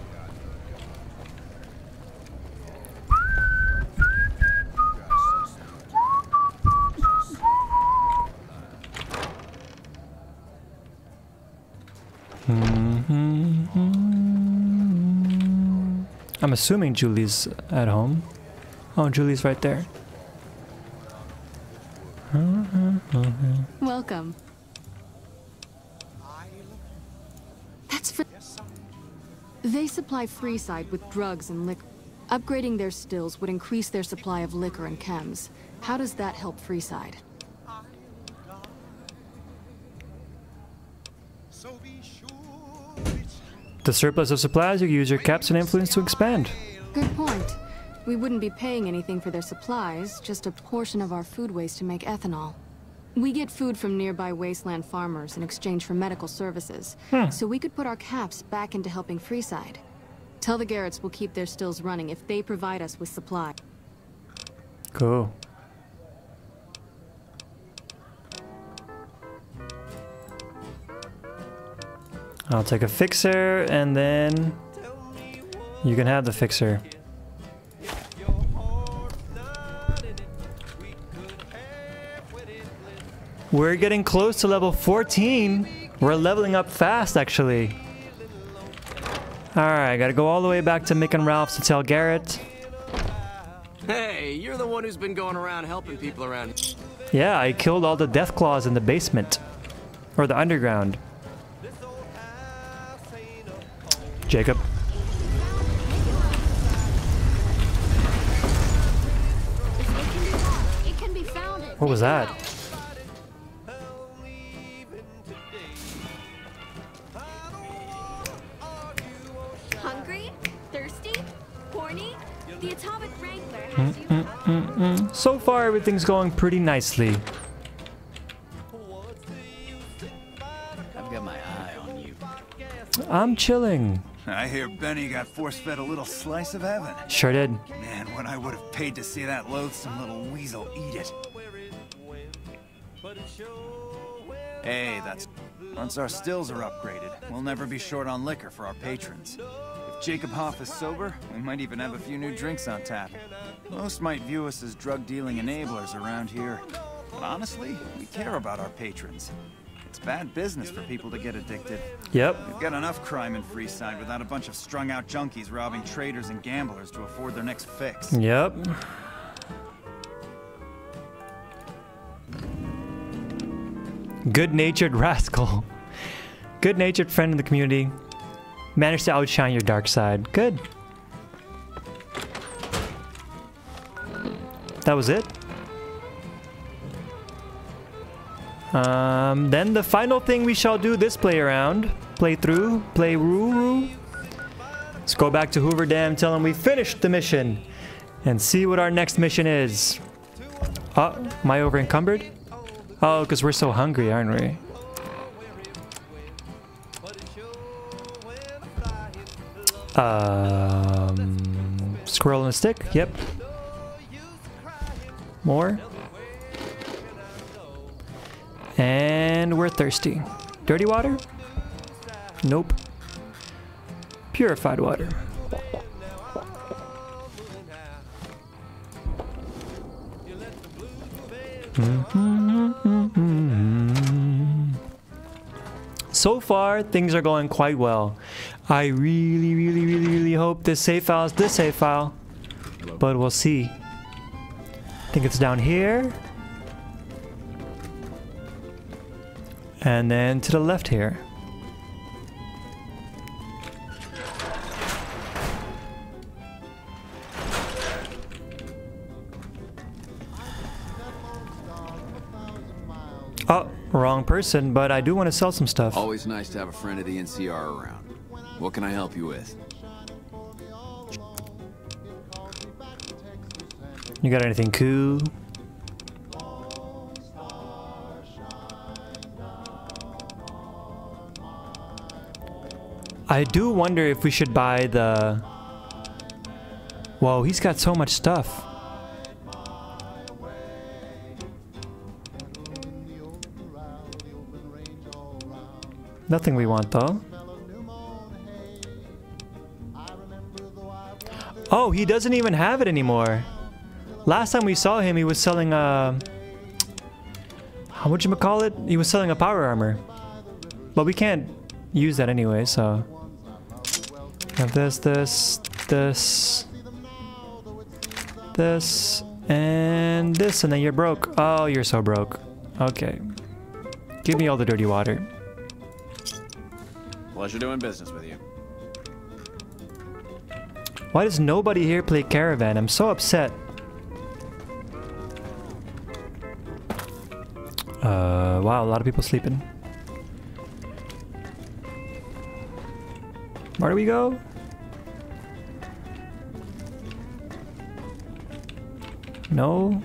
I'm assuming Julie's at home. Oh, Julie's right there. Welcome. That's for... They supply Freeside with drugs and liquor. Upgrading their stills would increase their supply of liquor and chems. How does that help Freeside? The surplus of supplies, you use your caps and influence to expand. Good point. We wouldn't be paying anything for their supplies, just a portion of our food waste to make ethanol. We get food from nearby wasteland farmers in exchange for medical services, Hmm. so we could put our caps back into helping Freeside. Tell the Garretts we'll keep their stills running if they provide us with supply. Cool. I'll take a fixer, and then you can have the fixer. We're getting close to level fourteen. We're leveling up fast, actually. Alright, gotta go all the way back to Mick and Ralph's to tell Garrett. Hey, you're the one who's been going around helping people around here. Yeah, I killed all the death claws in the basement. Or the underground. Jacob. It can be found. What was that? Hungry? Thirsty? Horny? The atomic wrangler Mm, has you. mm, mm, mm. So far, everything's going pretty nicely. I've got my eye on you. I'm chilling. I hear Benny got force-fed a little slice of heaven. Sure did. Man, what I would have paid to see that loathsome little weasel eat it. Hey, that's... Once our stills are upgraded, we'll never be short on liquor for our patrons. If Jacob Hoff is sober, we might even have a few new drinks on tap. Most might view us as drug-dealing enablers around here. But honestly, we care about our patrons. It's bad business for people to get addicted. Yep. We've got enough crime in Freeside without a bunch of strung-out junkies robbing traders and gamblers to afford their next fix. Yep. Good-natured rascal. Good-natured friend in the community. Managed to outshine your dark side. Good. That was it? Um, then the final thing we shall do this play around, play through, play roo. Let's go back to Hoover Dam, tell them we finished the mission, and see what our next mission is. Oh, am I over encumbered? Oh, because we're so hungry, aren't we? Um, squirrel and a stick. Yep. More. And we're thirsty. Dirty water? Nope. Purified water. so far, things are going quite well. I really, really, really, really hope this save file is this save file. But we'll see. I think it's down here. And then to the left here. Oh, wrong person, but I do want to sell some stuff. Always nice to have a friend of the N C R around. What can I help you with? You got anything cool? I do wonder if we should buy the... Whoa, he's got so much stuff. Nothing we want though. Oh, he doesn't even have it anymore. Last time we saw him, he was selling a... Whatchamacallit? He was selling a power armor. But we can't use that anyway, so... Have this, this, this... This... And this, and then you're broke. Oh, you're so broke. Okay. Give me all the dirty water. Pleasure doing business with you. Why does nobody here play Caravan? I'm so upset. Uh, wow, a lot of people sleeping. Where do we go? No.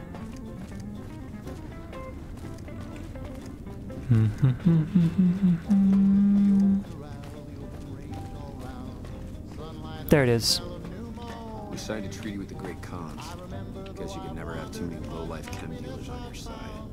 There it is. We signed a treaty with the Great Khans. Guess you could never have too many low-life chem dealers on your side.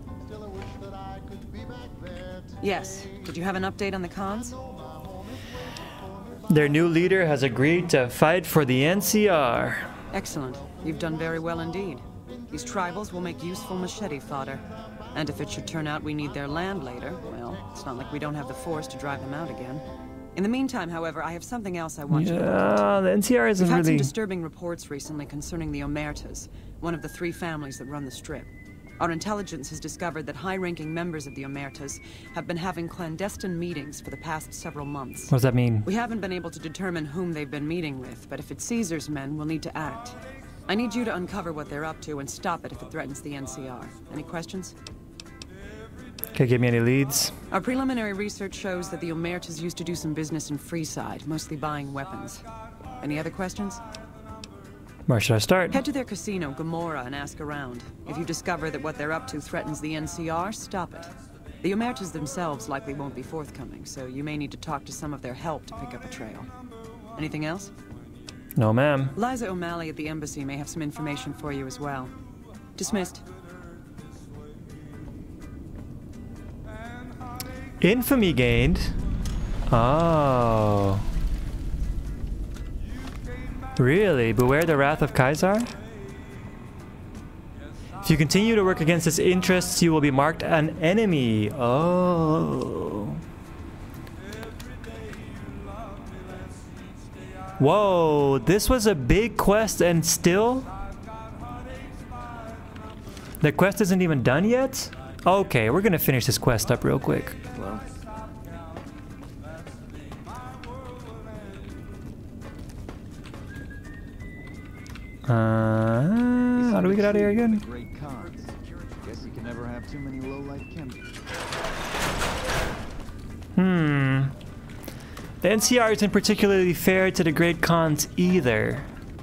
Yes. Did you have an update on the Khans? Their new leader has agreed to fight for the N C R. Excellent. You've done very well indeed. These tribals will make useful machete fodder. And if it should turn out we need their land later, well, it's not like we don't have the force to drive them out again. In the meantime, however, I have something else I want yeah, you to look into. The N C R isn't We've had really... some disturbing reports recently concerning the Omertas, one of the three families that run the Strip. Our intelligence has discovered that high-ranking members of the Omertas have been having clandestine meetings for the past several months. What does that mean? We haven't been able to determine whom they've been meeting with, but if it's Caesar's men, we'll need to act. I need you to uncover what they're up to and stop it if it threatens the N C R. Any questions? Can you give me any leads? Our preliminary research shows that the Omertas used to do some business in Freeside, mostly buying weapons. Any other questions? Where should I start? Head to their casino, Gomorrah, and ask around. If you discover that what they're up to threatens the N C R, stop it. The Omertas themselves likely won't be forthcoming, so you may need to talk to some of their help to pick up a trail. Anything else? No, ma'am. Liza O'Malley at the embassy may have some information for you as well. Dismissed. Infamy gained. Oh. Really? Beware the wrath of Caesar? If you continue to work against his interests, you will be marked an enemy. Oh. Whoa, this was a big quest and still? The quest isn't even done yet? Okay, we're gonna finish this quest up real quick. Hello? Uh, how do we get out of here again? Great cons. Guess you can never have too many low-life chem. Hmm. The N C R isn't particularly fair to the Great Khans either.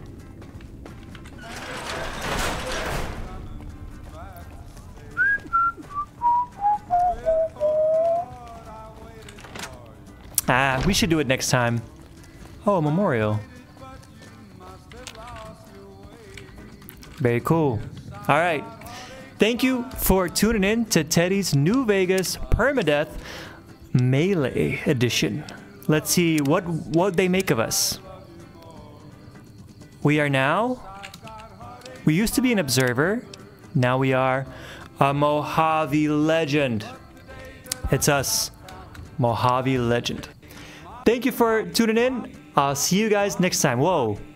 Ah, we should do it next time. Oh, a memorial. Very cool. All right. Thank you for tuning in to Teddy's New Vegas Permadeath Melee Edition. Let's see what what they make of us. We are now... We used to be an observer. Now we are a Mojave legend. It's us. Mojave legend. Thank you for tuning in. I'll see you guys next time. Whoa.